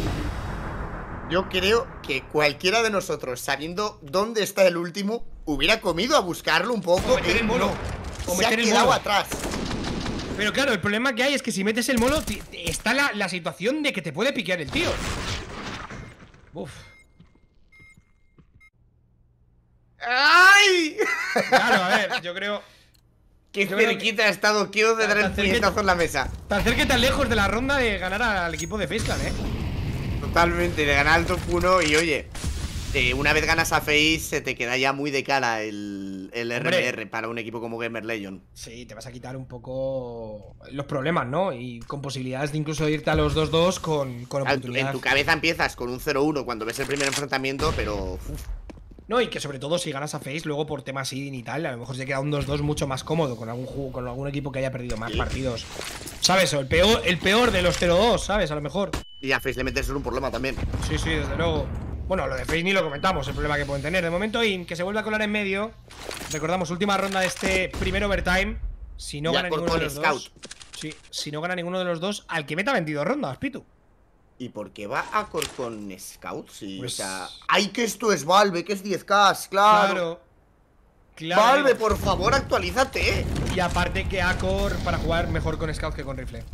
Speaker 2: Yo creo que cualquiera de nosotros, sabiendo dónde está el último, hubiera comido a buscarlo un poco.
Speaker 1: O meter el mono. O
Speaker 2: se ha
Speaker 1: meter
Speaker 2: quedado
Speaker 1: el
Speaker 2: atrás.
Speaker 1: Pero claro, el problema que hay es que si metes el molo está la, la situación de que te puede piquear el tío. Uf.
Speaker 2: ¡Ay!
Speaker 1: Claro, a ver, yo creo...
Speaker 2: Qué cerquita ha estado Keoz de dar el puñetazo en la mesa.
Speaker 1: Tan cerca y tan lejos de la ronda de ganar al equipo de Face Clan, eh.
Speaker 2: Totalmente, de ganar al top uno. Y oye, eh, una vez ganas a Face, se te queda ya muy de cara el, el R M R para un equipo como Gamer Legion.
Speaker 1: Sí, te vas a quitar un poco los problemas, ¿no? Y con posibilidades de incluso irte a los dos dos con, con oportunidades.
Speaker 2: En tu cabeza empiezas con un cero uno cuando ves el primer enfrentamiento, pero... Uf.
Speaker 1: No, y que sobre todo si ganas a Face, luego por temas seeding y tal, a lo mejor se queda un dos dos mucho más cómodo con algún juego, con algún equipo que haya perdido más partidos. ¿Sabes? O el peor, el peor de los cero dos, ¿sabes? A lo mejor.
Speaker 2: Y a Face le metes un problema también.
Speaker 1: Sí, sí, desde luego. Bueno, lo de Face ni lo comentamos, el problema que pueden tener. De momento, In, que se vuelve a colar en medio. Recordamos, última ronda de este primer overtime. Si no gana ninguno de los dos. Sí, si no gana ninguno de los dos, al que meta veintidós rondas, Pitu.
Speaker 2: ¿Y por qué va a Cor con Scout? Sí,
Speaker 1: Pues-
Speaker 2: o sea. ¡Ay, que esto es Valve! Que es diez K, claro.
Speaker 1: Claro. Claro.
Speaker 2: Valve,
Speaker 1: amigo.
Speaker 2: por favor, actualízate.
Speaker 1: Y aparte que Acor para jugar mejor con Scout que con rifle.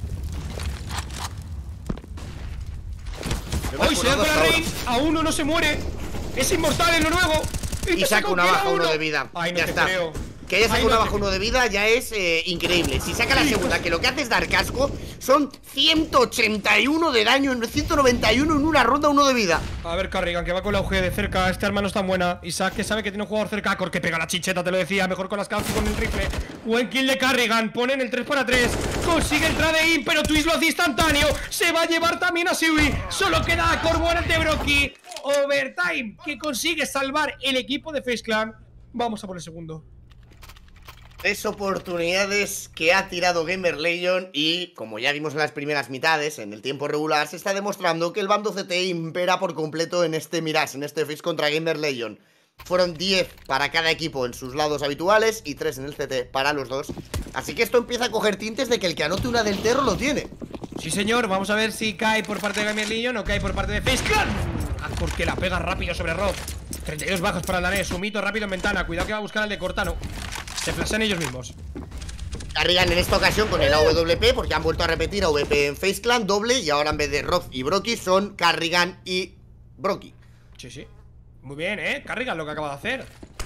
Speaker 2: No me
Speaker 1: ¡Hoy se da
Speaker 2: acuerdo
Speaker 1: con la
Speaker 2: hasta
Speaker 1: Rain! A uno no se muere. Es inmortal en lo nuevo.
Speaker 2: Y
Speaker 1: te
Speaker 2: saca una
Speaker 1: un kill a
Speaker 2: baja uno de vida.
Speaker 1: Ay, no
Speaker 2: Ya
Speaker 1: te
Speaker 2: está.
Speaker 1: creo.
Speaker 2: Que haya
Speaker 1: Ay,
Speaker 2: sacado
Speaker 1: no
Speaker 2: una
Speaker 1: te
Speaker 2: baja uno de vida ya es eh, increíble. Si saca la segunda, que lo que hace es dar casco, son ciento ochenta y uno de daño, en ciento noventa y uno en una ronda, uno de vida.
Speaker 1: A ver, Carrigan, que va con la U G de cerca. Este arma no es tan buena. Isaac, que sabe que tiene un jugador cerca. Acor, que pega la chicheta, te lo decía. Mejor con las Scouts y con el rifle. Buen kill de Carrigan. Ponen el tres para tres. Consigue el trade in, pero Twist lo hace instantáneo. Se va a llevar también a Siwi. Solo queda Acor, muere de Brocky. Overtime, que consigue salvar el equipo de Face Clan. Vamos a por el segundo.
Speaker 2: Tres oportunidades que ha tirado Gamer Legion y, como ya vimos en las primeras mitades, en el tiempo regular, se está demostrando que el bando C T impera por completo en este Mirage, en este Face contra Gamer Legion. Fueron diez para cada equipo en sus lados habituales y tres en el C T para los dos. Así que esto empieza a coger tintes de que el que anote una del Terro lo tiene.
Speaker 1: Sí, señor, vamos a ver si cae por parte de Gamer Legion o cae por parte de Face Clan. Ah, porque la pega rápido sobre Rob. treinta y dos bajas para el danés, Sumito rápido en ventana. Cuidado que va a buscar al de Cortano. Se flashean ellos mismos.
Speaker 2: Carrigan en esta ocasión con el A W P, porque han vuelto a repetir A W P en Face Clan doble. Y ahora en vez de Rob y Brocky son Carrigan y Brocky.
Speaker 1: Sí, sí. Muy bien, ¿eh? Carrigan lo que acaba de hacer.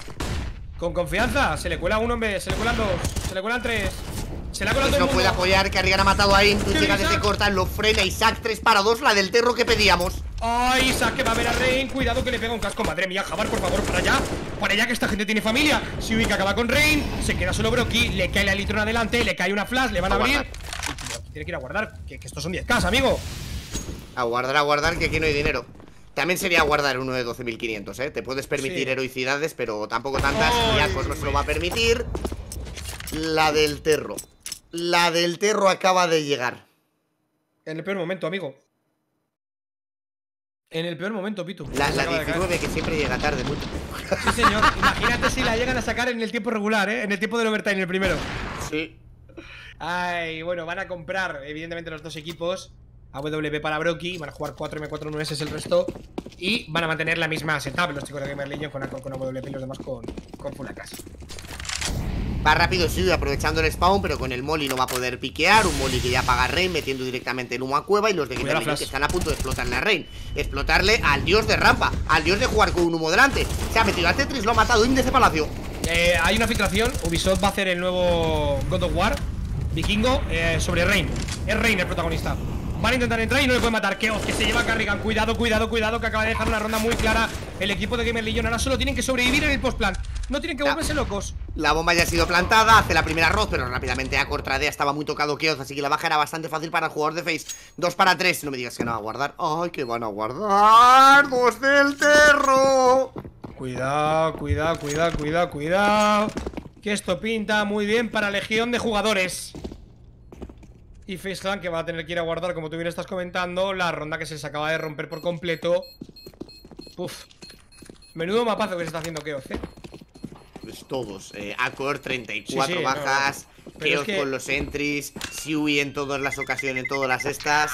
Speaker 1: Con confianza. Se le cuela uno en vez. Se le cuelan dos. Se le cuelan tres. Se le ha colado
Speaker 2: Pues
Speaker 1: todo
Speaker 2: no
Speaker 1: el
Speaker 2: puede
Speaker 1: mundo.
Speaker 2: apoyar, Carrigan ha matado a In. Tú
Speaker 1: ¿Qué
Speaker 2: llega
Speaker 1: Isaac?
Speaker 2: desde Cortan, lo frena Isaac tres para dos, la del Terro que pedíamos.
Speaker 1: Ay, Isaac, que va a ver a Rain. Cuidado que le pega un casco. Madre mía, Jabar, por favor, para allá. Para allá, que esta gente tiene familia. Si ubica, acaba con Rain. Se queda solo Brocky. Le cae la litrona adelante. Le cae una flash. Le van a
Speaker 2: A
Speaker 1: abrir.
Speaker 2: guardar.
Speaker 1: Y tiene que ir a guardar. Que, que estos son diez K, amigo.
Speaker 2: A guardar, a guardar, que aquí no hay dinero. También sería guardar uno de doce mil quinientos, ¿eh? Te puedes permitir
Speaker 1: Sí.
Speaker 2: heroicidades, pero tampoco tantas.
Speaker 1: Ay.
Speaker 2: Y Acor no se lo va a permitir. La del Terro. La del Terro acaba de llegar.
Speaker 1: En el peor momento, amigo. En el peor momento, Pitu.
Speaker 2: La,
Speaker 1: Se
Speaker 2: la
Speaker 1: acaba de caer.
Speaker 2: diecinueve que siempre llega tarde, mucho.
Speaker 1: Sí, señor. Imagínate si la llegan a sacar en el tiempo regular, ¿eh? En el tiempo del overtime, el primero.
Speaker 2: Sí.
Speaker 1: Ay, bueno, van a comprar, evidentemente, los dos equipos. A W P para Brocky. Van a jugar cuatro M cuatro nueve, ese es el resto. Y van a mantener la misma setup, los chicos de Gamer Legion con, con, con A W P y los demás con, con Full A K.
Speaker 2: Va rápido, sí, aprovechando el spawn, pero con el molly no va a poder piquear. Un molly que ya paga Rain, metiendo directamente el humo a cueva. Y los de Gamer
Speaker 1: Cuidado,
Speaker 2: Legion
Speaker 1: flash.
Speaker 2: que están a punto de explotarle a Rain. Explotarle al dios de rampa, al dios de jugar con un humo delante. Se ha metido a Tetris, lo ha matado Im de ese palacio.
Speaker 1: Eh, hay una filtración. Ubisoft va a hacer el nuevo God of War Vikingo eh, sobre Rain. Es Rain el protagonista. Van a intentar entrar y no le pueden matar. Keos, que se lleva a Carrigan. Cuidado, cuidado, cuidado, que acaba de dejar una ronda muy clara el equipo de Gamer Legion. Ahora solo tienen que sobrevivir en el postplan. No tienen que
Speaker 2: Ya.
Speaker 1: volverse locos.
Speaker 2: La bomba ya ha sido plantada, hace la primera arroz, pero rápidamente Acor tradea, estaba muy tocado Keoz, así que la baja era bastante fácil para el jugador de Face. Dos para tres, no me digas que no va a guardar. ¡Ay, que van a guardar! ¡Dos del Terro!
Speaker 1: Cuidado, cuidado, cuidado, cuidado, cuidado. Que esto pinta muy bien para legión de jugadores. Y Face Clan, que va a tener que ir a guardar, como tú bien estás comentando, la ronda que se les acaba de romper por completo. Uf. Menudo mapazo que se está haciendo Keoz, eh.
Speaker 2: Pues todos, eh, Acor treinta y cuatro
Speaker 1: Sí, sí,
Speaker 2: bajas,
Speaker 1: no, no. Pero
Speaker 2: Keoz
Speaker 1: es que-
Speaker 2: con los entries, Siwi en todas las ocasiones, en todas las estas.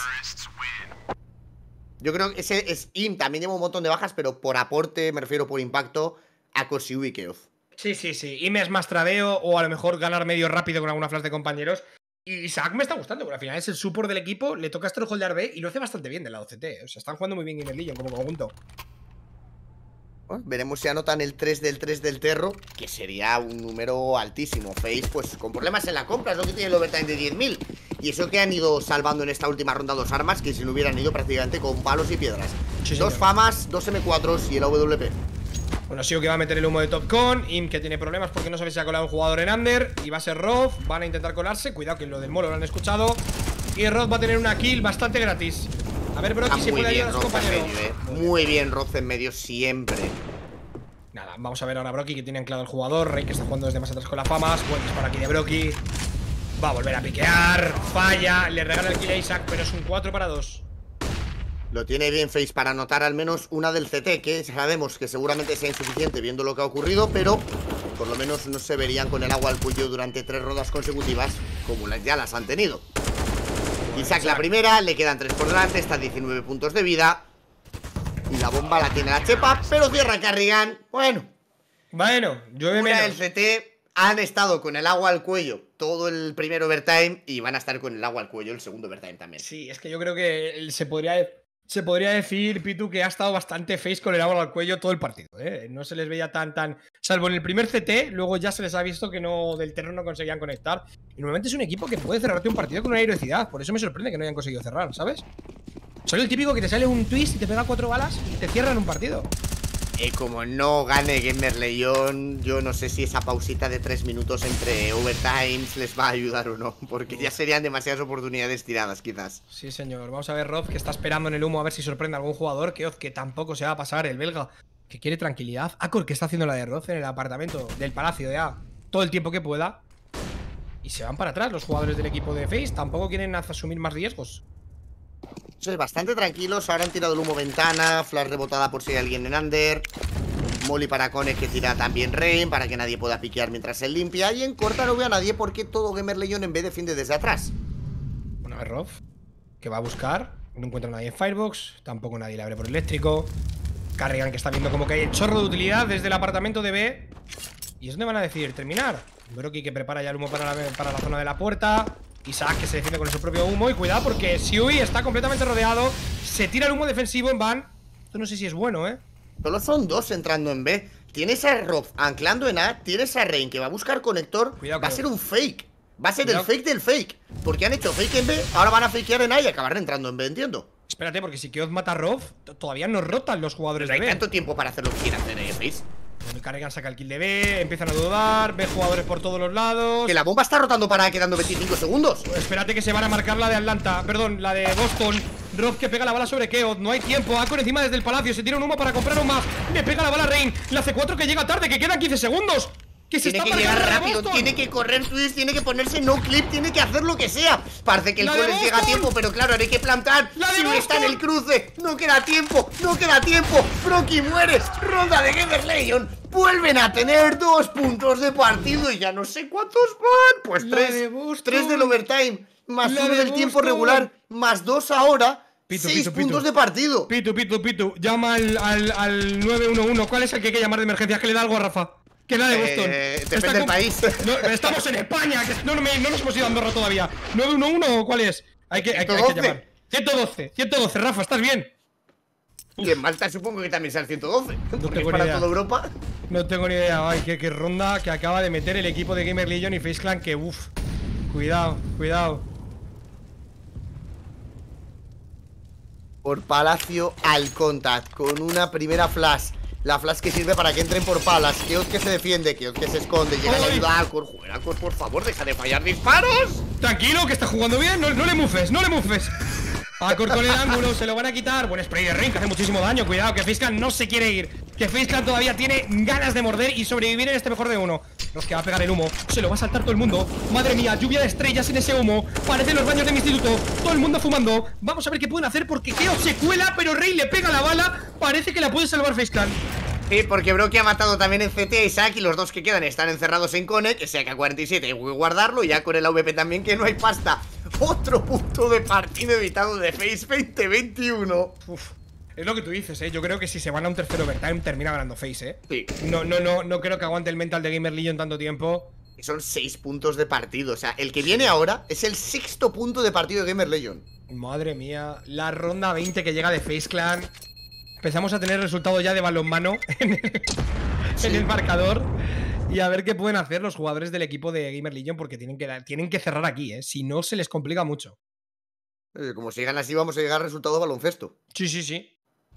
Speaker 2: Yo creo que ese es Im, también lleva un montón de bajas, pero por aporte, me refiero por impacto, Acor, Siwi y Keoz.
Speaker 1: Sí, sí, sí. Y me es más tradeo o a lo mejor ganar medio rápido con alguna flash de compañeros. Y Isaac me está gustando, porque al final es el support del equipo, le toca Stronghold B y lo hace bastante bien del lado C T. O sea, están jugando muy bien Gamer Legion como conjunto.
Speaker 2: Bueno, veremos si anotan el tres del tres del Terro, que sería un número altísimo. Face, pues con problemas en la compra, es lo que tiene el overtime de diez mil. Y eso que han ido salvando en esta última ronda dos armas, que si no hubieran ido prácticamente con palos y piedras.
Speaker 1: Sí,
Speaker 2: dos
Speaker 1: señor.
Speaker 2: famas, dos M cuatro y el A W P.
Speaker 1: Bueno, Sio que va a meter el humo de Topcon. Im que tiene problemas porque no sabe si ha colado un jugador en Under. Y va a ser Roth. Van a intentar colarse. Cuidado que lo del molo lo han escuchado. Y Roth va a tener una kill bastante gratis. A ver, Brocky,
Speaker 2: Está
Speaker 1: si
Speaker 2: muy
Speaker 1: puede
Speaker 2: bien
Speaker 1: ayudar a su
Speaker 2: Roth en
Speaker 1: compañero.
Speaker 2: medio, eh. Muy bien Roth en medio siempre.
Speaker 1: Nada, Nada, vamos a ver ahora a Broky que tiene anclado el jugador. Rey que está jugando desde más atrás con las famas. Buen disparo aquí de Broky. Va a volver a piquear. Falla. Le regala el kill a Isaac, pero es un cuatro para dos.
Speaker 2: Lo tiene bien Face para anotar al menos una del C T, que sabemos que seguramente sea insuficiente viendo lo que ha ocurrido, pero por lo menos no se verían con el agua al cuello durante tres rondas consecutivas como las ya las han tenido. Bueno, Isaac la primera, le quedan tres por delante, está a diecinueve puntos de vida. Y la bomba la tiene la chepa, pero cierra Carrigan. Bueno.
Speaker 1: Bueno, llueve
Speaker 2: una
Speaker 1: menos.
Speaker 2: del C T han estado con el agua al cuello todo el primer overtime y van a estar con el agua al cuello el segundo overtime también.
Speaker 1: Sí, es que yo creo que se podría... Se podría decir, Pitu, que ha estado bastante face con el agua al cuello todo el partido, ¿eh? No se les veía tan, tan... Salvo en el primer C T, luego ya se les ha visto que no del terreno no conseguían conectar. Y normalmente es un equipo que puede cerrarte un partido con una heroicidad. Por eso me sorprende que no hayan conseguido cerrar, ¿sabes? Soy el típico que te sale un twist y te pega cuatro balas y te cierran un partido.
Speaker 2: Eh, como no gane Gamer Legion, yo no sé si esa pausita de tres minutos entre overtimes les va a ayudar o no, porque ya serían demasiadas oportunidades tiradas, quizás.
Speaker 1: Sí, señor. Vamos a ver Rob, que está esperando en el humo a ver si sorprende a algún jugador. Keoz, que tampoco se va a pasar, el belga, que quiere tranquilidad. Akor, que está haciendo la de Rob en el apartamento del Palacio de A todo el tiempo que pueda. Y se van para atrás los jugadores del equipo de Face. Tampoco quieren asumir más riesgos.
Speaker 2: Sí, bastante tranquilos. Ahora han tirado el humo ventana. Flash rebotada por si hay alguien en under. Molly para Cone que tira también Rain para que nadie pueda piquear mientras él limpia. Y en corta no veo a nadie porque todo Gamer Legion en vez defiende desde atrás.
Speaker 1: Bueno, a ver Rob, que va a buscar. No encuentra a nadie en Firebox. Tampoco nadie le abre por eléctrico. Carrigan que está viendo como que hay el chorro de utilidad desde el apartamento de B. ¿Y es donde van a decidir terminar? Broky que prepara ya el humo para la, para la zona de la puerta. Isaac que se defiende con su propio humo. Y cuidado porque Siui está completamente rodeado. Se tira el humo defensivo en van. Esto no sé si es bueno, ¿eh?
Speaker 2: Solo son dos entrando en B. Tienes a Rob anclando en A. Tienes a Rain que va a buscar conector.
Speaker 1: Cuidado,
Speaker 2: va a
Speaker 1: cuidado.
Speaker 2: ser un fake. Va a ser
Speaker 1: Cuidado.
Speaker 2: el fake del fake. Porque han hecho fake en B. Ahora van a fakear en A y acabar entrando en B, entiendo.
Speaker 1: Espérate, porque si Keoz mata a Rob, todavía no rotan los jugadores
Speaker 2: Pero hay
Speaker 1: de B.
Speaker 2: tanto tiempo para hacer lo que quiera hacer, ¿eh, Face?
Speaker 1: Bueno, Carrigan saca el kill de B. Empiezan a dudar. Ve jugadores por todos los lados.
Speaker 2: Que la bomba está rotando para A quedando veinticinco segundos.
Speaker 1: Espérate que se van a marcar la de Atlanta. Perdón, la de Boston. Rob que pega la bala sobre Keoz. No hay tiempo. Akor encima desde el palacio. Se tira un humo para comprar un más. Le pega la bala a Rain. La C cuatro que llega tarde. Que quedan quince segundos. Que se
Speaker 2: Tiene
Speaker 1: está
Speaker 2: que llegar
Speaker 1: marcando la de
Speaker 2: rápido,
Speaker 1: Boston.
Speaker 2: tiene que correr twist, tiene que ponerse no clip, tiene que hacer lo que sea. Parece que el
Speaker 1: ¡La de
Speaker 2: Coles llega a
Speaker 1: Boston!
Speaker 2: tiempo, pero claro, ahora hay que plantar.
Speaker 1: ¡La de
Speaker 2: Si no está en
Speaker 1: Boston!
Speaker 2: el cruce, no queda tiempo, no queda tiempo. Broky muere, ronda de Gamer Legion. Vuelven a tener dos puntos de partido y ya no sé cuántos van. Pues
Speaker 1: La
Speaker 2: tres,
Speaker 1: de Boston.
Speaker 2: tres del overtime, más
Speaker 1: La
Speaker 2: uno
Speaker 1: de
Speaker 2: del tiempo
Speaker 1: Boston.
Speaker 2: regular, más dos ahora.
Speaker 1: Pitu,
Speaker 2: seis
Speaker 1: pitu, pitu.
Speaker 2: puntos de partido.
Speaker 1: Pitu, Pitu, Pitu. Llama al, al, al nueve uno uno. ¿Cuál es el que hay que llamar de emergencia? Que le da algo a Rafa. Que la de Boston.
Speaker 2: Eh,
Speaker 1: Está
Speaker 2: depende del
Speaker 1: con-
Speaker 2: país.
Speaker 1: No, estamos en España. Que no, no, me- no nos hemos ido a Andorra todavía. ¿nueve uno uno o cuál es? Hay que, hay, que- hay que
Speaker 2: ciento doce.
Speaker 1: llamar. ciento doce. ciento doce, Rafa, ¿estás bien?
Speaker 2: Y en Malta supongo que también sea el ciento doce. Porque es
Speaker 1: tengo ni
Speaker 2: para
Speaker 1: idea.
Speaker 2: toda Europa.
Speaker 1: No tengo ni idea. Ay, qué, qué ronda que acaba de meter el equipo de Gamer Legion y Face Clan. Que uff. Cuidado, cuidado.
Speaker 2: Por Palacio al contact con una primera flash. La flash que sirve para que entren por palas. Keoz que se defiende, Keoz que se esconde. Llega la
Speaker 1: ¡Ay!
Speaker 2: ayuda a Akor. Juega Akor, por favor, deja de fallar disparos.
Speaker 1: Tranquilo, que está jugando bien. No, no le mufes, no le mufes. Akor con el ángulo, se lo van a quitar. Buen spray de Rain, que hace muchísimo daño. Cuidado, que Face Clan no se quiere ir. Que Face Clan todavía tiene ganas de morder y sobrevivir en este mejor de uno. Los que va a pegar el humo, se lo va a saltar todo el mundo. Madre mía, lluvia de estrellas en ese humo. Parecen los baños de mi instituto. Todo el mundo fumando. Vamos a ver qué pueden hacer porque Keoz se cuela, pero Rain le pega la bala. Parece que la puede salvar Face Clan.
Speaker 2: Sí, porque Broky ha matado también en C T a Isaac y los dos que quedan están encerrados en Cone, que sea que a cuarenta y siete hay que guardarlo, y ya con el A V P también que no hay pasta. Otro punto de partido evitado de Face veinte veintiuno.
Speaker 1: Uf, es lo que tú dices, eh. Yo creo que si se van a un tercer overtime termina ganando Face, eh.
Speaker 2: Sí.
Speaker 1: No, no, no, no creo que aguante el mental de Gamer Legion tanto tiempo.
Speaker 2: Y son seis puntos de partido, o sea, el que viene ahora es el sexto punto de partido de Gamer Legion.
Speaker 1: Madre mía, la ronda veinte que llega de Face Clan. Empezamos a tener resultado ya de balonmano en el,
Speaker 2: Sí.
Speaker 1: en el marcador. Y a ver qué pueden hacer los jugadores del equipo de Gamer Legion, porque tienen que, dar- tienen que cerrar aquí, eh. Si no, se les complica mucho.
Speaker 2: Eh, Como sigan así, vamos a llegar al resultado de baloncesto.
Speaker 1: Sí, sí, sí.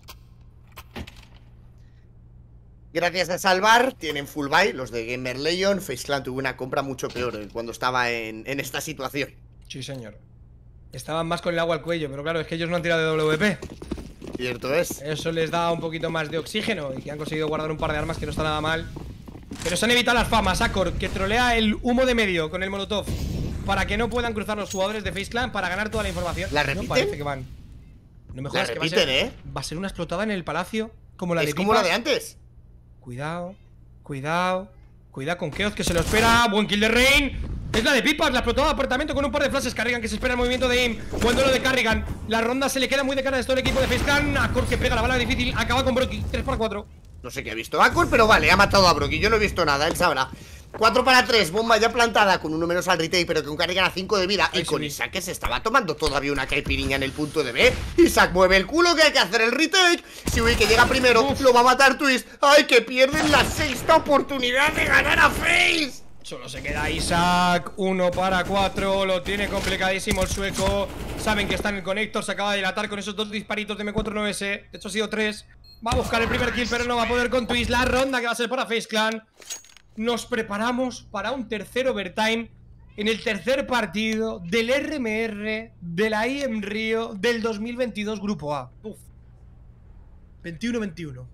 Speaker 2: Gracias a Salvar, tienen full buy los de Gamer Legion. Face Clan tuvo una compra mucho peor eh, cuando estaba en, en esta situación.
Speaker 1: Sí, señor. Estaban más con el agua al cuello, pero claro, es que ellos no han tirado de W P.
Speaker 2: Cierto es.
Speaker 1: Eso les da un poquito más de oxígeno y que han conseguido guardar un par de armas que no está nada mal. Pero se han evitado las famas. Acor, que trolea el humo de medio con el molotov para que no puedan cruzar los jugadores de FaZe Clan para ganar toda la información.
Speaker 2: ¿La repiten?
Speaker 1: No parece que van. No me jodas,
Speaker 2: La
Speaker 1: que
Speaker 2: repiten,
Speaker 1: va a ser,
Speaker 2: ¿eh?
Speaker 1: Va a ser una explotada en el palacio como la
Speaker 2: es
Speaker 1: de
Speaker 2: como la
Speaker 1: Pipas.
Speaker 2: de antes.
Speaker 1: Cuidado, cuidado. Cuidado con Keoz, que se lo espera. Buen kill de Rain. Es la de Pipas, la explotada de apartamento con un par de flashes. Carrigan, que se espera el movimiento de Aim. Buen duelo de Carrigan. La ronda se le queda muy de cara de todo el equipo de FaZe Clan. Acor, que pega la bala difícil. Acaba con Brocky. tres para cuatro.
Speaker 2: No sé qué ha visto Acor, pero vale, ha matado a Brocky. Yo no he visto nada, él sabrá. cuatro para tres, bomba ya plantada con uno menos al retake, pero que un Carrigan a cinco de vida.
Speaker 1: Ay,
Speaker 2: y con
Speaker 1: sí.
Speaker 2: Isaac, que se estaba tomando todavía una caipiriña en el punto de B. Isaac mueve el culo, que hay que hacer el retake. Si Uy que llega primero,
Speaker 1: Uf.
Speaker 2: lo va a matar Twist. ¡Ay, que pierden la sexta oportunidad de ganar a FaZe!
Speaker 1: Solo se queda Isaac. uno para cuatro. Lo tiene complicadísimo el sueco. Saben que está en el conector. Se acaba de dilatar con esos dos disparitos de M cuarenta y nueve S. De hecho ha sido tres. Va a buscar el primer kill, pero no va a poder con Twist. La ronda que va a ser para FaZe Clan. Nos preparamos para un tercer overtime en el tercer partido del R M R de la I E M Río del dos mil veintidós Grupo A. Uf. veintiuno veintiuno.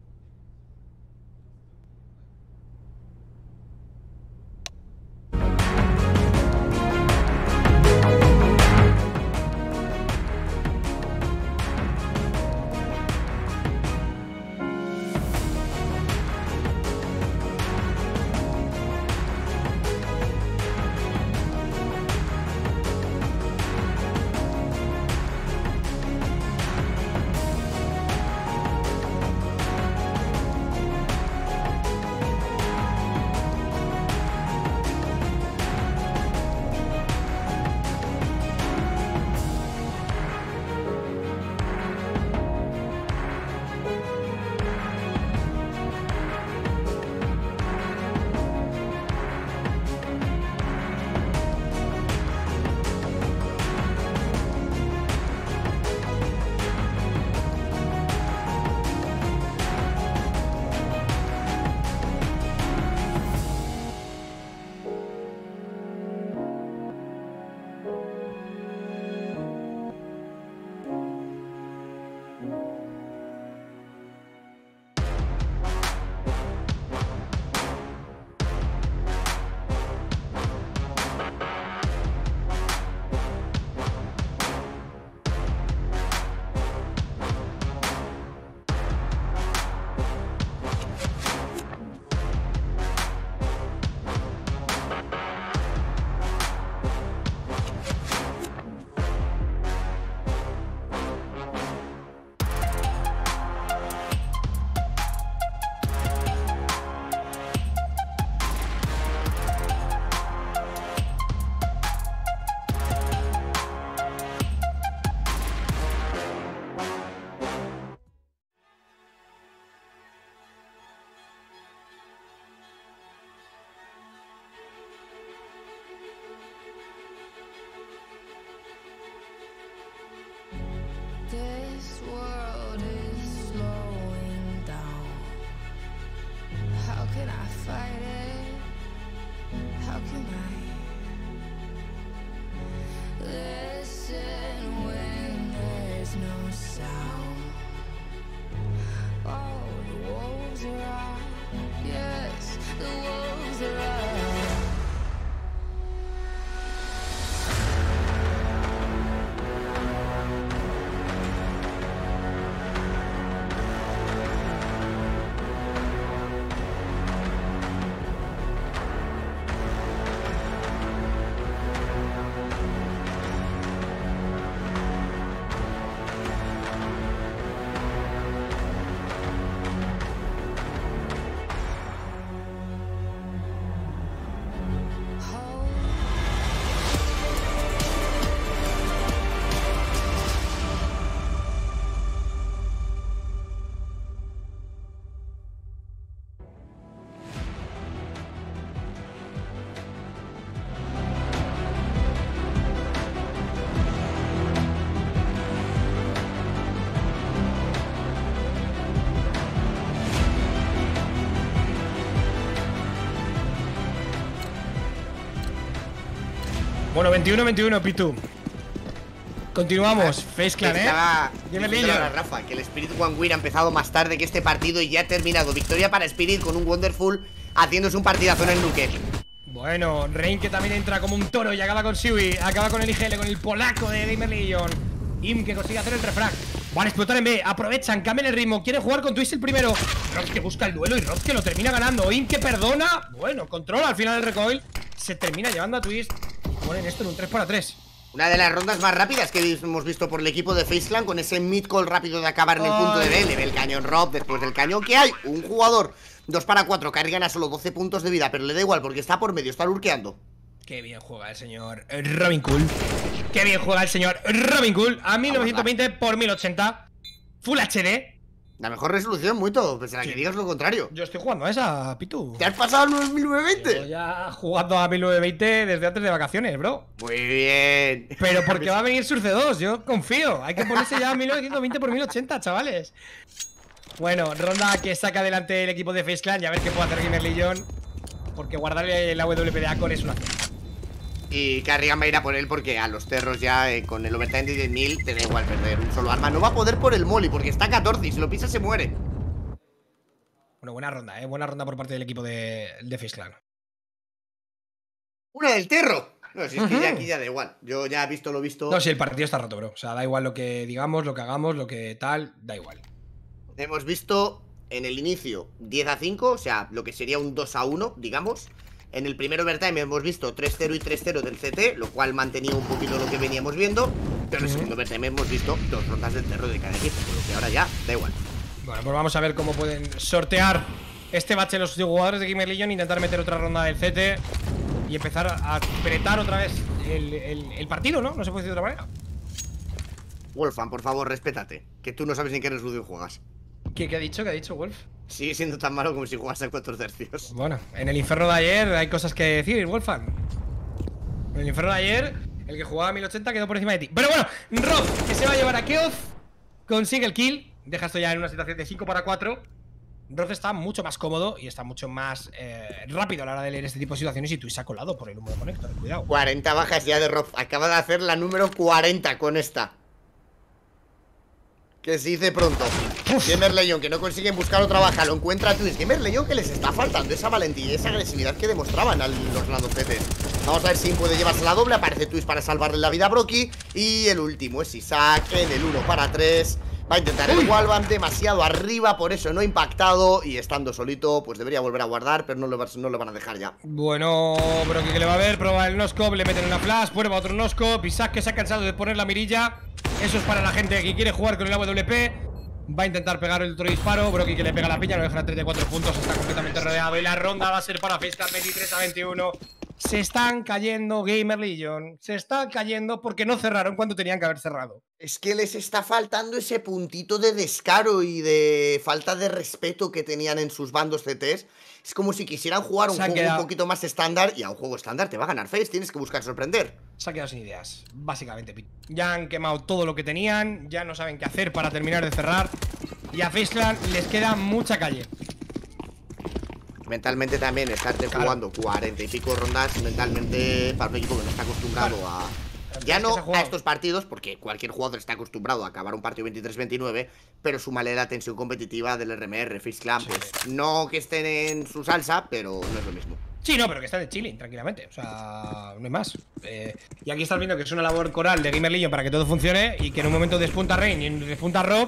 Speaker 3: This world is slowing down. How can I fight it? How can I listen when there's no sound? Oh, the wolves are out. Yes, the wolves are out.
Speaker 1: Bueno, veintiuno veintiuno, Pitu. Continuamos, Face Clan, ¿eh?
Speaker 2: Estaba
Speaker 1: Gamer
Speaker 2: diciéndole a
Speaker 1: Legion.
Speaker 2: Rafa que el Spirit One Win ha empezado más tarde que este partido y ya ha terminado. Victoria para Spirit con un Wonderful haciéndose un partidazo en el Nuke.
Speaker 1: Bueno, Rain que también entra como un toro y acaba con Siwi, acaba con el I G L, con el polaco de Gamer Legion. Im que consigue hacer el refrag. Van a explotar en B, aprovechan, cambian el ritmo, quieren jugar con Twist el primero. Rob que busca el duelo y Rob que lo termina ganando. Im que perdona, bueno, controla al final el recoil. Se termina llevando a Twist y ponen esto en un tres para tres.
Speaker 2: Una de las rondas más rápidas que hemos visto por el equipo de Face Clan, con ese mid call rápido de acabar en el punto de B. Le ve el cañón Rob, después del cañón que hay un jugador dos para cuatro, cargan a solo doce puntos de vida, pero le da igual porque está por medio, está lurkeando.
Speaker 1: Qué bien juega el señor Robin Cool. Qué bien juega el señor Robin Cool. A mil novecientos veinte por mil ochenta. Full H D.
Speaker 2: La mejor resolución, Muito, pese a
Speaker 1: Sí.
Speaker 2: que digas lo contrario.
Speaker 1: Yo estoy jugando a esa, Pitu.
Speaker 2: ¿Te has pasado al mil novecientos
Speaker 1: Llevo
Speaker 2: veinte?
Speaker 1: ya jugando a mil novecientos veinte desde antes de vacaciones, bro.
Speaker 2: Muy bien.
Speaker 1: Pero porque va a venir Surce dos, yo confío. Hay que ponerse ya a mil novecientos veinte por mil ochenta, chavales. Bueno, ronda que saca adelante el equipo de Face Clan y a ver qué puede hacer Gamer Legion. Porque guardarle la W P D a Con es una cosa.
Speaker 2: Y Carrigan va a ir a por él porque a los terros ya eh, con el overtime de diez mil te da igual perder un solo arma. No va a poder por el molly porque está a catorce y si lo pisa se muere.
Speaker 1: Bueno, buena ronda, eh. Buena ronda por parte del equipo de, de Face Clan.
Speaker 2: ¡Una del terro! No, si es que
Speaker 1: Ujú.
Speaker 2: ya aquí ya da igual. Yo ya he visto lo visto.
Speaker 1: No, si el partido está roto, bro. O sea, da igual lo que digamos, lo que hagamos, lo que tal, da igual.
Speaker 2: Hemos visto en el inicio diez a cinco, o sea, lo que sería un dos a uno, digamos. En el primer overtime hemos visto tres cero y tres cero del C T, lo cual mantenía un poquito lo que veníamos viendo. Pero en el
Speaker 1: Ujú.
Speaker 2: segundo overtime hemos visto dos rondas del terror de cada equipo, por lo que ahora ya da igual.
Speaker 1: Bueno, pues vamos a ver cómo pueden sortear este bache los jugadores de Gamer Legion, intentar meter otra ronda del C T y empezar a apretar otra vez el, el- el partido, ¿no? No se puede decir de otra manera.
Speaker 2: Wolfan, por favor, respétate, que tú no sabes ni qué resolución juegas.
Speaker 1: ¿Qué, qué ha dicho? ¿Qué ha dicho Wolf?
Speaker 2: Sigue siendo tan malo como si jugas a cuatro tercios.
Speaker 1: Bueno, en el infierno de ayer hay cosas que decir, Wolfan. En el infierno de ayer, el que jugaba a mil ochenta quedó por encima de ti. Pero bueno, Rob, que se va a llevar a Keoth, consigue el kill, deja esto ya en una situación de cinco para cuatro. Roth está mucho más cómodo y está mucho más eh, rápido a la hora de leer este tipo de situaciones y tú se ha colado por el humo de conector, cuidado.
Speaker 2: cuarenta bajas ya de Rob. Acaba de hacer la número cuarenta con esta. Que se dice pronto. Gamer Legion, que no consiguen buscar otra baja, lo encuentra Twist. Gamer Legion, que les está faltando esa valentía y esa agresividad que demostraban a los landocetes. Vamos a ver si puede llevarse la doble. Aparece Twist para salvarle la vida a Brocky. Y el último es Isaac en el uno para tres. Va a intentar el wallbang demasiado arriba, por eso no ha impactado. Y estando solito, pues debería volver a guardar, pero no lo, no lo van a dejar ya.
Speaker 1: Bueno, Brocky que le va a ver, prueba el noscope, le meten una flash, prueba otro noscope. Isaac que se ha cansado de poner la mirilla. Eso es para la gente que quiere jugar con el A W P. Va a intentar pegar el otro disparo. Brocky que le pega la piña, lo deja a treinta y cuatro puntos. Está completamente rodeado. Y la ronda va a ser para Face Clan veintitrés a veintiuno. Se están cayendo Gamer Legion. Se están cayendo porque no cerraron cuando tenían que haber cerrado.
Speaker 2: Es que les está faltando ese puntito de descaro y de falta de respeto que tenían en sus bandos C Ts. Es como si quisieran jugar un
Speaker 1: Se han
Speaker 2: juego
Speaker 1: quedado-
Speaker 2: un poquito más estándar. Y a un juego estándar te va a ganar Face, tienes que buscar sorprender.
Speaker 1: Se ha quedado sin ideas, básicamente. Ya han quemado todo lo que tenían. Ya no saben qué hacer para terminar de cerrar. Y a Face Clan les queda mucha calle.
Speaker 2: Mentalmente también, estarte
Speaker 1: Claro.
Speaker 2: jugando cuarenta y pico rondas, mentalmente para un equipo que no está acostumbrado
Speaker 1: Claro.
Speaker 2: a...
Speaker 1: Pero
Speaker 2: Ya
Speaker 1: es que
Speaker 2: no
Speaker 1: se ha jugado.
Speaker 2: a estos partidos, porque cualquier jugador está acostumbrado a acabar un partido veintitrés veintinueve, pero súmale la tensión competitiva del R M R, Face Clan,
Speaker 1: Sí.
Speaker 2: pues no que estén en su salsa, pero no es lo mismo.
Speaker 1: Sí, no, pero que está de chilling, tranquilamente. O sea, no hay más. Eh, y aquí estás viendo que es una labor coral de Gamer Legion para que todo funcione y que en un momento despunta Rain y despunta Rob.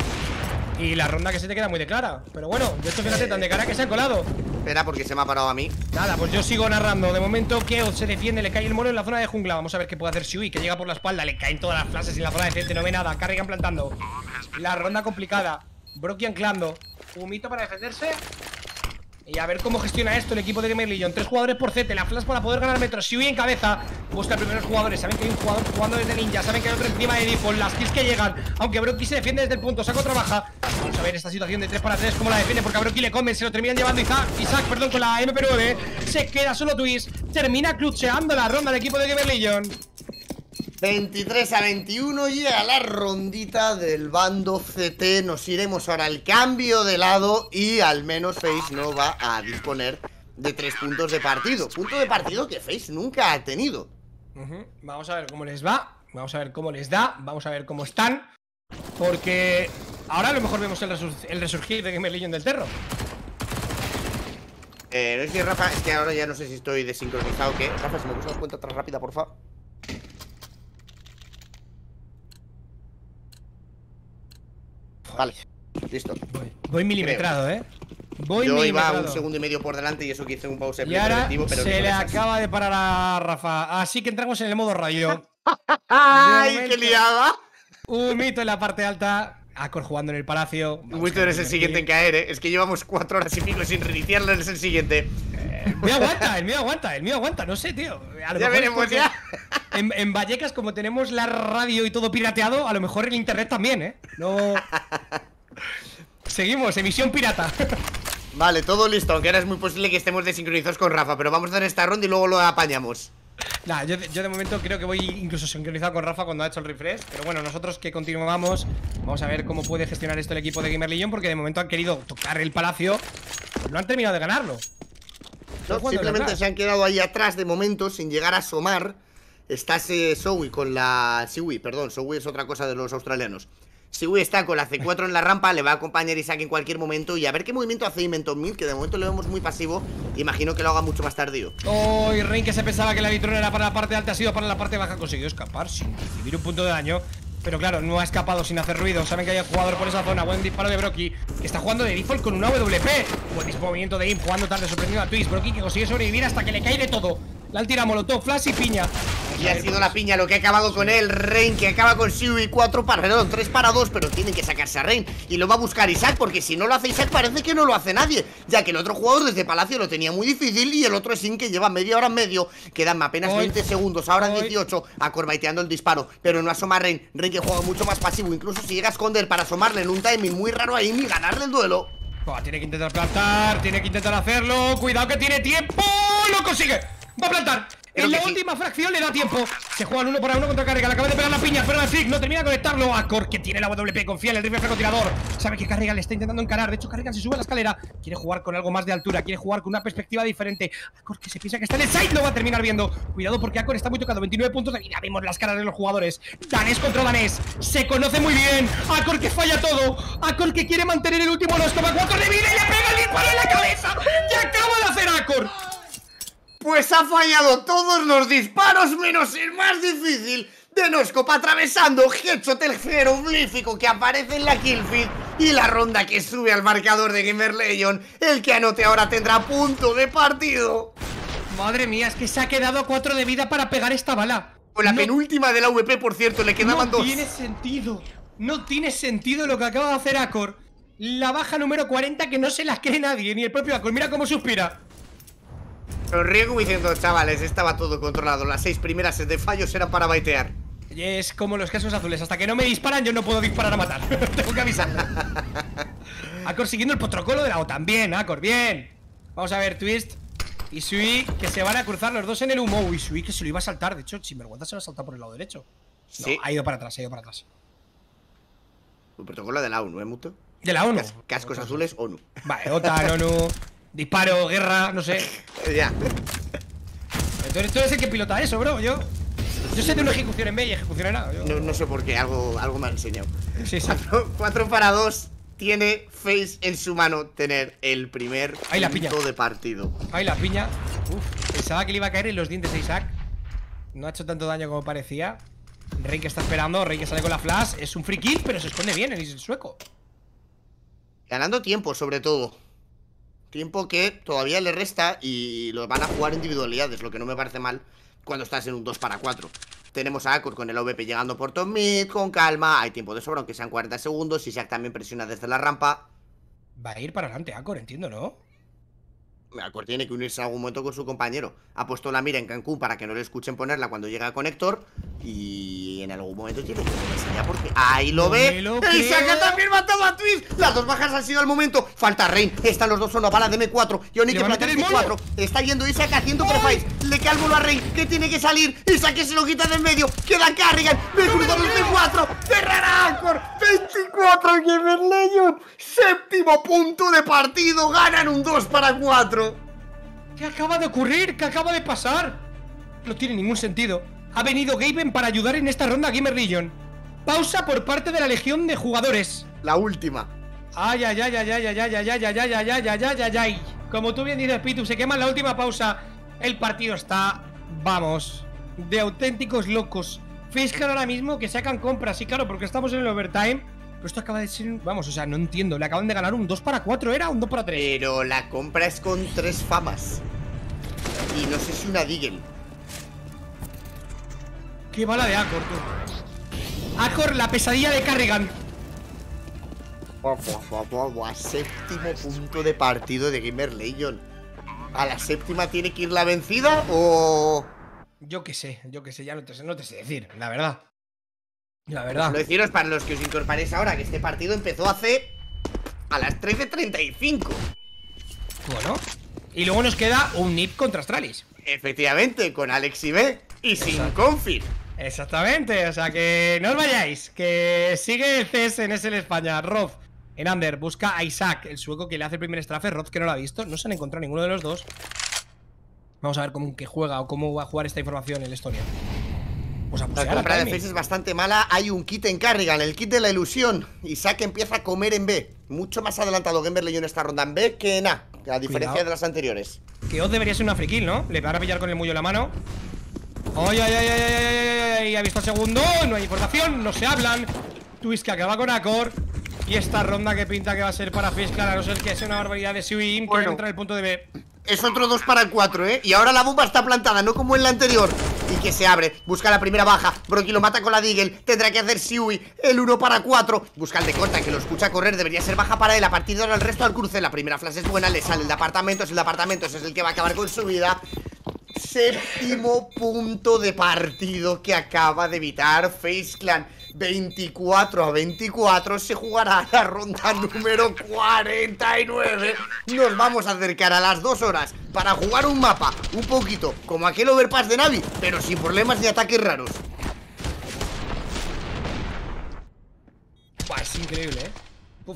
Speaker 1: Y la ronda que se te queda muy de clara. Pero bueno, de hecho, fíjate, tan de cara que se ha colado.
Speaker 2: Espera, porque se me ha parado a mí.
Speaker 1: Nada, pues yo sigo narrando. De momento, Keoth se defiende, le cae el mono en la zona de jungla. Vamos a ver qué puede hacer Shui, que llega por la espalda. Le caen todas las flashes en la zona de C T, no ve nada. Carrigan plantando. La ronda complicada. Brocky anclando. Humito para defenderse. Y a ver cómo gestiona esto el equipo de Gamer Legion. Tres jugadores por C T, la flash para poder ganar metros. Shui en cabeza, busca primeros jugadores. Saben que hay un jugador jugando desde ninja. Saben que hay otro encima de default. Las kills que llegan, aunque Brocky se defiende desde el punto, saca otra baja. Vamos a ver esta situación de tres para tres, cómo la defiende, porque a Brocky le comen, se lo terminan llevando Isaac, Isaac perdón, con la M P nueve. Se queda solo Twist, termina clutcheando la ronda del equipo de Gamer Legion.
Speaker 2: veintitrés a veintiuno llega la rondita del bando C T. Nos iremos ahora al cambio de lado y al menos Face no va a disponer de tres puntos de partido. Punto de partido que Face nunca ha tenido.
Speaker 1: Ujú. Vamos a ver cómo les va. Vamos a ver cómo les da, vamos a ver cómo están. Porque ahora a lo mejor vemos el, resur el resurgir de Gamer Legion del Terro.
Speaker 2: Eh, no es que Rafa, es que ahora ya no sé si estoy desincronizado o qué. Rafa, si me buscas cuenta atrás rápida, porfa. Vale, listo.
Speaker 1: Voy, voy milimetrado, eh. Voy
Speaker 2: Yo
Speaker 1: milimetrado.
Speaker 2: iba un segundo y medio por delante y eso que hice un pause
Speaker 1: Y ahora
Speaker 2: preventivo, pero
Speaker 1: se
Speaker 2: ni
Speaker 1: le
Speaker 2: con esas.
Speaker 1: acaba de parar a Rafa. Así que entramos en el modo radio.
Speaker 2: ¡Ay,
Speaker 1: De
Speaker 2: qué
Speaker 1: momento,
Speaker 2: liada!
Speaker 1: Un mito en la parte alta. Acor jugando en el palacio. Vamos
Speaker 2: Winston
Speaker 1: a
Speaker 2: eres el siguiente en caer, ¿eh? Es que llevamos cuatro horas y pico sin reiniciarlo, eres el siguiente.
Speaker 1: El mío aguanta, el mío aguanta, el mío aguanta. No sé, tío. A lo
Speaker 2: Ya
Speaker 1: mejor es
Speaker 2: veremos,
Speaker 1: porque
Speaker 2: ya.
Speaker 1: En, en Vallecas, como tenemos la radio y todo pirateado, a lo mejor el internet también, ¿eh? No. Seguimos, emisión pirata.
Speaker 2: Vale, todo listo, aunque ahora es muy posible que estemos desincronizados con Rafa, pero vamos a dar esta ronda y luego lo apañamos.
Speaker 1: Nah, yo, yo de momento creo que voy incluso sincronizado con Rafa cuando ha hecho el refresh. Pero bueno, nosotros que continuamos, vamos a ver cómo puede gestionar esto el equipo de Gamer Legion, porque de momento han querido tocar el palacio. No han terminado de ganarlo.
Speaker 2: No, simplemente se han quedado ahí atrás de momento sin llegar a asomar. Está ese Zoe con la... Siwi, perdón, Zoe es otra cosa de los australianos. Siwi está con la C cuatro en la rampa, le va a acompañar Isaac en cualquier momento. Y a ver qué movimiento hace Inventor Mid, que de momento lo vemos muy pasivo. Imagino que lo haga mucho más tardío.
Speaker 1: Oh, y Rain, que se pensaba que la vitrona era para la parte alta, ha sido para la parte baja. Ha conseguido escapar sin recibir un punto de daño. Pero claro, no ha escapado sin hacer ruido. Saben que hay un jugador por esa zona. Buen disparo de Brocky, que está jugando de default con una W P. Buen movimiento de Im, jugando tarde, sorprendido a Twist. Brocky, que consigue sobrevivir hasta que le cae de todo. La han tirado molotov, flash y piña.
Speaker 2: Y ha sido la piña lo que ha acabado con él. Rain, que acaba con Siwi, cuatro para, perdón, tres para dos, pero tienen que sacarse a Rain. Y lo va a buscar Isaac, porque si no lo hace Isaac parece que no lo hace nadie, ya que el otro jugador desde Palacio lo tenía muy difícil. Y el otro es Im, que lleva media hora en medio. Quedan apenas
Speaker 1: Hoy.
Speaker 2: veinte segundos, ahora
Speaker 1: Hoy.
Speaker 2: dieciocho. Acorbaiteando el disparo, pero no asoma a Rain. Rain, que juega mucho más pasivo, incluso si llega a esconder para asomarle en un timing muy raro a Im y ganarle el duelo.
Speaker 1: Oh, tiene que intentar plantar, tiene que intentar hacerlo. Cuidado que tiene tiempo. ¡Lo consigue! Va a plantar.
Speaker 2: Creo
Speaker 1: En la
Speaker 2: que sí.
Speaker 1: última fracción le da tiempo. Se juegan uno para uno contra Carriga. Le acaba de pegar la piña, pero el flick no termina de conectarlo. Acor, que tiene la W P, confía en el rifle francotirador. Sabe que Carriga le está intentando encarar. De hecho, Carriga se sube a la escalera. Quiere jugar con algo más de altura. Quiere jugar con una perspectiva diferente. Acor, que se piensa que está en el side, lo va a terminar viendo. Cuidado, porque Acor está muy tocado. veintinueve puntos de vida. Vemos las caras de los jugadores. Danés contra danés. Se conoce muy bien. Acor, que falla todo. Acor, que quiere mantener el último dos coma cuatro de vida y le pega el disparo en la cabeza. ¡Y acaba de hacer Acor!
Speaker 2: Pues ha fallado todos los disparos menos el más difícil de Noscope, atravesando headshot jeroglífico que aparece en la killfeed y la ronda que sube al marcador de Gamer Legion. El que anote ahora tendrá punto de partido.
Speaker 1: Madre mía, es que se ha quedado a cuatro de vida para pegar esta bala.
Speaker 2: Con la
Speaker 1: No-
Speaker 2: penúltima de la V P, por cierto, le quedaban
Speaker 1: no
Speaker 2: dos.
Speaker 1: tiene sentido. No tiene sentido lo que acaba de hacer Acor. La baja número cuarenta que no se la cree nadie, ni el propio Acor. Mira cómo suspira.
Speaker 2: Sonríe como diciendo, chavales, estaba todo controlado. Las seis primeras de fallos eran para baitear.
Speaker 1: Y es como los casos azules. Hasta que no me disparan, yo no puedo disparar a matar. Tengo que avisar. Acor siguiendo el protocolo de la OTAN. Bien, Acor, bien. Vamos a ver, Twist y Sui, que se van a cruzar los dos en el humo. Uy, Sui, que se lo iba a saltar. De hecho, sinvergüenza se lo ha saltado por el lado derecho. No,
Speaker 2: Sí.
Speaker 1: ha ido para atrás, ha ido para atrás.
Speaker 2: El protocolo de la ONU, ¿eh, Muto?
Speaker 1: De la ONU.
Speaker 2: Cas- cascos azules, ONU.
Speaker 1: Vale, OTAN, ONU. Disparo, guerra, no sé.
Speaker 2: Ya.
Speaker 1: Tú eres, tú eres el que pilota eso, bro. Yo Yo sé de una ejecución en B y ejecución en A. Yo...
Speaker 2: No, no sé por qué, algo, algo me ha enseñado.
Speaker 1: Sí, sí.
Speaker 2: cuatro para dos. Tiene Face en su mano tener el primer
Speaker 1: Ahí la piña.
Speaker 2: punto de partido.
Speaker 1: Ahí la piña. Uf, pensaba que le iba a caer en los dientes a Isaac. No ha hecho tanto daño como parecía. Rey que está esperando, Rey que sale con la flash. Es un free kill, pero se esconde bien el sueco.
Speaker 2: Ganando tiempo, sobre todo. Tiempo que todavía le resta y lo van a jugar individualidades, lo que no me parece mal cuando estás en un dos para cuatro. Tenemos a Acor con el A V P llegando por top mid, con calma. Hay tiempo de sobra, aunque sean cuarenta segundos. Isaac también presiona desde la rampa.
Speaker 1: Va a ir para adelante, Acor, entiendo, ¿no?
Speaker 2: Acor tiene que unirse en algún momento con su compañero. Ha puesto la mira en Cancún para que no le escuchen ponerla cuando llega a conector. Y en algún momento tiene que ponerse ya porque ahí lo
Speaker 1: No
Speaker 2: ve.
Speaker 1: me lo
Speaker 2: ¡El Isaac
Speaker 1: creo!
Speaker 2: ha también matado a Twist! Las dos bajas han sido al momento. Falta Rain. Están los dos solo a bala de M cuatro. Yoni
Speaker 1: ¿Le
Speaker 2: que
Speaker 1: va a meter
Speaker 2: plantea
Speaker 1: el
Speaker 2: M cuatro. Está yendo Isaac haciendo prefice. Le cae el bolo a Rain, que tiene que salir. Isaac que se lo quita del medio. Queda Carrigan. Me cruzó el M cuatro. Cerrará Acor. veinticuatro Gamer Legion. Séptimo punto de partido. Ganan un dos para cuatro.
Speaker 1: ¿Qué acaba de ocurrir? ¿Qué acaba de pasar? No tiene ningún sentido. Ha venido Gaben para ayudar en esta ronda a Gamer Legion. Pausa por parte de la legión de jugadores.
Speaker 2: La última.
Speaker 1: Ay, ay, ay, ay, ay, ay, ay, ay, ay, ay, ay, ay, ay, ay, ay, ay. Como tú bien dices, Pitu, se quema en la última pausa. El partido está, vamos, de auténticos locos. FaZe ahora mismo que sacan compras, sí, claro, porque estamos en el overtime. Pero esto acaba de ser, vamos, o sea, no entiendo. Le acaban de ganar un dos para cuatro, ¿era? Un dos para tres.
Speaker 2: Pero la compra es con tres famas. Y no sé si una Deagle.
Speaker 1: Qué bala de Akor, tú. Akor, la pesadilla de Carrigan.
Speaker 2: Buah, buah, buah, buah, buah. Séptimo punto de partido de Gamer Legion. ¿A la séptima tiene que ir la vencida o...?
Speaker 1: Yo qué sé, yo qué sé, ya no te sé, no te sé decir, la verdad. La verdad.
Speaker 2: Lo deciros para los que os incorporéis ahora, que este partido empezó hace... a las trece treinta y cinco.
Speaker 1: Bueno. Y luego nos queda un N I P contra Astralis.
Speaker 2: Efectivamente, con Alex y B. Y sin
Speaker 1: Exacto.
Speaker 2: Confir.
Speaker 1: Exactamente, o sea que no os vayáis. Que sigue el C S en S L España. Roth en Under busca a Isaac, el sueco que le hace el primer strafe. Roth que no lo ha visto, no se han encontrado ninguno de los dos. Vamos a ver cómo que juega o cómo va a jugar esta información el Estonia. Pues a
Speaker 2: La
Speaker 1: pusear
Speaker 2: compra
Speaker 1: a
Speaker 2: de
Speaker 1: Timmy.
Speaker 2: Face es bastante mala. Hay un kit en Carrigan, el kit de la ilusión. Isaac empieza a comer en B. Mucho más adelantado Gamer Legion esta ronda en B que en A, a diferencia
Speaker 1: Cuidado.
Speaker 2: de las anteriores.
Speaker 1: Que Oz debería ser una free kill, ¿no? Le van a pillar con el mullo en la mano. ¡Ay, ay, ay, ay, ay, ay, ay! Ha visto el segundo, no hay información, no se hablan. Twist que acaba con Akor. Y esta ronda que pinta que va a ser para Fiskal, a no ser que sea una barbaridad de Siwim,
Speaker 2: Bueno.
Speaker 1: que entra en el punto de B.
Speaker 2: Es otro dos para cuatro, ¿eh? Y ahora la bomba está plantada, no como en la anterior. Y que se abre, busca la primera baja. Brocky lo mata con la Deagle, tendrá que hacer Siwi. El uno para cuatro, busca el de corta, que lo escucha correr. Debería ser baja para él, a partir de ahora el resto al cruce. La primera flash es buena, le sale el de apartamentos. El de apartamentos es el que va a acabar con su vida. Séptimo punto de partido que acaba de evitar FaZe Clan. Veinticuatro a veinticuatro se jugará la ronda número cuarenta y nueve. Nos vamos a acercar a las dos horas para jugar un mapa un poquito como aquel overpass de Navi, pero sin problemas ni ataques raros.
Speaker 1: Buah, es increíble, ¿eh? Puf.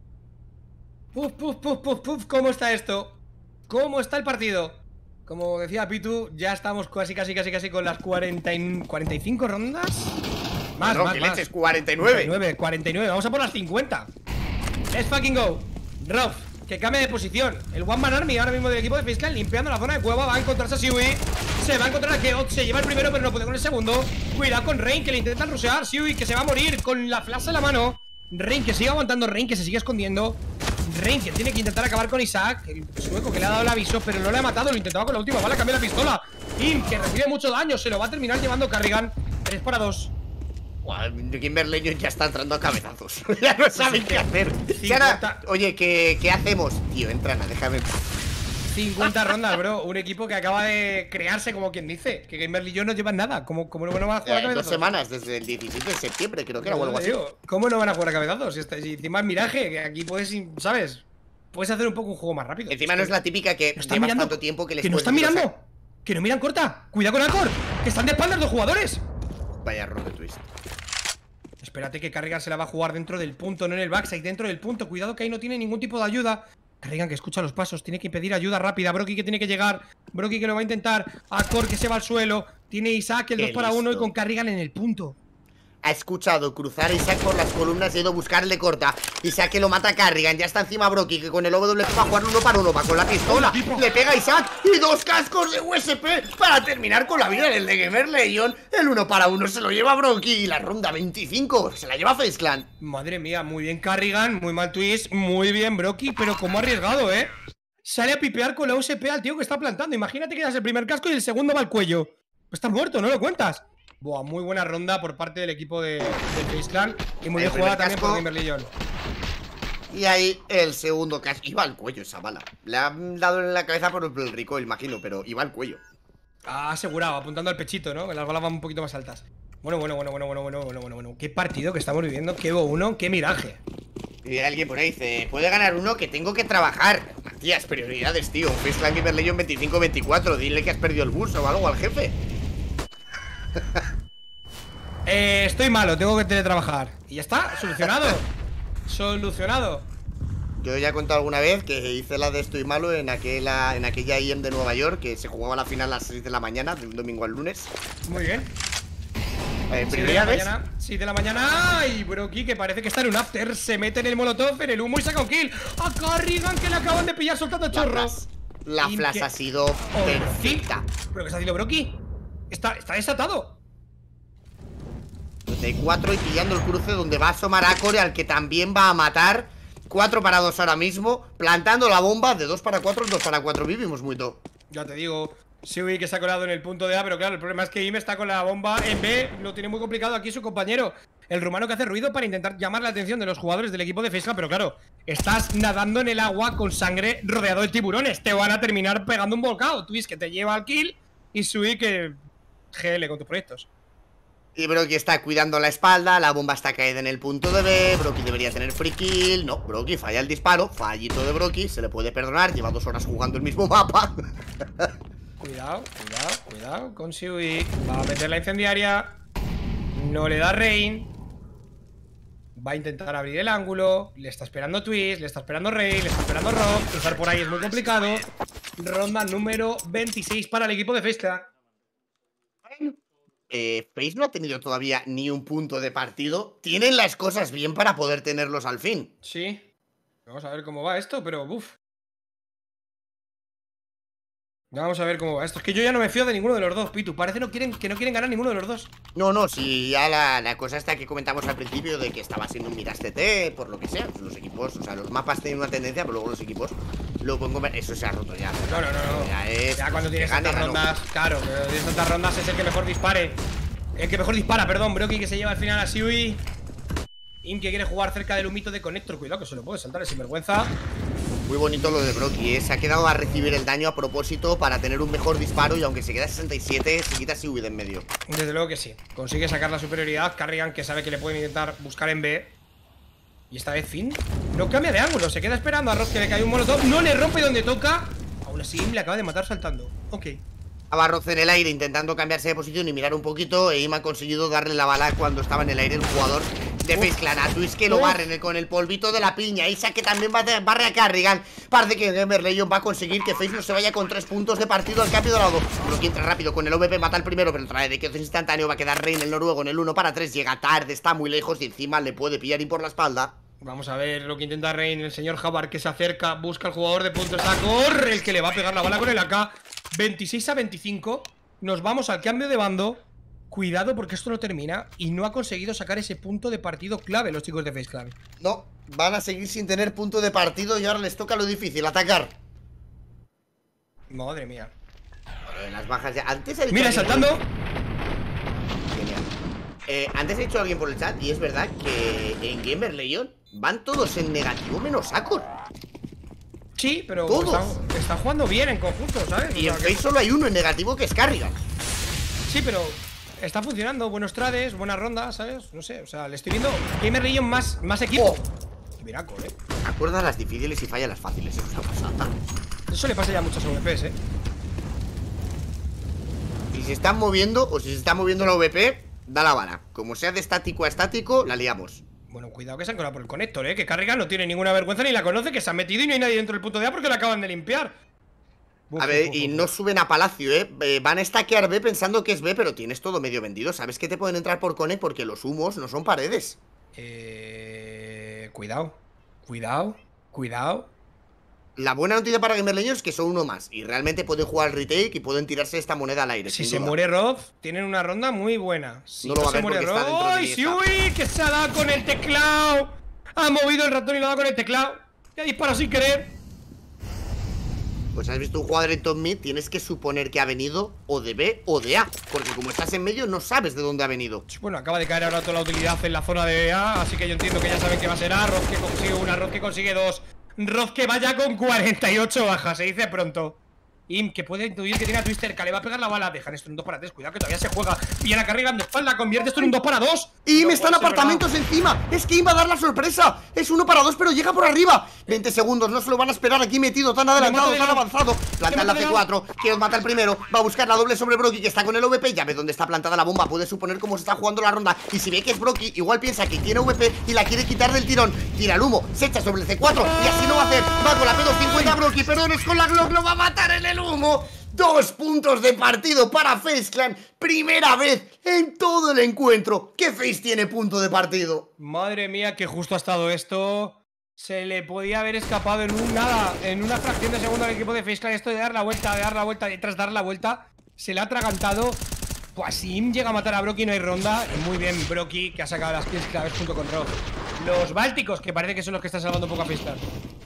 Speaker 1: Puf, puf, puf, puf, puf. ¿Cómo está esto? ¿Cómo está el partido? Como decía Pitu, ya estamos casi, casi, casi, casi con las cuarenta y, cuarenta y cinco rondas. Más,
Speaker 2: no,
Speaker 1: más,
Speaker 2: que
Speaker 1: más.
Speaker 2: leches, cuarenta y nueve.
Speaker 1: cuarenta y nueve, vamos a por las cincuenta. Let's fucking go. Roth, que cambia de posición. El One Man Army ahora mismo del equipo de FaZe Clan limpiando la zona de cueva. Va a encontrarse a Siwi. Se va a encontrar a Keot. Se lleva el primero, pero no puede con el segundo. Cuidado con Rain, que le intentan rushear. Siwi, que se va a morir con la flash en la mano. Rain, que sigue aguantando. Rain, que se sigue escondiendo. Rain, que tiene que intentar acabar con Isaac, el sueco que le ha dado el aviso, pero no le ha matado. Lo intentaba con la última bala, cambia la pistola. Im, que recibe mucho daño. Se lo va a terminar llevando Carrigan. tres para dos.
Speaker 2: Gamer Legion ya está entrando a cabezazos. Ya no saben qué hacer. Y ahora, oye, ¿qué, ¿qué hacemos? Tío, entrana, déjame.
Speaker 1: cincuenta rondas, bro. Un equipo que acaba de crearse, como quien dice. Que Gamer Legion no llevan nada. ¿Cómo, cómo no van a jugar a
Speaker 2: Eh, dos
Speaker 1: cabezazos?
Speaker 2: semanas, desde el diecisiete de septiembre, creo que era o algo así.
Speaker 1: Digo, ¿cómo no van a jugar a cabezazos? Si, está- si encima es miraje, que aquí puedes, ¿sabes? Puedes hacer un poco un juego más rápido.
Speaker 2: Encima no es la típica que
Speaker 1: ¿No están
Speaker 2: llevas
Speaker 1: mirando?
Speaker 2: tanto tiempo que les
Speaker 1: ¿Que no
Speaker 2: puedes
Speaker 1: están
Speaker 2: decir, o sea,
Speaker 1: mirando? ¿Que no miran corta? Cuidado con Akor, que están de espaldas dos jugadores.
Speaker 2: Vaya error de twist.
Speaker 1: Espérate que Carrigan se la va a jugar dentro del punto, no en el backside, dentro del punto. Cuidado que ahí no tiene ningún tipo de ayuda. Carrigan que escucha los pasos, tiene que pedir ayuda rápida. Brocky que tiene que llegar, Brocky que lo va a intentar. Akor que se va al suelo. Tiene Isaac el
Speaker 2: Qué
Speaker 1: dos para uno y
Speaker 2: listo.
Speaker 1: con Carrigan en el punto.
Speaker 2: Ha escuchado cruzar a Isaac por las columnas y ha ido a buscarle corta. Isaac que lo mata a Carrigan, ya está encima Brocky, que con el O W va a jugar uno para uno, va con la pistola. Le pega a Isaac y dos cascos de U S P para terminar con la vida del de Gamer Legion. El uno para uno se lo lleva Brocky y la ronda veinticinco se la lleva FaZe Clan.
Speaker 1: Madre mía, muy bien Carrigan, muy mal twist, muy bien Brocky, pero como ha arriesgado, ¿eh? Sale a pipear con la U S P al tío que está plantando. Imagínate que das el primer casco y el segundo va al cuello. Pues estás muerto, no lo cuentas. Buah, muy buena ronda por parte del equipo de, de FaZe Clan. Y muy
Speaker 2: El
Speaker 1: bien jugada
Speaker 2: primer
Speaker 1: también por
Speaker 2: casco.
Speaker 1: Gamer Legion.
Speaker 2: Y ahí el segundo casco. Iba al cuello esa bala. Le han dado en la cabeza por el recoil, imagino, pero iba al cuello.
Speaker 1: Ha asegurado, apuntando al pechito, ¿no? Que las balas van un poquito más altas. Bueno, bueno, bueno, bueno, bueno, bueno, bueno, bueno, bueno. Qué partido que estamos viviendo, qué Evo uno, qué miraje.
Speaker 2: Y alguien por ahí dice, puede ganar uno que tengo que trabajar. Matías, prioridades, tío. FaZe Clan Gamer Legion veinticinco veinticuatro. Dile que has perdido el bus o algo al jefe.
Speaker 1: Eh, estoy malo, tengo que teletrabajar. Y ya está, solucionado. Solucionado.
Speaker 2: Yo ya he contado alguna vez que hice la de estoy malo en aquella, en aquella I E M de Nueva York, que se jugaba la final a las seis de la mañana, de un domingo al lunes.
Speaker 1: Muy bien.
Speaker 2: Eh,
Speaker 1: seis de la mañana, seis de la mañana. Y Broky, que parece que está en un after, se mete en el molotov, en el humo y saca un kill. A Carrigan, que le acaban de pillar soltando chorros.
Speaker 2: La flash ha sido perfecta.
Speaker 1: ¿Pero qué está haciendo Broky? Está, está desatado.
Speaker 2: De cuatro y pillando el cruce donde va a asomar a Core, al que también va a matar. cuatro para dos ahora mismo, plantando la bomba de dos para cuatro, dos para cuatro. Vivimos muy todo.
Speaker 1: Ya te digo, Siwi que se ha colado en el punto de A, pero claro, el problema es que Ime está con la bomba en B. Lo tiene muy complicado aquí su compañero, el rumano, que hace ruido para intentar llamar la atención de los jugadores del equipo de FaZe Clan. Pero claro, estás nadando en el agua con sangre, rodeado de tiburones. Te van a terminar pegando un volcado. Twist que te lleva al kill y Siwi que G L con tus proyectos.
Speaker 2: Y Broky está cuidando la espalda, la bomba está caída en el punto de B. Broky debería tener free kill. No, Broky falla el disparo, fallito de Broky, se le puede perdonar, lleva dos horas jugando el mismo mapa.
Speaker 1: Cuidado, cuidado, cuidado con Siwi. Va a meter la incendiaria. No le da Rain. Va a intentar abrir el ángulo. Le está esperando Twist, le está esperando Rain, le está esperando Rob. Cruzar por ahí es muy complicado. Ronda número veintiséis para el equipo de FaZe Clan.
Speaker 2: Eh, FaZe no ha tenido todavía ni un punto de partido. Tienen las cosas bien para poder tenerlos al fin.
Speaker 1: Sí. Vamos a ver cómo va esto, pero uff. Vamos a ver cómo va esto. Es que yo ya no me fío de ninguno de los dos, Pitu. Parece no quieren, que no quieren ganar ninguno de los dos.
Speaker 2: No, no, si ya la, la cosa está que comentamos al principio de que estaba siendo un Miras T T, por lo que sea. Los equipos, o sea, los mapas tienen una tendencia, pero luego los equipos lo pueden comer. Eso se ha roto ya.
Speaker 1: No, no, no, no.
Speaker 2: Ya, es,
Speaker 1: ya cuando tienes
Speaker 2: gane,
Speaker 1: tantas rondas, claro, cuando tienes tantas rondas es el que mejor dispare. El que mejor dispara, perdón. Broky, que se lleva al final a Siwi. Im, que quiere jugar cerca del humito de Connector. Cuidado, que se lo puede saltar, es sinvergüenza.
Speaker 2: Muy bonito lo de Broky, ¿eh? Se ha quedado a recibir el daño a propósito para tener un mejor disparo. Y aunque se queda a sesenta y siete, se quita Siwi de en medio.
Speaker 1: Desde luego que sí. Consigue sacar la superioridad. Carrigan, que sabe que le pueden intentar buscar en B. Y esta vez Finn no cambia de ángulo. Se queda esperando a Ross, que le cae un molotov. No le rompe donde toca. Aún así Im le acaba de matar saltando. Ok.
Speaker 2: Estaba Roz en el aire intentando cambiarse de posición y mirar un poquito. E Im ha conseguido darle la bala cuando estaba en el aire el jugador de FaZe Clan. A Twist que lo barren con el polvito de la piña. Isa que también barre a Carrigan. Parece que Gamer Legion va a conseguir que FaZe no se vaya con tres puntos de partido al cambio de lado. Lo que entra rápido con el O V P, mata al primero, pero trae de que es instantáneo. Va a quedar Rein el noruego en el uno para tres. Llega tarde, está muy lejos y encima le puede pillar y por la espalda.
Speaker 1: Vamos a ver lo que intenta Rein, el señor Jabar, que se acerca, busca al jugador de puntos a corre, el que le va a pegar la bala con el A K. veintiséis a veinticinco. Nos vamos al cambio de bando. Cuidado porque esto no termina y no ha conseguido sacar ese punto de partido clave los chicos de FaZe Clan.
Speaker 2: No, van a seguir sin tener punto de partido y ahora les toca lo difícil, atacar.
Speaker 1: Madre mía.
Speaker 2: Bueno, las bajas ya. Antes ha dicho
Speaker 1: Mira, saltando.
Speaker 2: Genial. Eh, antes ha dicho alguien por el chat y es verdad que en Gamer Legion van todos en negativo menos Akor.
Speaker 1: Sí, pero
Speaker 2: todos
Speaker 1: están, están jugando bien en conjunto, ¿sabes?
Speaker 2: Y
Speaker 1: o sea,
Speaker 2: en FaZe
Speaker 1: que...
Speaker 2: solo hay uno en negativo que es Carrigan.
Speaker 1: Sí, pero está funcionando, buenos trades, buenas rondas, ¿sabes? No sé, o sea, le estoy viendo Gamer Legion más, más equipo.
Speaker 2: Oh.
Speaker 1: Mira, eh.
Speaker 2: Acuerda las difíciles y falla las fáciles, eso es una pasada.
Speaker 1: Eso le pasa ya a muchos O V Ps, eh.
Speaker 2: Si se están moviendo o si se está moviendo la O V P, da la vara. Como sea de estático a estático, la liamos.
Speaker 1: Bueno, cuidado que se han colado por el Connector, eh. Que Carrigan no tiene ninguna vergüenza ni la conoce, que se ha metido y no hay nadie dentro del punto de A porque la acaban de limpiar. Uf,
Speaker 2: a ver,
Speaker 1: uf, uf,
Speaker 2: y
Speaker 1: uf.
Speaker 2: no suben a Palacio, ¿eh? eh Van a stackear B pensando que es B, pero tienes todo medio vendido. ¿Sabes que te pueden entrar por Connect? Porque los humos no son paredes.
Speaker 1: Eh... Cuidado. Cuidado. Cuidado.
Speaker 2: La buena noticia para Gamer Legion es que son uno más. Y realmente pueden jugar al retake y pueden tirarse esta moneda al aire.
Speaker 1: Si
Speaker 2: sin
Speaker 1: se
Speaker 2: duda.
Speaker 1: muere Rob, tienen una ronda muy buena. Si
Speaker 2: No
Speaker 1: no,
Speaker 2: lo va a
Speaker 1: se
Speaker 2: ver
Speaker 1: muere
Speaker 2: porque está dentro
Speaker 1: Rob.
Speaker 2: de
Speaker 1: ¡Ay,
Speaker 2: mi
Speaker 1: sí,
Speaker 2: esta.
Speaker 1: uy! Que se ha dado con el teclado. Ha movido el ratón y lo ha dado con el teclado. Ya dispara sin querer.
Speaker 2: Pues has visto un jugador en top mid, tienes que suponer que ha venido o de B o de A. Porque como estás en medio, no sabes de dónde ha venido.
Speaker 1: Bueno, acaba de caer ahora toda la utilidad en la zona de A, así que yo entiendo que ya saben que va a ser A. Roz que consigue una, Roz que consigue dos. Roz que vaya con cuarenta y ocho bajas, se dice pronto. Im, que puede intuir que tiene a Twister, que le va a pegar la bala. Dejan esto en un dos para tres, cuidado que todavía se juega. Pillan a Carrigan de espalda, convierte esto en un dos para dos.
Speaker 2: Y
Speaker 1: No
Speaker 2: me están
Speaker 1: puede ser
Speaker 2: apartamentos
Speaker 1: verdad.
Speaker 2: encima. Es que Im va a dar la sorpresa. Es uno para dos, pero llega por arriba. veinte segundos, no se lo van a esperar aquí metido, tan adelantado, tan avanzado. Planta en la C cuatro, Keod mata el primero. Va a buscar la doble sobre Brocky, que está con el V P. Ya ve dónde está plantada la bomba. Puede suponer cómo se está jugando la ronda. Y si ve que es Brocky, igual piensa que tiene V P y la quiere quitar del tirón. Tira el humo, se echa sobre el C cuatro y así no va a hacer. Va con la P doscientos cincuenta Brocky, perdón, es con la Glock, lo va a matar en el humo. Dos puntos de partido para FaZe Clan. Primera vez en todo el encuentro que FaZe tiene punto de partido.
Speaker 1: Madre mía, que justo ha estado esto. Se le podía haber escapado en un nada, en una fracción de segundo al equipo de FaZe Clan. Esto de dar la vuelta, de dar la vuelta, y tras dar la vuelta, se le ha atragantado. Pues si Im llega a matar a Brocky, no hay ronda. Muy bien, Brocky, que ha sacado las kills claves junto con Rob. Los bálticos, que parece que son los que están salvando un poco a FaZe Clan.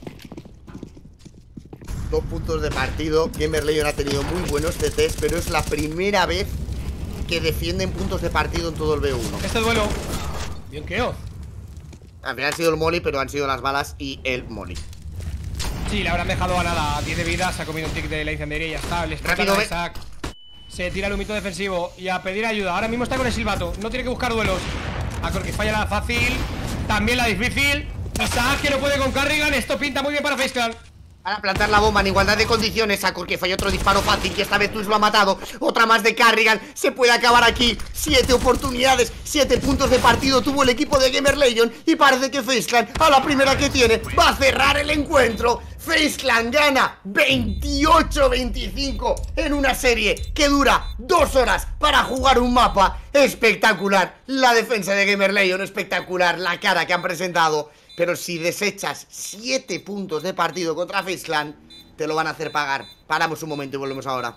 Speaker 2: Dos puntos de partido. Gamerlegion ha tenido muy buenos C Ts, pero es la primera vez que defienden puntos de partido en todo el B uno.
Speaker 1: Este duelo. Bien, Keod.
Speaker 2: Al final ha sido el molly, pero han sido las balas y el molly.
Speaker 1: Sí, le habrán dejado a nada, a diez de vida. Se ha comido un tic de la incendiaria y ya está. Le está
Speaker 2: Rápido, ve.
Speaker 1: Isaac. Se tira el humito defensivo y a pedir ayuda. Ahora mismo está con el silbato. No tiene que buscar duelos. A que falla la fácil. También la difícil. Isaac que no puede con Carrigan. Esto pinta muy bien para FaZe Clan.
Speaker 2: Para plantar la bomba en igualdad de condiciones. Akor que falla otro disparo fácil, que esta vez Twitch lo ha matado. Otra más de Carrigan. Se puede acabar aquí. Siete oportunidades, siete puntos de partido tuvo el equipo de Gamerlegion. Y parece que FaZe Clan, a la primera que tiene, va a cerrar el encuentro. FaZe Clan gana veintiocho veinticinco en una serie que dura dos horas para jugar un mapa espectacular. La defensa de Gamerlegion espectacular, la cara que han presentado. Pero si desechas siete puntos de partido contra FaZe Clan, te lo van a hacer pagar. Paramos un momento y volvemos ahora.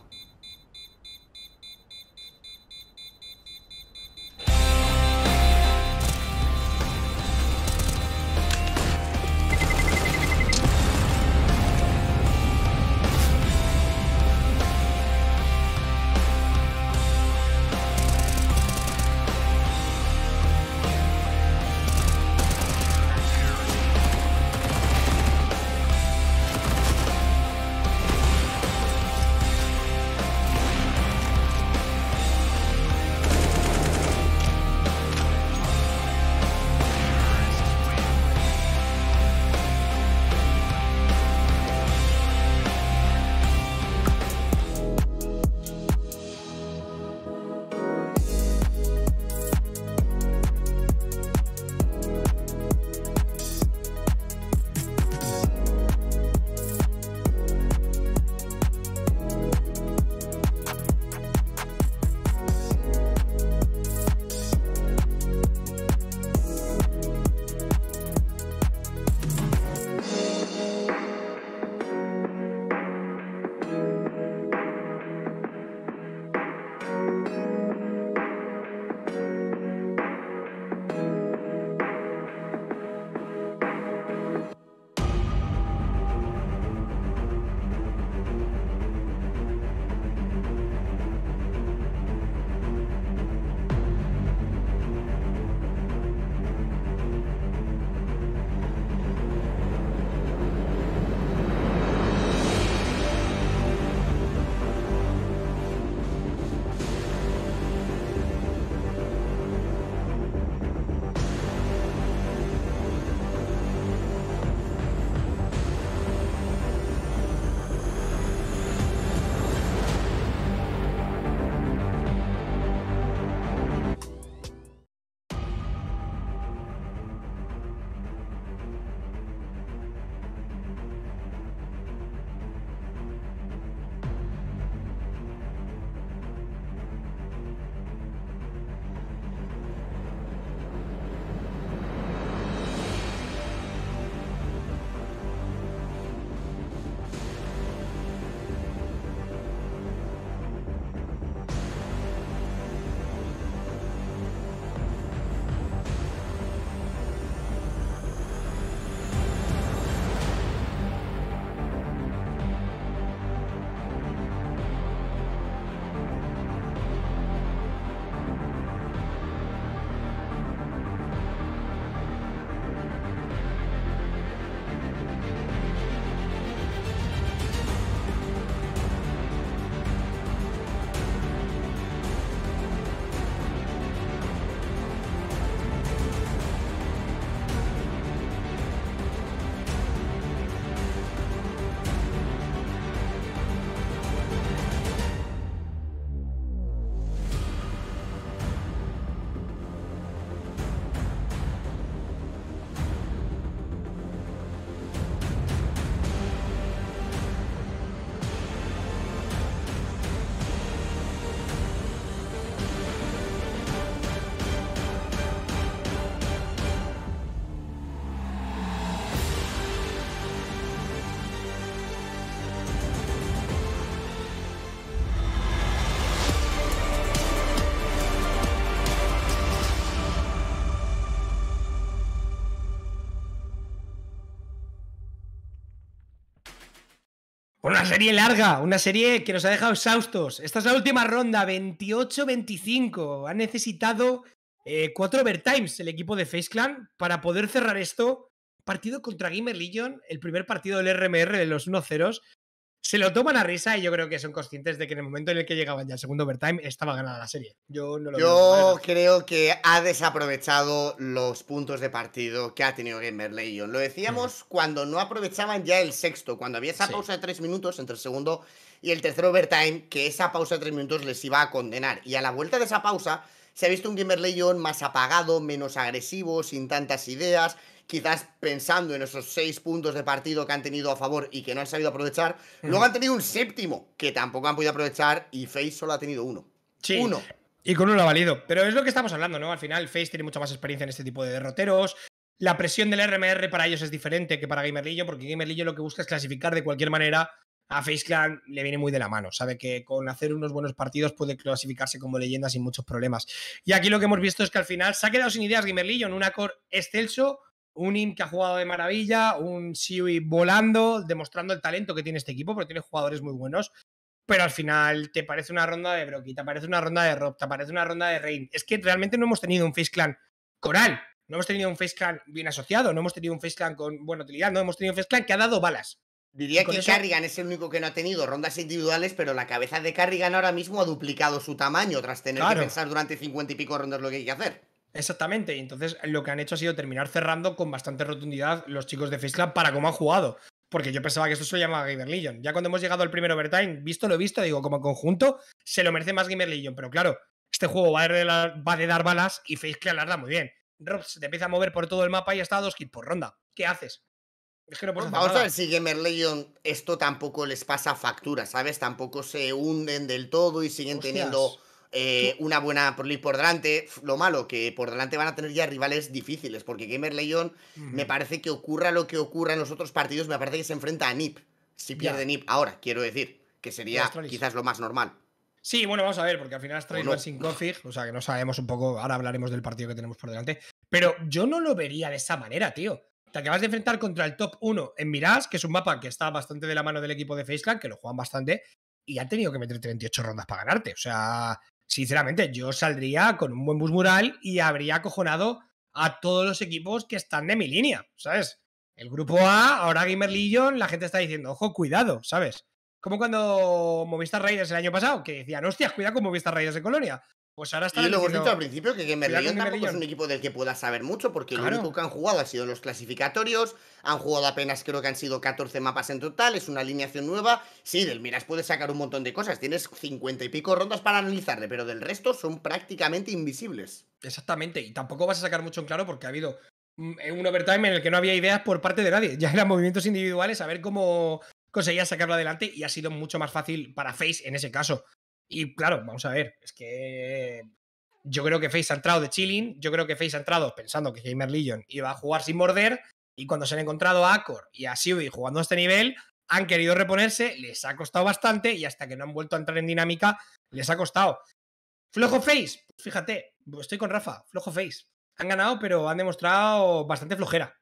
Speaker 1: Serie larga, una serie que nos ha dejado exhaustos. Esta es la última ronda, veintiocho veinticinco. Han necesitado eh, cuatro overtimes el equipo de FaZe Clan para poder cerrar esto. Partido contra Gamer Legion, el primer partido del R M R de los uno ceros. Se lo toman a risa y yo creo que son conscientes de que en el momento en el que llegaban ya al segundo overtime estaba ganada la serie. Yo no lo veo de otra
Speaker 2: Yo
Speaker 1: manera.
Speaker 2: creo que ha desaprovechado los puntos de partido que ha tenido Gamer Legion. Lo decíamos cuando no aprovechaban ya el sexto, cuando había esa
Speaker 1: Sí.
Speaker 2: pausa de tres minutos entre el segundo y el tercer overtime, que esa pausa de tres minutos les iba a condenar. Y a la vuelta de esa pausa se ha visto un Gamer Legion más apagado, menos agresivo, sin tantas ideas, quizás pensando en esos seis puntos de partido que han tenido a favor y que no han sabido aprovechar. Luego han tenido un séptimo que tampoco han podido aprovechar y FaZe solo ha tenido uno.
Speaker 1: Sí.
Speaker 2: Uno.
Speaker 1: Y con uno lo ha valido. Pero es lo que estamos hablando, ¿no? Al final, FaZe tiene mucha más experiencia en este tipo de derroteros. La presión del R M R para ellos es diferente que para Gamer Legion, porque Gamer Legion lo que busca es clasificar de cualquier manera. A FaZe Clan le viene muy de la mano. Sabe que con hacer unos buenos partidos puede clasificarse como leyenda sin muchos problemas. Y aquí lo que hemos visto es que al final se ha quedado sin ideas Gamer Legion. Un Core excelso, un Im que ha jugado de maravilla, un Siwi volando, demostrando el talento que tiene este equipo, porque tiene jugadores muy buenos. Pero al final te parece una ronda de Brocky, te parece una ronda de Rob, te parece una ronda de Rain. Es que realmente no hemos tenido un FaZe Clan coral, no hemos tenido un FaZe Clan bien asociado, no hemos tenido un FaZe Clan con buena utilidad, no hemos tenido un FaZe Clan que ha dado balas.
Speaker 2: Diría
Speaker 1: Y con
Speaker 2: que
Speaker 1: eso-
Speaker 2: Carrigan es el único que no ha tenido rondas individuales, pero la cabeza de Carrigan ahora mismo ha duplicado su tamaño tras tener
Speaker 1: Claro.
Speaker 2: que pensar durante cincuenta y pico rondas lo que hay que hacer.
Speaker 1: Exactamente, y entonces lo que han hecho ha sido terminar cerrando con bastante rotundidad los chicos de FaZe Clan para cómo han jugado. Porque yo pensaba que esto se llamaba Gamer Legion. Ya cuando hemos llegado al primer overtime, visto lo visto, digo, como conjunto, se lo merece más Gamer Legion. Pero claro, este juego va de, la- va de dar balas y FaZe Clan las da muy bien. Rob se te empieza a mover por todo el mapa y está a dos kills por ronda. ¿Qué haces? Es que no puedes hacer
Speaker 2: Vamos a
Speaker 1: nada.
Speaker 2: ver si Gamer Legion esto tampoco les pasa factura, ¿sabes? Tampoco se hunden del todo y siguen
Speaker 1: Hostias.
Speaker 2: teniendo eh, una buena Pro League por delante. Lo malo, que por delante van a tener ya rivales difíciles, porque Gamer Legion me
Speaker 1: Ujú.
Speaker 2: parece que ocurra lo que ocurra en los otros partidos, me parece que se enfrenta a N I P. Si
Speaker 1: Ya.
Speaker 2: pierde N I P ahora, quiero decir, que sería
Speaker 1: Astralis.
Speaker 2: quizás lo más normal.
Speaker 1: Sí, bueno, vamos a ver, porque al final Astralis
Speaker 2: O no.
Speaker 1: van sin config, o sea que no sabemos un poco, ahora hablaremos del partido que tenemos por delante, pero yo no lo vería de esa manera, tío. Te acabas de enfrentar contra el top uno en Mirage, que es un mapa que está bastante de la mano del equipo de FaZe Clan, que lo juegan bastante, y han tenido que meterte veintiocho rondas para ganarte. O sea, sinceramente, yo saldría con un buen bus mural y habría acojonado a todos los equipos que están de mi línea, ¿sabes? El grupo A, ahora Gamer Legion, la gente está diciendo, ojo, cuidado, ¿sabes? Como cuando Movistar Raiders el año pasado, que decían, hostias, cuidado con Movistar Raiders de Colonia. Pues ahora
Speaker 2: Y
Speaker 1: están
Speaker 2: lo hemos
Speaker 1: diciendo,
Speaker 2: dicho al principio que Gamer
Speaker 1: cuidado con
Speaker 2: Legion
Speaker 1: Gamer
Speaker 2: tampoco es
Speaker 1: Legion.
Speaker 2: un equipo del que puedas saber mucho, porque
Speaker 1: Claro.
Speaker 2: lo único que han jugado ha sido los clasificatorios, han jugado apenas, creo que han sido catorce mapas en total, es una alineación nueva. Sí, del Miras puedes sacar un montón de cosas, tienes cincuenta y pico rondas para analizarle, pero del resto son prácticamente invisibles.
Speaker 1: Exactamente, y tampoco vas a sacar mucho en claro porque ha habido un un overtime en el que no había ideas por parte de nadie. Ya eran movimientos individuales, a ver cómo conseguías sacarlo adelante y ha sido mucho más fácil para FaZe en ese caso. Y claro, vamos a ver, es que yo creo que FaZe ha entrado de chilling, yo creo que FaZe ha entrado pensando que Gamer Legion iba a jugar sin morder y cuando se han encontrado a Acor y a Siwi jugando a este nivel, han querido reponerse, les ha costado bastante y hasta que no han vuelto a entrar en dinámica, les ha costado. Flojo FaZe, pues fíjate, estoy con Rafa, flojo FaZe. Han ganado, pero han demostrado bastante flojera.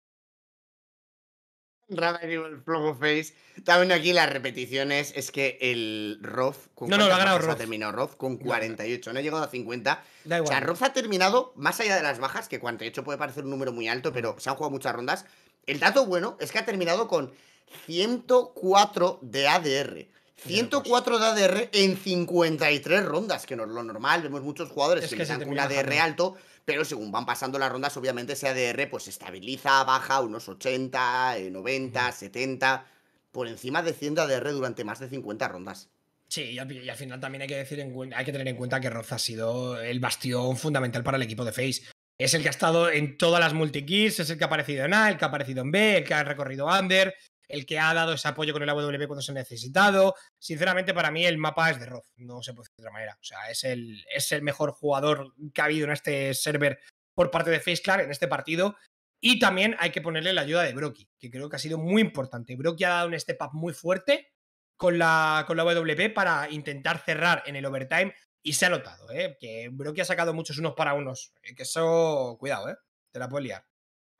Speaker 2: Rara que el Flogo Face. También aquí las repeticiones. Es que el Rof. ¿Con
Speaker 1: No, no, lo ha
Speaker 2: cuántas
Speaker 1: ganado
Speaker 2: bajas
Speaker 1: Rof.
Speaker 2: ha terminado Rof? Con
Speaker 1: No, no.
Speaker 2: cuarenta y ocho. No ha llegado a cincuenta.
Speaker 1: Da
Speaker 2: O sea,
Speaker 1: igual.
Speaker 2: Rof ha terminado, más allá de las bajas, que cuarenta y ocho puede parecer un número muy alto, pero se han jugado muchas rondas. El dato bueno es que ha terminado con ciento cuatro de A D R. ciento cuatro de A D R en cincuenta y tres rondas, que no es lo normal. Vemos muchos jugadores
Speaker 1: Es
Speaker 2: que
Speaker 1: que
Speaker 2: le
Speaker 1: se
Speaker 2: dan con un
Speaker 1: termina
Speaker 2: A D R
Speaker 1: bajando.
Speaker 2: alto, pero según van pasando las rondas, obviamente ese A D R pues se estabiliza, baja unos ochenta, eh, noventa, setenta, por encima de cien de A D R durante más de cincuenta rondas.
Speaker 1: Sí, y al, y al final también hay que, decir en cuen- hay que tener en cuenta que Roz ha sido el bastión fundamental para el equipo de FaZe. Es el que ha estado en todas las multikills, es el que ha aparecido en A, el que ha aparecido en B, el que ha recorrido Under, el que ha dado ese apoyo con el A W P cuando se ha necesitado. Sinceramente, para mí el mapa es de Roz, no se puede decir de otra manera. O sea, es el, es el mejor jugador que ha habido en este server por parte de FaZe Clan en este partido. Y también hay que ponerle la ayuda de Brocky, que creo que ha sido muy importante. Brocky ha dado un step up muy fuerte con la, con la W P para intentar cerrar en el overtime y se ha notado, ¿eh? Que Brocky ha sacado muchos unos para unos. Que eso, cuidado, ¿eh? Te la puedes liar.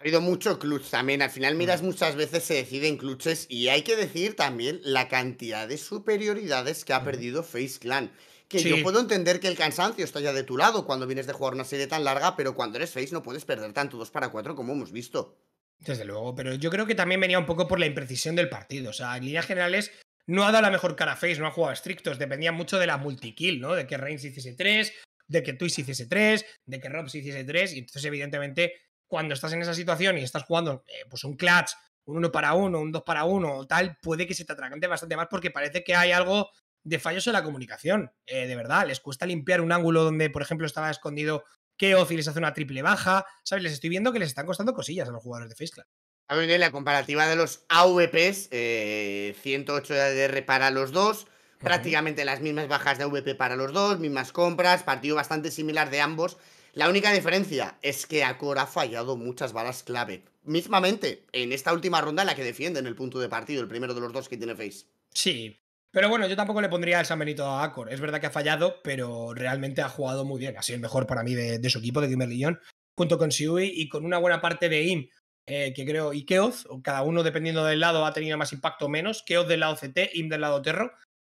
Speaker 2: Ha habido mucho clutch también. Al final, miras,
Speaker 1: Mm.
Speaker 2: muchas veces se decide en clutches. Y hay que decir también la cantidad de superioridades que ha
Speaker 1: Ujú.
Speaker 2: perdido FaZe Clan. Que yo
Speaker 1: Sí,
Speaker 2: puedo entender que el cansancio está ya de tu lado cuando vienes de jugar una serie tan larga, pero cuando eres FaZe no puedes perder tanto dos para cuatro como hemos visto.
Speaker 1: desde luego, pero yo creo que también venía un poco por la imprecisión del partido. O sea, en líneas generales, no ha dado la mejor cara a FaZe, no ha jugado estrictos. Dependía mucho de la multikill, ¿no? De que Reigns hiciese tres, de que Twitch hiciese tres, de que Robs hiciese tres. Y entonces, evidentemente, cuando estás en esa situación y estás jugando eh, pues un clutch, un uno para uno, un dos para uno o tal, puede que se te atragante bastante más porque parece que hay algo de fallos en la comunicación. Eh, de verdad, les cuesta limpiar un ángulo donde, por ejemplo, estaba escondido Keoz y les hace una triple baja. ¿Sabes? Les estoy viendo que les están costando cosillas a los jugadores de FaZe Clan.
Speaker 2: A ver, la comparativa de los A V Ps, eh, ciento ocho de A D R para los dos,
Speaker 1: Ujú.
Speaker 2: prácticamente las mismas bajas de A V P para los dos, mismas compras, partido bastante similar de ambos. La única diferencia es que Acor ha fallado muchas balas clave. Mismamente, en esta última ronda en la que defienden el punto de partido, el primero de los dos que tiene FaZe.
Speaker 1: Sí, pero bueno, yo tampoco le pondría el San Benito a Acor. Es verdad que ha fallado, pero realmente ha jugado muy bien. Ha sido el mejor para mí de, de su equipo, de Gamer Legion, junto con Siui y con una buena parte de I M, eh, que creo, y Keoz, o cada uno dependiendo del lado ha tenido más impacto o menos. Keoz del lado C T, I M del lado Terro.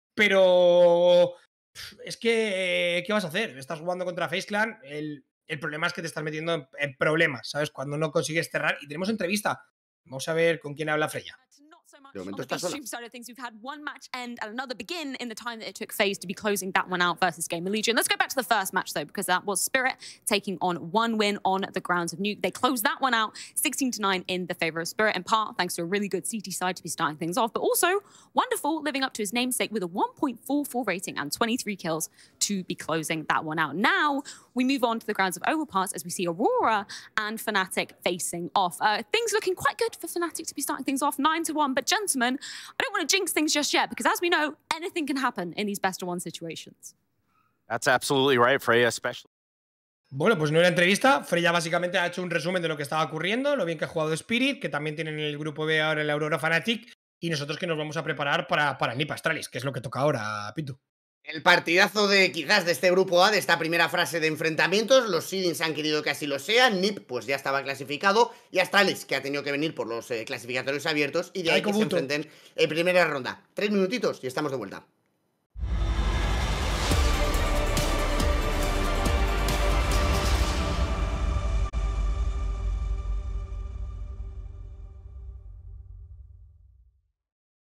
Speaker 1: Pero pf, es que, eh, ¿qué vas a hacer? Estás jugando contra FaZe Clan, el, el problema es que te estás metiendo en, en problemas, ¿sabes? Cuando no consigues cerrar. Y tenemos entrevista. Vamos a ver con quién habla Freya.
Speaker 4: Not so much
Speaker 2: De momento
Speaker 4: on the
Speaker 2: está
Speaker 4: FaZe
Speaker 2: sola.
Speaker 4: Stream side of things. We've had one match end and another begin in the time that it took FaZe to be closing that one out versus Gamer Legion. Let's go back to the first match though, because that was Spirit taking on one win on the grounds of Nuke. They closed that one out sixteen to nine in the favor of Spirit, in part thanks to a really good C T side to be starting things off, but also wonderful living up to his namesake with a one point four four rating and twenty-three kills to be closing that one out. Now we move on to the grounds of Overpass as we see Aurora and Fnatic facing off. Uh, things looking quite good for Fnatic to be starting things off nine to one, but gentlemen, I don't want to jinx things just yet because as we know, anything can happen in these best of one situations.
Speaker 5: That's absolutely right, Freya, especially.
Speaker 1: Bueno, pues no era entrevista. Freya básicamente ha hecho un resumen de lo que estaba ocurriendo, lo bien que ha jugado Spirit, que también tienen el grupo B ahora el Aurora Fnatic, y nosotros que nos vamos a preparar para, para el Nipa Astralis, que es lo que toca ahora, Pitu.
Speaker 2: El partidazo de quizás de este grupo A, de esta primera fase de enfrentamientos. Los seedings han querido que así lo sea. N I P pues ya estaba clasificado. Y Astralis, que ha tenido que venir por los eh, clasificatorios abiertos. Y de ahí
Speaker 1: Ay,
Speaker 2: que se
Speaker 1: Kobuto.
Speaker 2: enfrenten en primera ronda. Tres minutitos y estamos de vuelta.